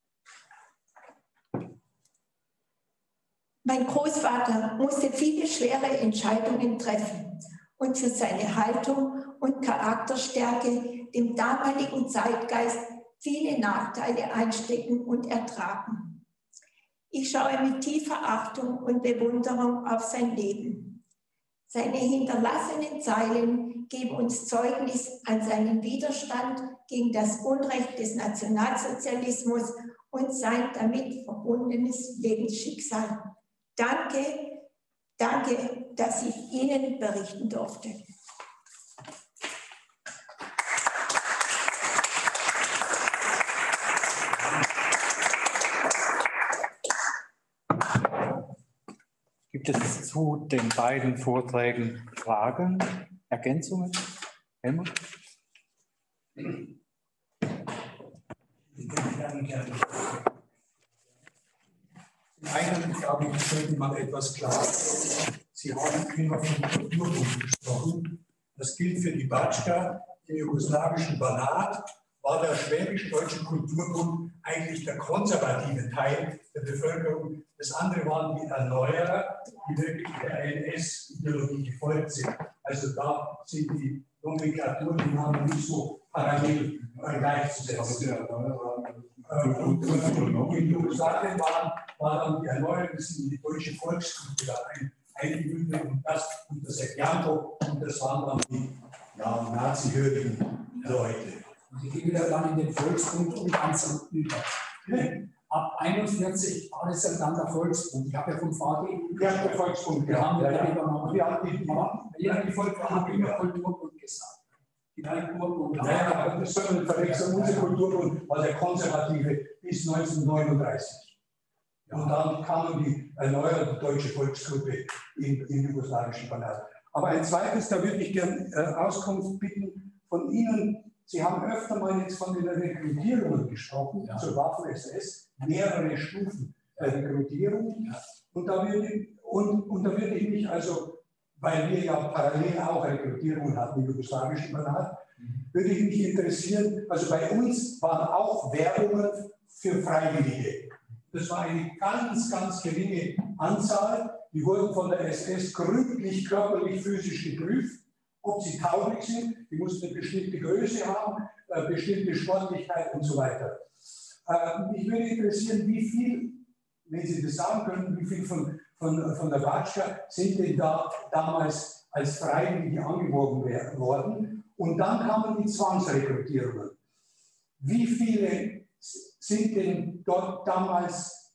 Speaker 8: Mein Großvater musste viele schwere Entscheidungen treffen und für seine Haltung und Charakterstärke dem damaligen Zeitgeist viele Nachteile einstecken und ertragen. Ich schaue mit tiefer Achtung und Bewunderung auf sein Leben. Seine hinterlassenen Zeilen geben uns Zeugnis an seinen Widerstand gegen das Unrecht des Nationalsozialismus und sein damit verbundenes Lebensschicksal. Danke, danke, dass ich Ihnen berichten durfte.
Speaker 7: Gibt es zu den beiden Vorträgen Fragen, Ergänzungen? Helmut?
Speaker 6: Gerne. Zum einen, glaube ich, sollte man etwas klarstellen. Sie haben immer von Kulturbund gesprochen. Das gilt für die Batschka, im jugoslawischen Banat war der schwäbisch-deutsche Kulturbund eigentlich der konservative Teil der Bevölkerung. Das andere waren die Erneuerer, die wirklich der NS-Ideologie gefolgt sind. Also da sind die Nomenklaturen, die waren nicht so parallel gleichzusetzen. Und in Jugoslawien war dann die Erneuerung, das sind die deutsche Volksgruppe da eingebündelt und das unter Sergianto und das waren dann die nazi-hörigen Leute. Die gingen dann in den Volksbund und ganz über. Ab 1941 war es dann der Volksbund. Ich habe ja vom Vater der Volksbund. Wir haben die Volksbund haben immer Kulturbund gesagt. Ja, das ist eine Verwechslung. Unser Kulturbund war der konservative bis 1939. Und dann kamen die erneuerte deutsche Volksgruppe im jugoslawischen Banat. Aber ein zweites, da würde ich gerne Auskunft bitten von Ihnen. Sie haben öfter mal jetzt von den Rekrutierungen gesprochen, zur Waffen-SS, mehrere Stufen der Rekrutierung. Ja. Und da würde ich mich also, weil wir ja parallel auch Rekrutierungen hatten im jugoslawischen Banat, würde ich mich interessieren, also bei uns waren auch Werbungen für Freiwillige. Das war eine ganz, ganz geringe Anzahl. Die wurden von der SS gründlich körperlich, physisch geprüft, ob sie tauglich sind. Die mussten eine bestimmte Größe haben, bestimmte Sportlichkeit und so weiter. Mich würde interessieren, wie viel, wenn Sie das sagen können, wie viel von der Batschka sind denn da damals als Freiwillige angeworben worden? Und dann kamen die Zwangsrekrutierungen. Wie viele sind denn dort damals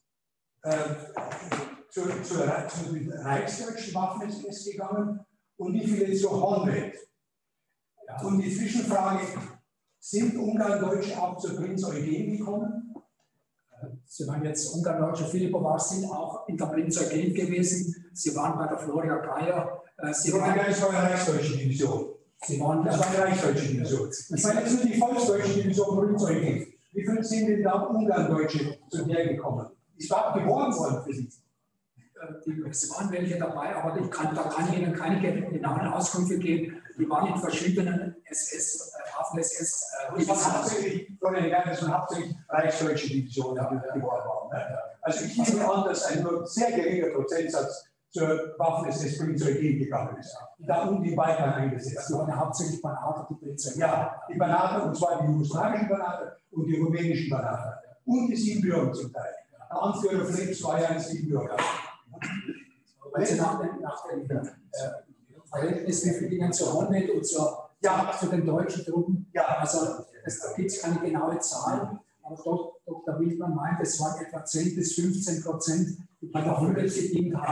Speaker 6: zur reichsdeutschen Waffen-SS gegangen und wie viele zur Honved? Ja. Und die Zwischenfrage, sind Ungarndeutsche auch zur Prinz Eugen gekommen? Sie waren jetzt Ungarndeutsche, Philippa sind auch in der Prinz Eugen gewesen. Sie waren bei der Floria Geier. Das war eine reichsdeutsche Division. Das war eine reichsdeutsche Division. Ich meine jetzt nur die volksdeutsche Division Prinz Eugen. Wie viele sind denn da Ungarndeutsche zu der gekommen? Ist überhaupt geworben worden für Sie? Es waren welche dabei, aber da kann ich Ihnen keine genauen Auskünfte geben. Die waren in verschiedenen Waffen-SS. Das waren hauptsächlich reichsdeutsche Divisionen, die geworden waren. Also ich nehme an, dass ein nur sehr geringer Prozentsatz zur Waffen-SS Prinz Eugen gegangen ist. Da die weiter eingesetzt. Das waren hauptsächlich Banater, die Prinz Eugen. Ja, die Banater, und zwar die jugoslawischen Banater und die rumänischen Banater. Und die Siebenbürger zum Teil. Der Anführer Flex war ja ein Siebenbürger. Weil Sie nach den Verhältnisbedingungen zur Honved und zu den deutschen Truppen, also da gibt es keine genaue Zahl, aber Dr. Wildmann meint, es waren etwa 10 bis 15%, die bei der Honved gedient haben.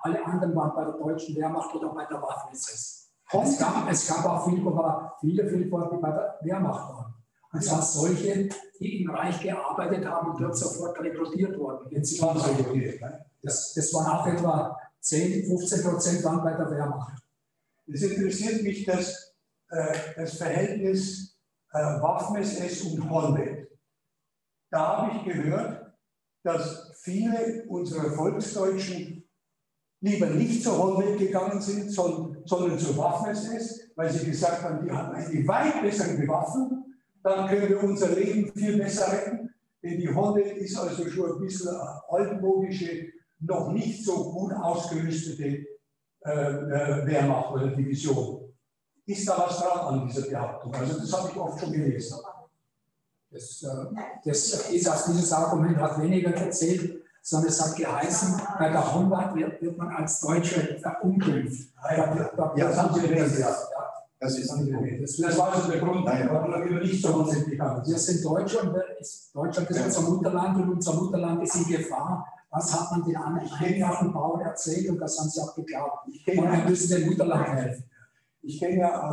Speaker 6: Alle anderen waren bei der deutschen Wehrmacht oder bei der Waffen-SS. Es gab auch viele Freikorps, die bei der Wehrmacht waren. Und zwar solche, die im Reich gearbeitet haben und dort sofort rekrutiert wurden. Das waren auch etwa 10-15% waren bei der Wehrmacht.
Speaker 9: Es interessiert mich das Verhältnis Waffen-SS und Honved. Da habe ich gehört, dass viele unserer Volksdeutschen lieber nicht zur Honved gegangen sind, sondern zur Waffen-SS, weil sie gesagt haben, die haben eine weit bessere Waffen, dann können wir unser Leben viel besser retten. Denn die Honved ist also schon ein bisschen altmodische, noch nicht so gut ausgerüstete Wehrmacht oder Division. Ist da was dran an dieser Behauptung? Also das habe ich oft schon gelesen.
Speaker 6: Dieses Argument hat weniger erzählt, sondern es hat geheißen, bei der Honved wird man als Deutsche verunglimpft.
Speaker 9: Das haben Sie gesagt. Das war also der Grund, warum wir nicht so sind gegangen.
Speaker 6: Wir sind Deutschland, Deutschland ist unser Mutterland und unser Mutterland ist in Gefahr. Das hat man den einfachen Bauern erzählt und das haben sie auch geglaubt. Und wir müssen dem Mutterland helfen.
Speaker 9: Ich kenne ja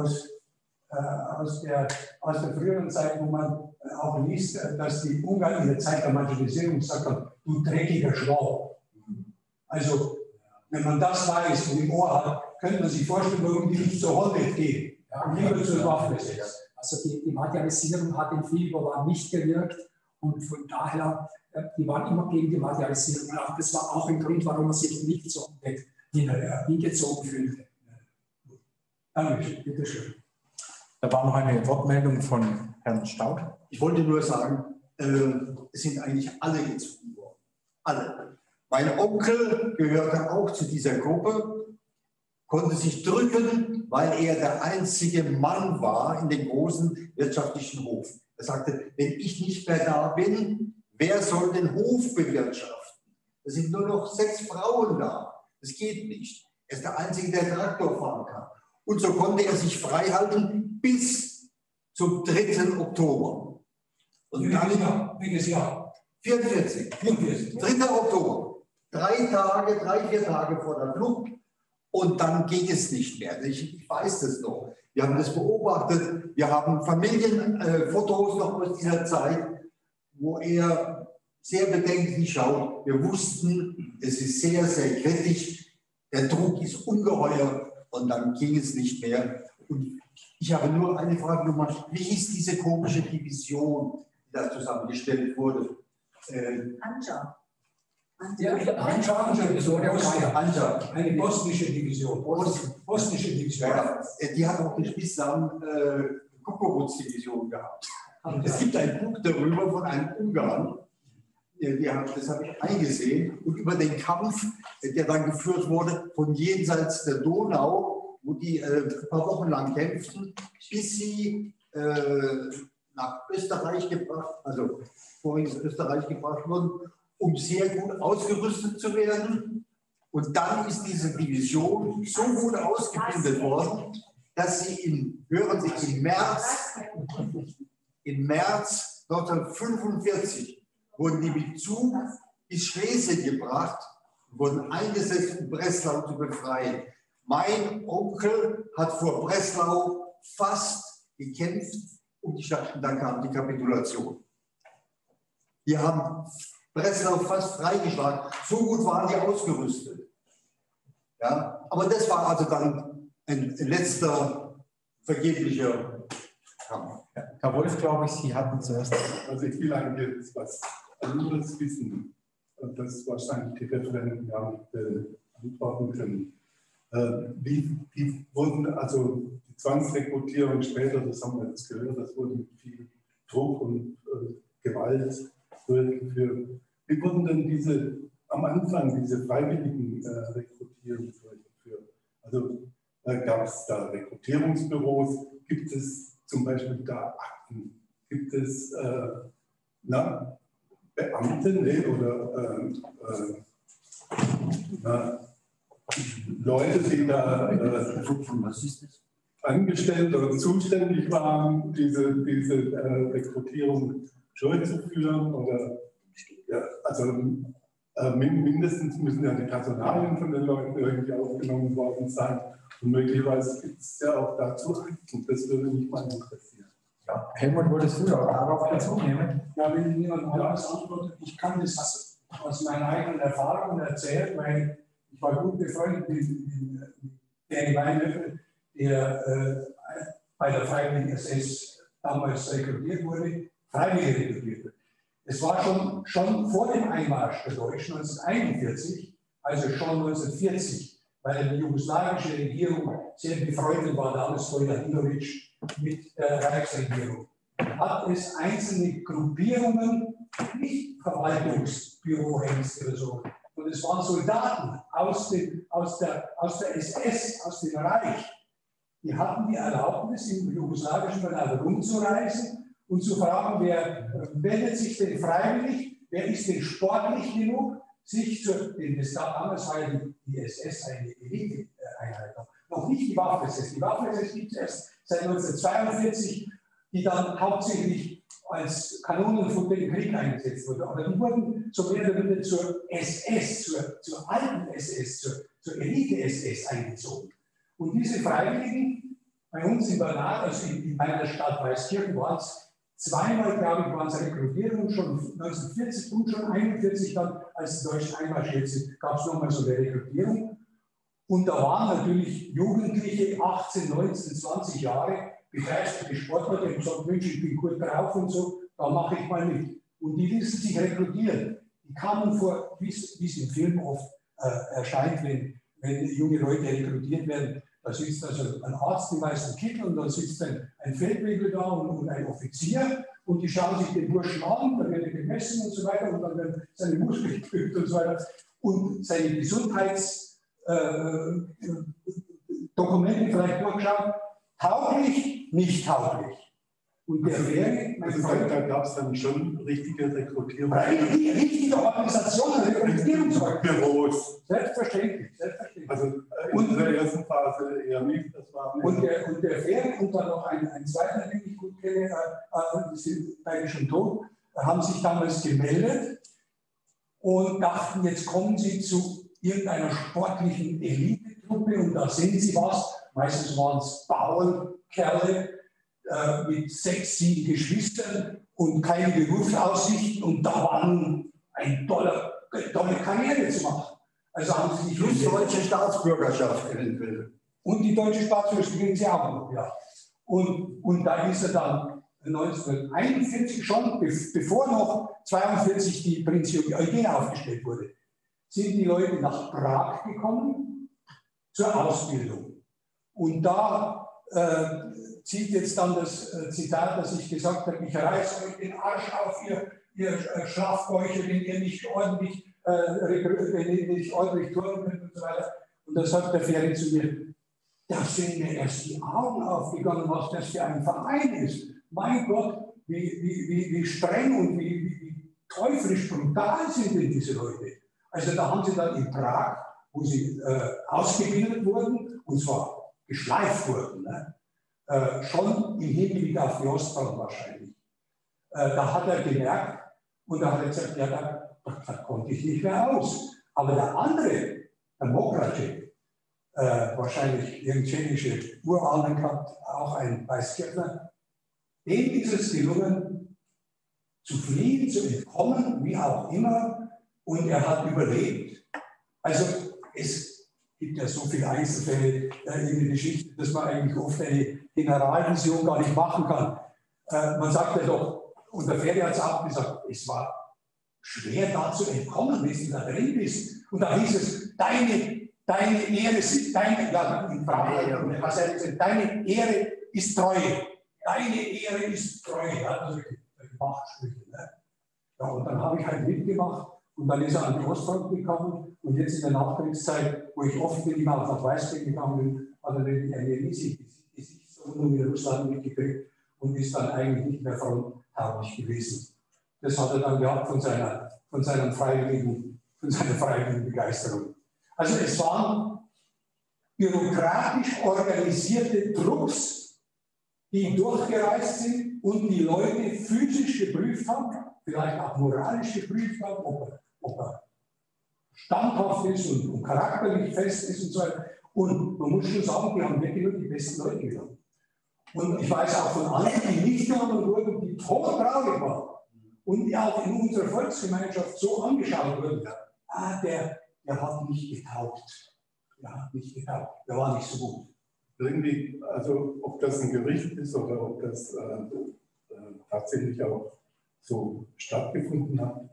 Speaker 9: aus der früheren Zeit, wo man auch liest, dass die Ungarn in der Zeit der Majorisierung gesagt haben, du dreckiger Schwab. Also, wenn man das weiß und im Ohr hat, könnte man sich vorstellen, warum die nicht zur Honved gehen. Ja, lieber zur Waffe.
Speaker 6: Also die Materialisierung hat in Februar nicht gewirkt und von daher, die waren immer gegen die Materialisierung. Das war auch ein Grund, warum man sich nicht so hingezogen fühlte.
Speaker 9: Dankeschön, bitteschön.
Speaker 1: Da war noch eine Wortmeldung von Herrn Staud.
Speaker 5: Ich wollte nur sagen, es sind eigentlich alle gezogen worden. Alle. Mein Onkel gehörte auch zu dieser Gruppe, konnte sich drücken, weil er der einzige Mann war in dem großen wirtschaftlichen Hof. Er sagte, wenn ich nicht mehr da bin, wer soll den Hof bewirtschaften? Es sind nur noch 6 Frauen da. Das geht nicht. Er ist der Einzige, der Traktor fahren kann. Und so konnte er sich frei halten bis zum 3. Oktober. Und dann,
Speaker 9: welches Jahr?
Speaker 5: 44. 3. Oktober. 3-4 Tage vor der Flucht. Und dann ging es nicht mehr. Ich weiß das noch. Wir haben das beobachtet. Wir haben Familienfotos noch aus dieser Zeit, wo er sehr bedenklich schaut. Wir wussten, es ist sehr, sehr kritisch. Der Druck ist ungeheuer. Und dann ging es nicht mehr. Und ich habe nur eine Frage gemacht. Wie hieß diese komische Division, die da zusammengestellt wurde?
Speaker 8: Anja.
Speaker 9: Anja. Eine bosnische Division. Bosnische Division.
Speaker 5: Ja, die hat auch den Spitznamen Kukuruz-Division gehabt. Es gibt ein Buch darüber von einem Ungarn. Das habe ich eingesehen, und über den Kampf, der dann geführt wurde von jenseits der Donau, wo die ein paar Wochen lang kämpften, bis sie nach Österreich vorhin Österreich gebracht wurden, um sehr gut ausgerüstet zu werden. Und dann ist diese Division so gut ausgebildet worden, dass sie im März 1945 wurden die mit Zug bis Schlesien gebracht, wurden eingesetzt, um Breslau zu befreien. Mein Onkel hat vor Breslau fast gekämpft um die Stadt, und dann kam die Kapitulation. Die haben Breslau fast freigeschlagen. So gut waren die ausgerüstet. Ja, aber das war also dann ein letzter vergeblicher Kampf.
Speaker 1: Herr Wolf, glaube ich, Sie hatten zuerst.
Speaker 10: Also ich will eigentlich jetzt was anderes wissen, und das wahrscheinlich die Referenten gar nicht beantworten können. Wie wurden also die Zwangsrekrutierung später, das haben wir jetzt gehört, das wurde mit viel Druck und Gewalt durchgeführt. Wie wurden denn am Anfang diese freiwilligen Rekrutierungen durchgeführt? Also gab es da Rekrutierungsbüros? Gibt es zum Beispiel da Akten? Gibt es Beamte oder Leute, die da angestellt oder zuständig waren, diese Rekrutierung durchzuführen? Oder, ja, also Mindestens müssen ja die Personalien von den Leuten irgendwie aufgenommen worden sein. Und möglicherweise gibt es ja auch dazu Akten. Das würde mich mal interessieren.
Speaker 1: Ja. Helmut, wolltest du auch darauf Bezug nehmen?
Speaker 9: Ja, wenn jemand anders antwortet, ich kann das aus meiner eigenen Erfahrung erzählen, weil ich war gut befreundet mit Danny Weinlöffel, der bei der Freiwilligen SS damals rekrutiert wurde, freiwillig rekrutiert wurde. Es war schon vor dem Einmarsch der Deutschen 1941, also schon 1940, weil die jugoslawische Regierung sehr befreundet war, damals Stojadinovic mit der Reichsregierung, hat es einzelne Gruppierungen, nicht Verwaltungsbürohengste oder so, und es waren Soldaten aus der SS, aus dem Reich, die hatten die Erlaubnis, im jugoslawischen Bereich rumzureisen und zu fragen, wer wendet sich denn freiwillig, wer ist denn sportlich genug, sich das gab damals war die SS eine Elite-Einheit, noch nicht die Waffen-SS. Die Waffen-SS gibt es erst seit 1942, die dann hauptsächlich als Kanonenfutter im Krieg eingesetzt wurde. Aber die wurden so mehr oder weniger zur SS, zur alten SS, zur Elite-SS eingezogen. Und diese Freiwilligen bei uns in Bernard, also in meiner Stadt Weißkirchen, waren es zweimal, glaube ich, waren es Rekrutierungen, schon 1940 und schon 1941 dann, als die Deutschen einmarschiert sind, gab es nochmal so eine Rekrutierung. Und da waren natürlich Jugendliche, 18, 19, 20 Jahre, begeisterte Sportler, die haben gesagt, Mensch, ich bin gut drauf und so, da mache ich mal mit. Und die ließen sich rekrutieren. Die kamen vor, wie es im Film oft erscheint, wenn junge Leute rekrutiert werden. Da sitzt also ein Arzt im weißen Kittel und dann sitzt ein Feldwebel da und ein Offizier und die schauen sich den Burschen an, dann wird er gemessen und so weiter und dann werden seine Muskeln geprüft und so weiter und seine Gesundheitsdokumente vielleicht durchschauen, tauglich, nicht tauglich. Und der wäre,
Speaker 10: da gab es dann schon richtige Rekrutierung.
Speaker 9: Richtige Organisationen,
Speaker 10: Rekrutierungsbüros.
Speaker 9: Selbstverständlich.
Speaker 10: Also in der ersten Phase eher nicht. Das war nicht
Speaker 9: und der Fähre und dann noch ein zweiter, den ich gut kenne, die sind beide schon tot, haben sich damals gemeldet und dachten, jetzt kommen sie zu irgendeiner sportlichen Elitetruppe und da sehen sie was. Meistens waren es Bauernkerle mit 6, 7 Geschwistern und keine Berufsaussichten und da war nun eine tolle Karriere zu machen. Also haben sie nicht
Speaker 5: die deutsche Staatsbürgerschaft eventuell.
Speaker 9: Und die deutsche Staatsbürgerschaft kriegen sie auch noch, ja. Und da ist er dann 1941 schon, bevor noch 1942 die Prinzip Eugene aufgestellt wurde, sind die Leute nach Prag gekommen zur Ausbildung. Und da zieht jetzt dann das Zitat, das ich gesagt habe, ich reiße euch den Arsch auf, ihr Schlafbäuche, wenn ihr nicht ordentlich turnen könnt und so weiter. Und da sagt der Fähre zu mir, da sind mir erst die Augen aufgegangen, was das für ein Verein ist. Mein Gott, wie streng und wie teuflisch brutal sind denn diese Leute. Also da haben sie dann in Prag, wo sie ausgebildet wurden, und zwar geschleift wurden, ne? Schon im Hinblick auf die Ostfront wahrscheinlich. Da hat er gemerkt und da hat er gesagt, ja, da konnte ich nicht mehr aus. Aber der andere, der Mokrace, wahrscheinlich irgendein tschechische Urahnen gehabt, auch ein Weißkirchner, dem ist es gelungen, zu fliehen, zu entkommen, wie auch immer, und er hat überlebt. Also es gibt ja so viele Einzelfälle in der Geschichte, dass man eigentlich oft eine Generalvision gar nicht machen kann. Man sagt ja doch, und der Fähre hat es auch gesagt, es war schwer da zu entkommen, wenn du da drin bist. Und da hieß es, deine Ehre ist, deine Ehre ist Treue. Deine Ehre ist Treue. Also Machtsprüche. Ne? Ja, und dann habe ich halt mitgemacht. Und dann ist er an die Ostfront gekommen und jetzt in der Nachkriegszeit, wo ich oft mit ihm auch nach Weißkirchen gegangen bin, hat er eine riesige Gesichtsverwundung in Russland mitgekriegt und ist dann eigentlich nicht mehr fronttauglich gewesen. Das hat er dann gehabt von seiner freiwilligen Begeisterung. Also es waren bürokratisch organisierte Trupps, die durchgereist sind und die Leute physisch geprüft haben, vielleicht auch moralisch geprüft haben, ob er standhaft ist und charakterlich fest ist und so weiter. Und man muss schon sagen, die haben wirklich nur die besten Leute genommen. Und ich weiß auch von anderen, die nicht genommen wurden, die todtraurig waren und die auch in unserer Volksgemeinschaft so angeschaut wurden. Der hat nicht getaugt. Der hat nicht getaugt. Der war nicht so gut.
Speaker 10: Irgendwie, also ob das ein Gericht ist oder ob das tatsächlich auch so stattgefunden hat,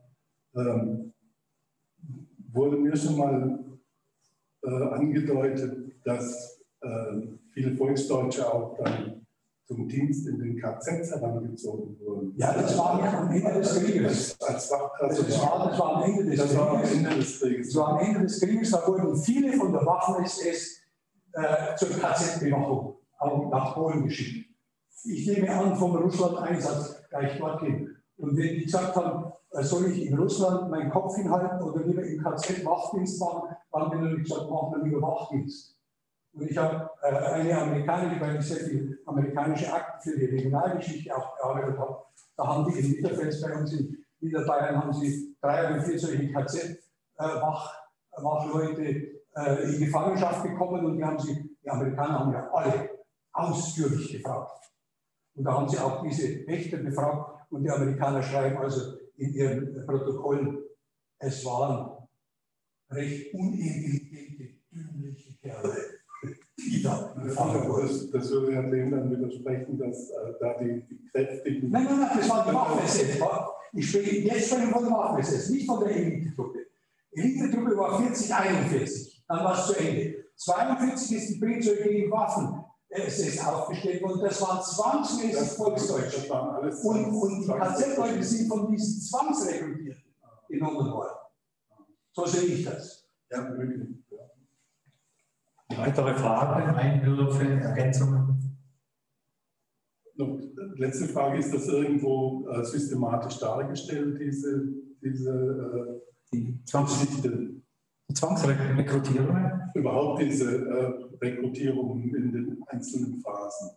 Speaker 10: wurde mir schon mal angedeutet, dass viele Volksdeutsche auch dann zum Dienst in den KZs herangezogen wurden.
Speaker 9: Ja, das war am Ende des Krieges. Das war am Ende des Krieges. Das war am Ende des Krieges. Da wurden viele von der Waffen-SS zur KZ-Bewachung nach Polen geschickt. Ich nehme an, vom Russland-Einsatz gleich dorthin. Und wenn die gesagt haben, soll ich in Russland meinen Kopf hinhalten oder lieber im KZ Wachdienst machen, dann haben wir gesagt, machen wir lieber Wachdienst. Und ich habe eine amerikanische, weil ich sehr viele amerikanische Akten für die Regionalgeschichte auch gearbeitet habe, da haben die in Mitterfels bei uns in Niederbayern haben sie 3 oder 4 solche KZ-Wachleute in Gefangenschaft bekommen und die Amerikaner haben ja alle ausführlich gefragt. Und da haben sie auch diese Wächter befragt und die Amerikaner schreiben also in ihren Protokollen, es waren recht unintelligente, dümmliche Kerle.
Speaker 10: Das würde ja dem dann widersprechen, dass da die kräftigen...
Speaker 9: Nein, das war die Waffen-SS. Ich spreche jetzt von der Waffen-SS, nicht von der Elitetruppe. Elitetruppe war 40-41, dann war es zu Ende. 42 ist die Bringzeug gegen Waffen-SS aufgestellt worden. Das waren zwangsmäßig Volksdeutsche. Und die KZ-Leute sind von diesen Zwangsrekrutierten genommen worden. So sehe ich das.
Speaker 10: Ja, wirklich.
Speaker 1: Weitere Fragen, Einwürfe, Ergänzungen?
Speaker 10: Die letzte Frage, ist das irgendwo systematisch dargestellt, diese
Speaker 1: Zwangsrekrutierung?
Speaker 10: Überhaupt diese Rekrutierung in den einzelnen Phasen?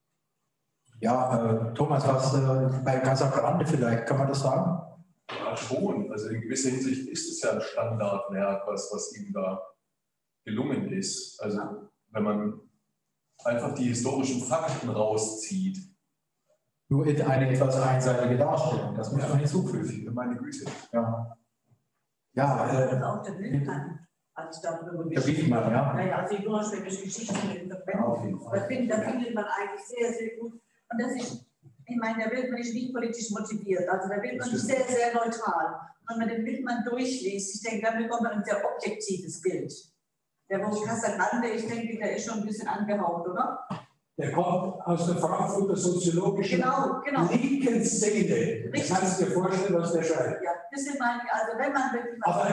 Speaker 1: Ja, Thomas, was bei Casa Grande vielleicht, kann man das sagen?
Speaker 11: Ja, schon. Also in gewisser Hinsicht ist es ja ein Standardwerk, was ihm da gelungen ist. Also wenn man einfach die historischen Fakten rauszieht.
Speaker 1: Nur eine etwas einseitige Darstellung, das muss man hinzufügen.
Speaker 11: Meine Güte.
Speaker 1: Ja.
Speaker 12: Auch der Wildmann hat darüber
Speaker 1: geschrieben. Der Wildmann, ja.
Speaker 12: Naja, also die Donauschwäbische Geschichte mit den Verbänden. Da findet man eigentlich sehr, sehr gut. Und das ist, ich meine, der Wildmann ist nicht politisch motiviert. Also der Wildmann ist sehr, sehr neutral. Wenn man den Wildmann durchliest, ich denke, dann bekommt man ein sehr objektives Bild. Der Casa Grande, ich denke, der ist schon ein bisschen angehaucht, oder?
Speaker 9: Der kommt aus der Frankfurter soziologischen linken Szene. Ich kann es dir vorstellen, was der schreibt.
Speaker 12: Ja, das sind meine, also wenn man wirklich...
Speaker 9: Aber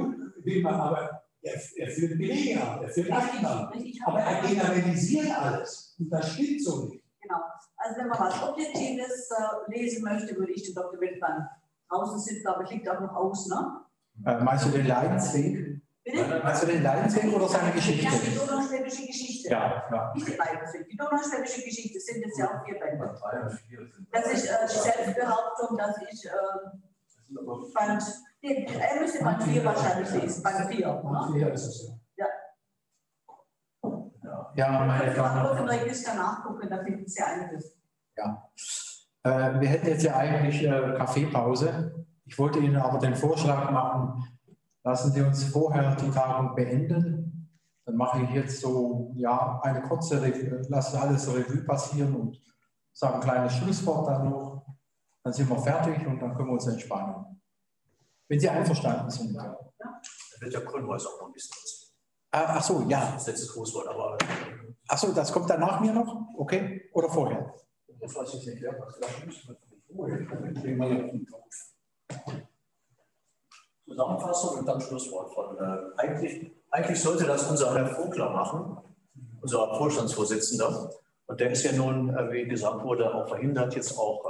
Speaker 9: er führt Belege an, er führt Akten an. Aber er generalisiert alles. Und das stimmt so nicht.
Speaker 12: Genau. Also wenn man was Objektives lesen möchte, würde ich den Dr. Wildmann draußen sitzen, aber es liegt auch noch aus, ne?
Speaker 1: Meinst du den Leidensweg? Meinst du den Leidensweg oder seine Geschichte?
Speaker 12: Ja, die Donauschwäbische Geschichte.
Speaker 1: Ja.
Speaker 12: Nicht die Leidensweg. Die Donauschwäbische Geschichte sind jetzt ja auch 4 Bände. Das ist die Selbstbehauptung, dass ich Band, er müsste Band 4 wahrscheinlich lesen. Band 4.
Speaker 9: Band 4 ist es,
Speaker 12: ja.
Speaker 1: Ja, meine Damen und
Speaker 12: Herren. Register nachgucken, da finden Sie einiges.
Speaker 1: Ja. Wir hätten jetzt ja eigentlich Kaffeepause. Ich wollte Ihnen aber den Vorschlag machen, lassen Sie uns vorher die Tagung beenden. Dann mache ich jetzt so eine kurze Revue, lasse alles Revue passieren und sage ein kleines Schlusswort dann noch. Dann sind wir fertig und dann können wir uns entspannen. Wenn Sie einverstanden sind.
Speaker 13: Da wird ja Kronhäuser auch noch ein bisschen was.
Speaker 1: Ach so, ja.
Speaker 13: Das letzte Grußwort, aber.
Speaker 1: Ach so, das kommt dann nach mir noch? Okay? Oder vorher?
Speaker 13: Das weiß ich nicht. Ja, Zusammenfassung und dann Schlusswort von. Eigentlich sollte das unser Herr Vogler machen, unser Vorstandsvorsitzender. Und der ist ja nun, wie gesagt wurde, auch verhindert, jetzt auch,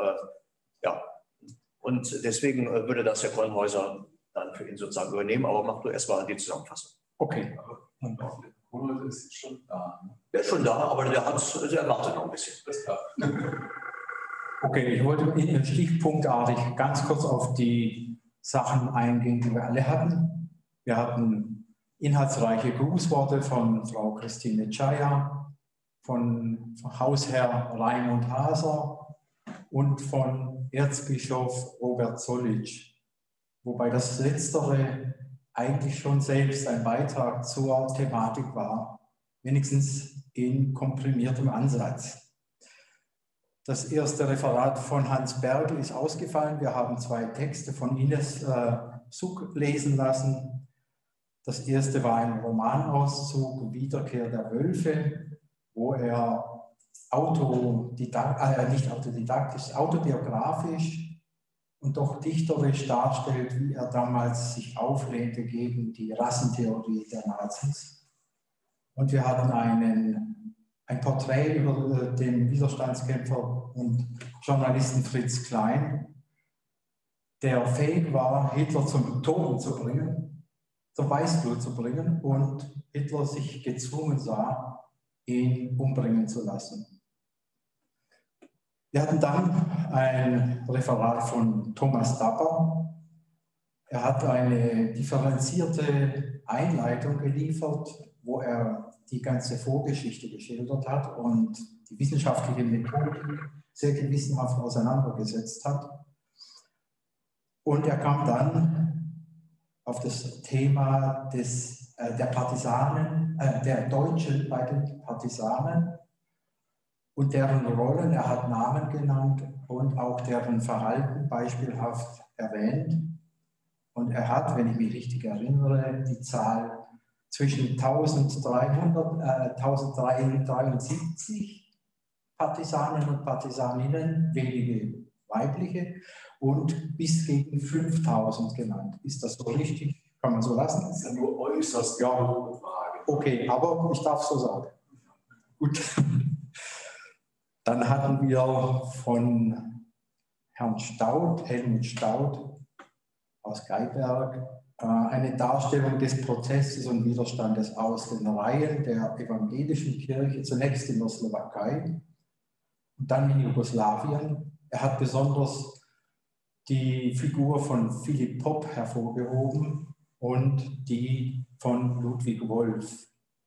Speaker 13: Und deswegen würde das Herr Kornhäuser dann für ihn sozusagen übernehmen. Aber mach du erstmal die Zusammenfassung.
Speaker 1: Okay.
Speaker 11: Kornhäuser ist schon da.
Speaker 13: Der ist schon da, aber der wartet noch ein bisschen.
Speaker 11: Das ist klar.
Speaker 1: Okay, ich wollte Ihnen stichpunktartig ganz kurz auf die Sachen eingehen, die wir alle hatten. Wir hatten inhaltsreiche Grußworte von Frau Christine Czaja, von Hausherr Raimund Haser und von Erzbischof Robert Zollitsch, wobei das Letztere eigentlich schon selbst ein Beitrag zur Thematik war, wenigstens in komprimiertem Ansatz. Das erste Referat von Hans Bergl ist ausgefallen. Wir haben 2 Texte von Ines Suck lesen lassen. Das erste war ein Romanauszug, Wiederkehr der Wölfe, wo er autobiografisch und doch dichterisch darstellt, wie er damals sich auflehnte gegen die Rassentheorie der Nazis. Und wir hatten ein Porträt über den Widerstandskämpfer und Journalisten Fritz Klein, der fähig war, Hitler zum Toten zu bringen, zum Weißblut zu bringen und Hitler sich gezwungen sah, ihn umbringen zu lassen. Wir hatten dann ein Referat von Thomas Dapper. Er hat eine differenzierte Einleitung geliefert, wo er die ganze Vorgeschichte geschildert hat und die wissenschaftliche Methodik sehr gewissenhaft auseinandergesetzt hat. Und er kam dann auf das Thema der Partisanen, der Deutschen bei den Partisanen und deren Rollen, er hat Namen genannt und auch deren Verhalten beispielhaft erwähnt. Und er hat, wenn ich mich richtig erinnere, die Zahl zwischen 1373 Partisanen und Partisaninnen, wenige weibliche, und bis gegen 5000 genannt. Ist das so richtig? Kann man so lassen?
Speaker 11: Das ist ja nur äußerst
Speaker 1: ja. Frage. Okay, aber ich darf so sagen. Gut. Dann hatten wir von Herrn Staudt, Helmut Staudt aus Geiberg, eine Darstellung des Protestes und Widerstandes aus den Reihen der evangelischen Kirche, zunächst in der Slowakei und dann in Jugoslawien. Er hat besonders die Figur von Philipp Popp hervorgehoben und die von Ludwig Wolf.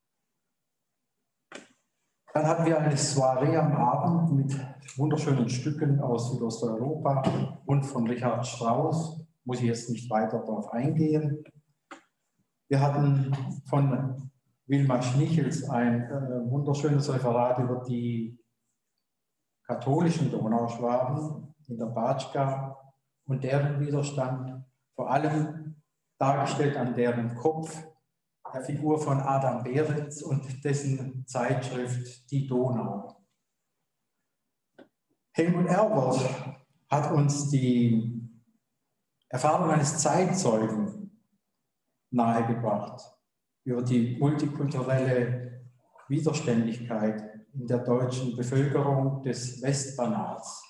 Speaker 1: Dann hatten wir eine Soiree am Abend mit wunderschönen Stücken aus Südosteuropa und von Richard Strauss. Muss ich jetzt nicht weiter darauf eingehen. Wir hatten von Wilma Schnichels ein wunderschönes Referat über die katholischen Donauschwaben in der Batschka und deren Widerstand, vor allem dargestellt an deren Kopf, der Figur von Adam Behrens und dessen Zeitschrift Die Donau. Helmut Erbert hat uns die Erfahrung eines Zeitzeugen nahegebracht über die multikulturelle Widerständigkeit in der deutschen Bevölkerung des Westbanats.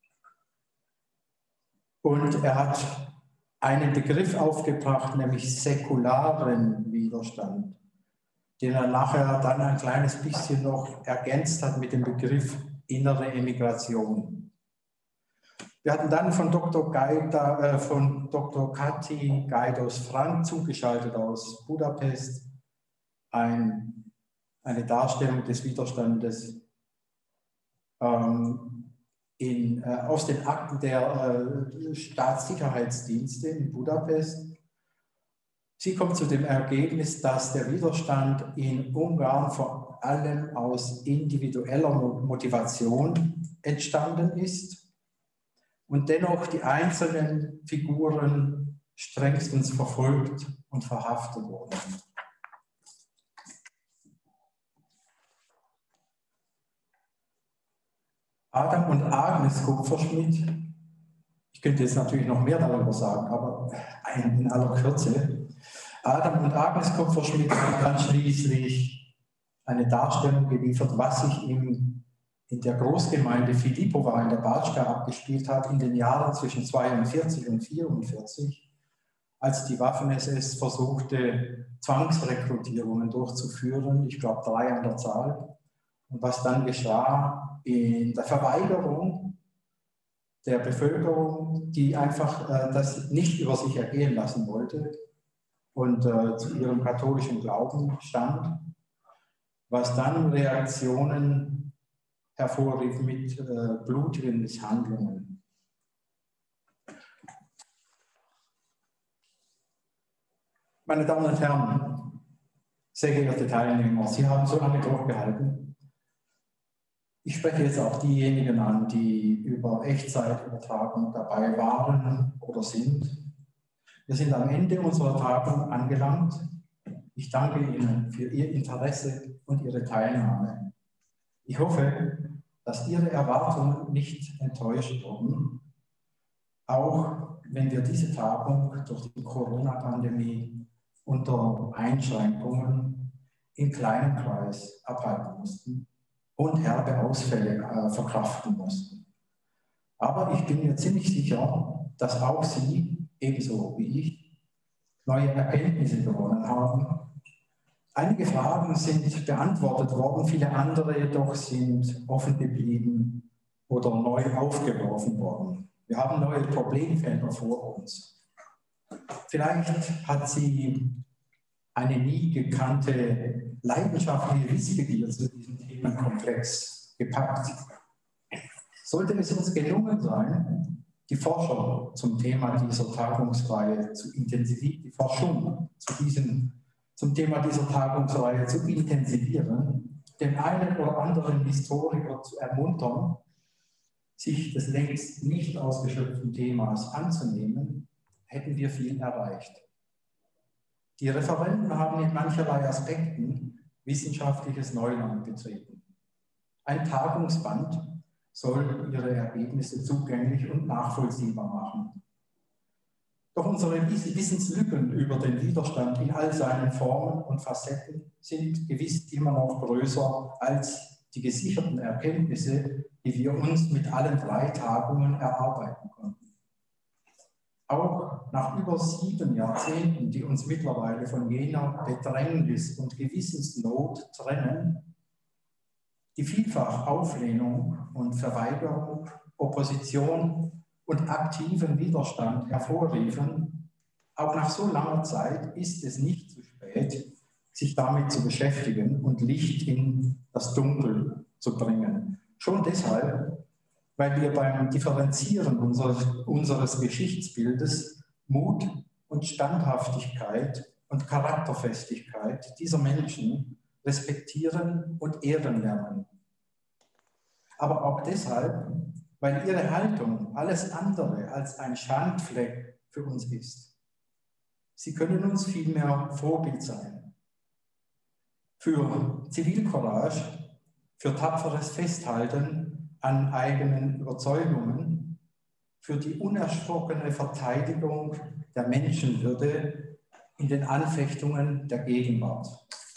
Speaker 1: Und er hat einen Begriff aufgebracht, nämlich säkularen Widerstand, den er nachher dann ein kleines bisschen noch ergänzt hat mit dem Begriff innere Emigration. Wir hatten dann von Dr. Kati Gaidos-Frank zugeschaltet aus Budapest eine Darstellung des Widerstandes aus den Akten der Staatssicherheitsdienste in Budapest. Sie kommt zu dem Ergebnis, dass der Widerstand in Ungarn vor allem aus individueller Motivation entstanden ist und dennoch die einzelnen Figuren strengstens verfolgt und verhaftet wurden. Adam und Agnes Kupferschmidt, ich könnte jetzt natürlich noch mehr darüber sagen, aber in aller Kürze. Adam und Agnes Kupferschmidt haben dann schließlich eine Darstellung geliefert, was sich in der Großgemeinde Filipova in der Batschka abgespielt hat in den Jahren zwischen 1942 und 1944, als die Waffen-SS versuchte, Zwangsrekrutierungen durchzuführen, ich glaube 3 an der Zahl. Und was dann geschah in der Verweigerung der Bevölkerung, die einfach das nicht über sich ergehen lassen wollte, und zu ihrem katholischen Glauben stand, was dann Reaktionen hervorrief mit blutigen Misshandlungen. Meine Damen und Herren, sehr geehrte Teilnehmer, Sie haben so lange durchgehalten. Ich spreche jetzt auch diejenigen an, die über Echtzeitübertragung dabei waren oder sind. Wir sind am Ende unserer Tagung angelangt. Ich danke Ihnen für Ihr Interesse und Ihre Teilnahme. Ich hoffe, dass Ihre Erwartungen nicht enttäuscht wurden, auch wenn wir diese Tagung durch die Corona-Pandemie unter Einschränkungen in kleinem Kreis abhalten mussten und herbe Ausfälle verkraften mussten. Aber ich bin mir ziemlich sicher, dass auch Sie, ebenso wie ich, neue Erkenntnisse gewonnen haben. Einige Fragen sind beantwortet worden, viele andere jedoch sind offen geblieben oder neu aufgeworfen worden. Wir haben neue Problemfelder vor uns. Vielleicht hat Sie eine nie gekannte leidenschaftliche Wissbegier zu diesem Themenkomplex gepackt. Sollte es uns gelungen sein, die Forschung zum Thema dieser Tagungsreihe zu intensivieren, die Forschung zum Thema dieser Tagungsreihe zu intensivieren, den einen oder anderen Historiker zu ermuntern, sich des längst nicht ausgeschöpften Themas anzunehmen, hätten wir viel erreicht. Die Referenten haben in mancherlei Aspekten wissenschaftliches Neuland betreten. Ein Tagungsband soll ihre Ergebnisse zugänglich und nachvollziehbar machen. Doch unsere Wissenslücken über den Widerstand in all seinen Formen und Facetten sind gewiss immer noch größer als die gesicherten Erkenntnisse, die wir uns mit allen 3 Tagungen erarbeiten konnten. Auch nach über 7 Jahrzehnten, die uns mittlerweile von jener Bedrängnis und Gewissensnot trennen, die vielfach Auflehnung und Verweigerung, Opposition und aktiven Widerstand hervorriefen, auch nach so langer Zeit ist es nicht zu spät, sich damit zu beschäftigen und Licht in das Dunkel zu bringen. Schon deshalb, weil wir beim Differenzieren unseres Geschichtsbildes Mut und Standhaftigkeit und Charakterfestigkeit dieser Menschen respektieren und ehren lernen. Aber auch deshalb, weil ihre Haltung alles andere als ein Schandfleck für uns ist. Sie können uns vielmehr Vorbild sein. Für Zivilcourage, für tapferes Festhalten an eigenen Überzeugungen, für die unerschrockene Verteidigung der Menschenwürde in den Anfechtungen der Gegenwart.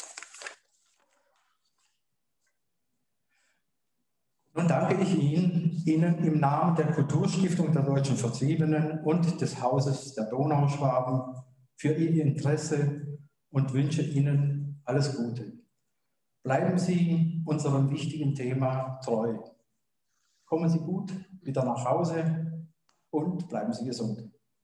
Speaker 1: Nun danke ich Ihnen im Namen der Kulturstiftung der Deutschen Vertriebenen und des Hauses der Donauschwaben für Ihr Interesse und wünsche Ihnen alles Gute. Bleiben Sie unserem wichtigen Thema treu. Kommen Sie gut wieder nach Hause und bleiben Sie gesund.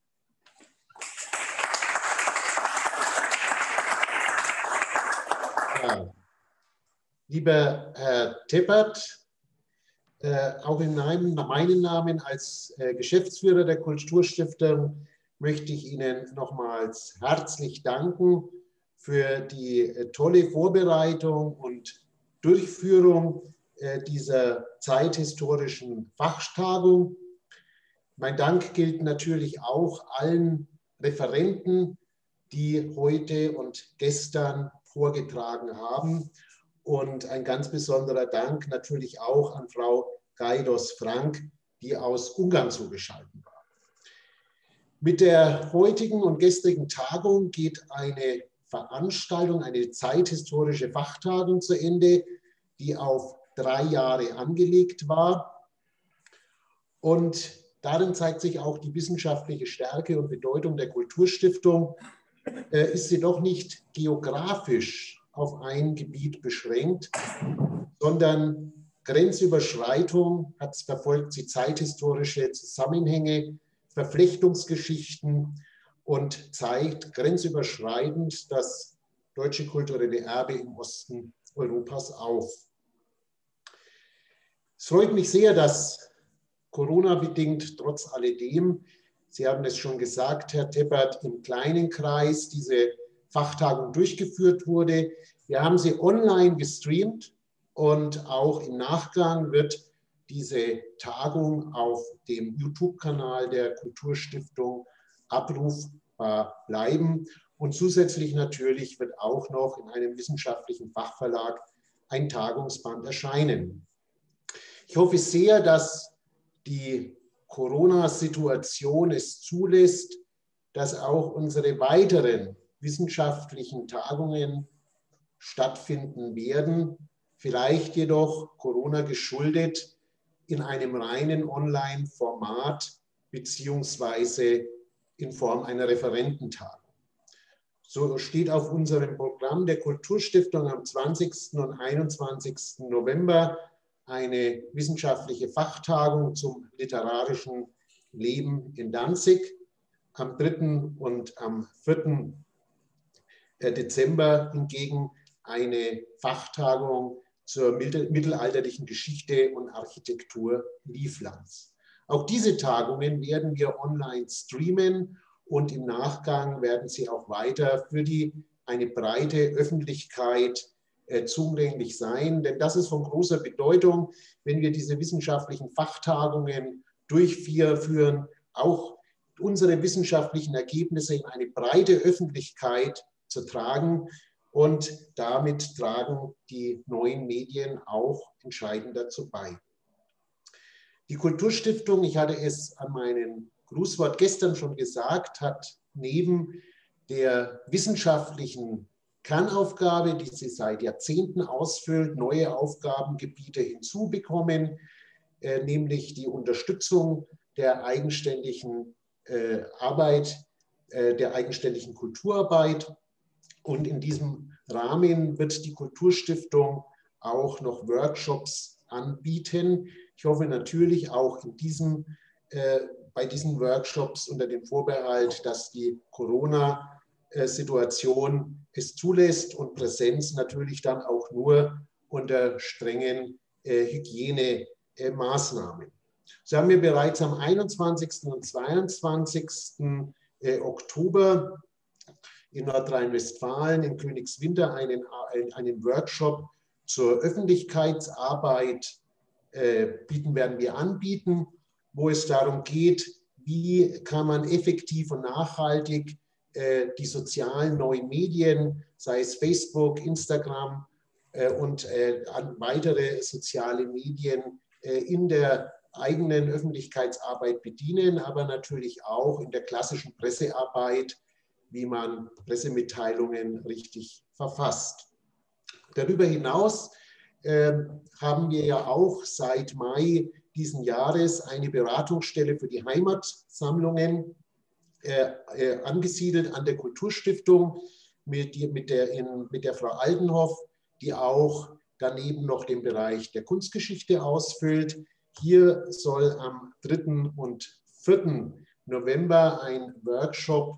Speaker 14: Ja. Lieber Herr Teppert, auch in meinem Namen als Geschäftsführer der Kulturstiftung möchte ich Ihnen nochmals herzlich danken für die tolle Vorbereitung und Durchführung dieser zeithistorischen Fachtagung. Mein Dank gilt natürlich auch allen Referenten, die heute und gestern vorgetragen haben. Und ein ganz besonderer Dank natürlich auch an Frau Gaidos-Frank, die aus Ungarn zugeschaltet war. Mit der heutigen und gestrigen Tagung geht eine Veranstaltung, eine zeithistorische Fachtagung zu Ende, die auf 3 Jahre angelegt war. Und darin zeigt sich auch die wissenschaftliche Stärke und Bedeutung der Kulturstiftung. Ist sie doch nicht geografisch auf ein Gebiet beschränkt, sondern Grenzüberschreitung verfolgt sie zeithistorische Zusammenhänge, Verflechtungsgeschichten und zeigt grenzüberschreitend das deutsche kulturelle Erbe im Osten Europas auf. Es freut mich sehr, dass Corona-bedingt trotz alledem, Sie haben es schon gesagt, Herr Teppert, im kleinen Kreis diese Fachtagung durchgeführt wurde. Wir haben sie online gestreamt und auch im Nachgang wird diese Tagung auf dem YouTube-Kanal der Kulturstiftung abrufbar bleiben. Und zusätzlich natürlich wird auch noch in einem wissenschaftlichen Fachverlag ein Tagungsband erscheinen. Ich hoffe sehr, dass die Corona-Situation es zulässt, dass auch unsere weiteren wissenschaftlichen Tagungen stattfinden werden, vielleicht jedoch Corona geschuldet in einem reinen Online-Format beziehungsweise in Form einer Referententagung. So steht auf unserem Programm der Kulturstiftung am 20. und 21. November eine wissenschaftliche Fachtagung zum literarischen Leben in Danzig. Am 3. und am 4. Dezember hingegen eine Fachtagung zur mittelalterlichen Geschichte und Architektur Livlands. Auch diese Tagungen werden wir online streamen und im Nachgang werden sie auch weiter für eine breite Öffentlichkeit zugänglich sein. Denn das ist von großer Bedeutung, wenn wir diese wissenschaftlichen Fachtagungen durchführen, auch unsere wissenschaftlichen Ergebnisse in eine breite Öffentlichkeit zu tragen. Und damit tragen die neuen Medien auch entscheidend dazu bei. Die Kulturstiftung, ich hatte es an meinem Grußwort gestern schon gesagt, hat neben der wissenschaftlichen Kernaufgabe, die sie seit Jahrzehnten ausfüllt, neue Aufgabengebiete hinzubekommen, nämlich die Unterstützung der eigenständigen Arbeit, der eigenständigen Kulturarbeit. Und in diesem Rahmen wird die Kulturstiftung auch noch Workshops anbieten. Ich hoffe natürlich auch bei diesen Workshops unter dem Vorbehalt, dass die Corona-Situation es zulässt und Präsenz natürlich dann auch nur unter strengen Hygienemaßnahmen. So haben wir bereits am 21. und 22. Oktober in Nordrhein-Westfalen, in Königswinter, einen Workshop zur Öffentlichkeitsarbeit werden wir anbieten, wo es darum geht, wie kann man effektiv und nachhaltig die sozialen neuen Medien, sei es Facebook, Instagram und weitere soziale Medien in der eigenen Öffentlichkeitsarbeit bedienen, aber natürlich auch in der klassischen Pressearbeit, wie man Pressemitteilungen richtig verfasst. Darüber hinaus haben wir ja auch seit Mai diesen Jahres eine Beratungsstelle für die Heimatsammlungen angesiedelt an der Kulturstiftung mit der Frau Altenhoff, die auch daneben noch den Bereich der Kunstgeschichte ausfüllt. Hier soll am 3. und 4. November ein Workshop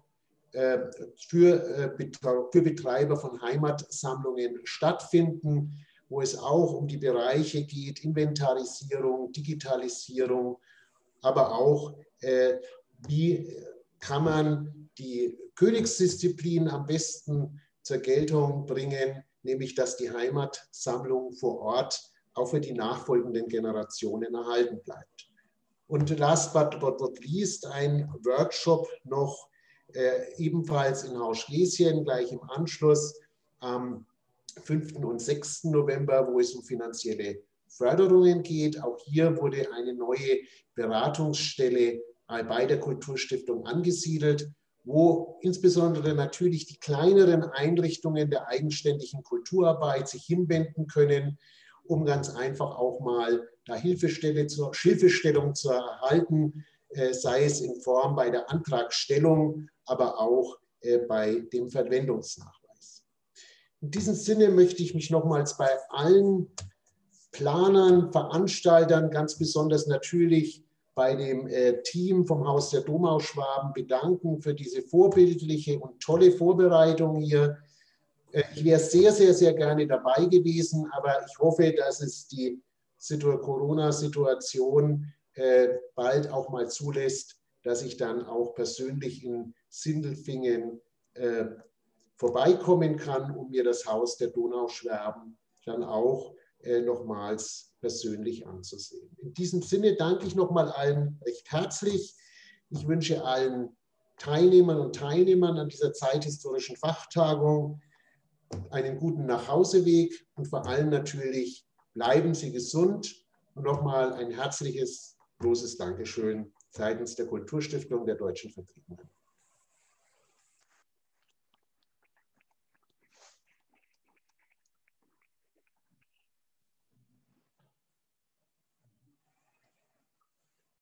Speaker 14: für Betreiber von Heimatsammlungen stattfinden, wo es auch um die Bereiche geht, Inventarisierung, Digitalisierung, aber auch, wie kann man die Königsdisziplin am besten zur Geltung bringen, nämlich dass die Heimatsammlung vor Ort auch für die nachfolgenden Generationen erhalten bleibt. Und last but not least ein Workshop noch ebenfalls in Haus Schlesien, gleich im Anschluss am 5. und 6. November, wo es um finanzielle Förderungen geht. Auch hier wurde eine neue Beratungsstelle bei der Kulturstiftung angesiedelt, wo insbesondere natürlich die kleineren Einrichtungen der eigenständigen Kulturarbeit sich hinwenden können, um ganz einfach auch mal da Hilfestellung zu erhalten, sei es in Form bei der Antragstellung, aber auch bei dem Verwendungsnachweis. In diesem Sinne möchte ich mich nochmals bei allen Planern, Veranstaltern, ganz besonders natürlich bei dem Team vom Haus der Donauschwaben bedanken für diese vorbildliche und tolle Vorbereitung hier. Ich wäre sehr, sehr, sehr gerne dabei gewesen, aber ich hoffe, dass es die Corona-Situation bald auch mal zulässt, dass ich dann auch persönlich in Sindelfingen vorbeikommen kann, um mir das Haus der Donauschwaben dann auch nochmals persönlich anzusehen. In diesem Sinne danke ich nochmal allen recht herzlich. Ich wünsche allen Teilnehmern und Teilnehmern an dieser zeithistorischen Fachtagung einen guten Nachhauseweg und vor allem natürlich bleiben Sie gesund und nochmal ein herzliches, großes Dankeschön seitens der Kulturstiftung der Deutschen Vertriebenen.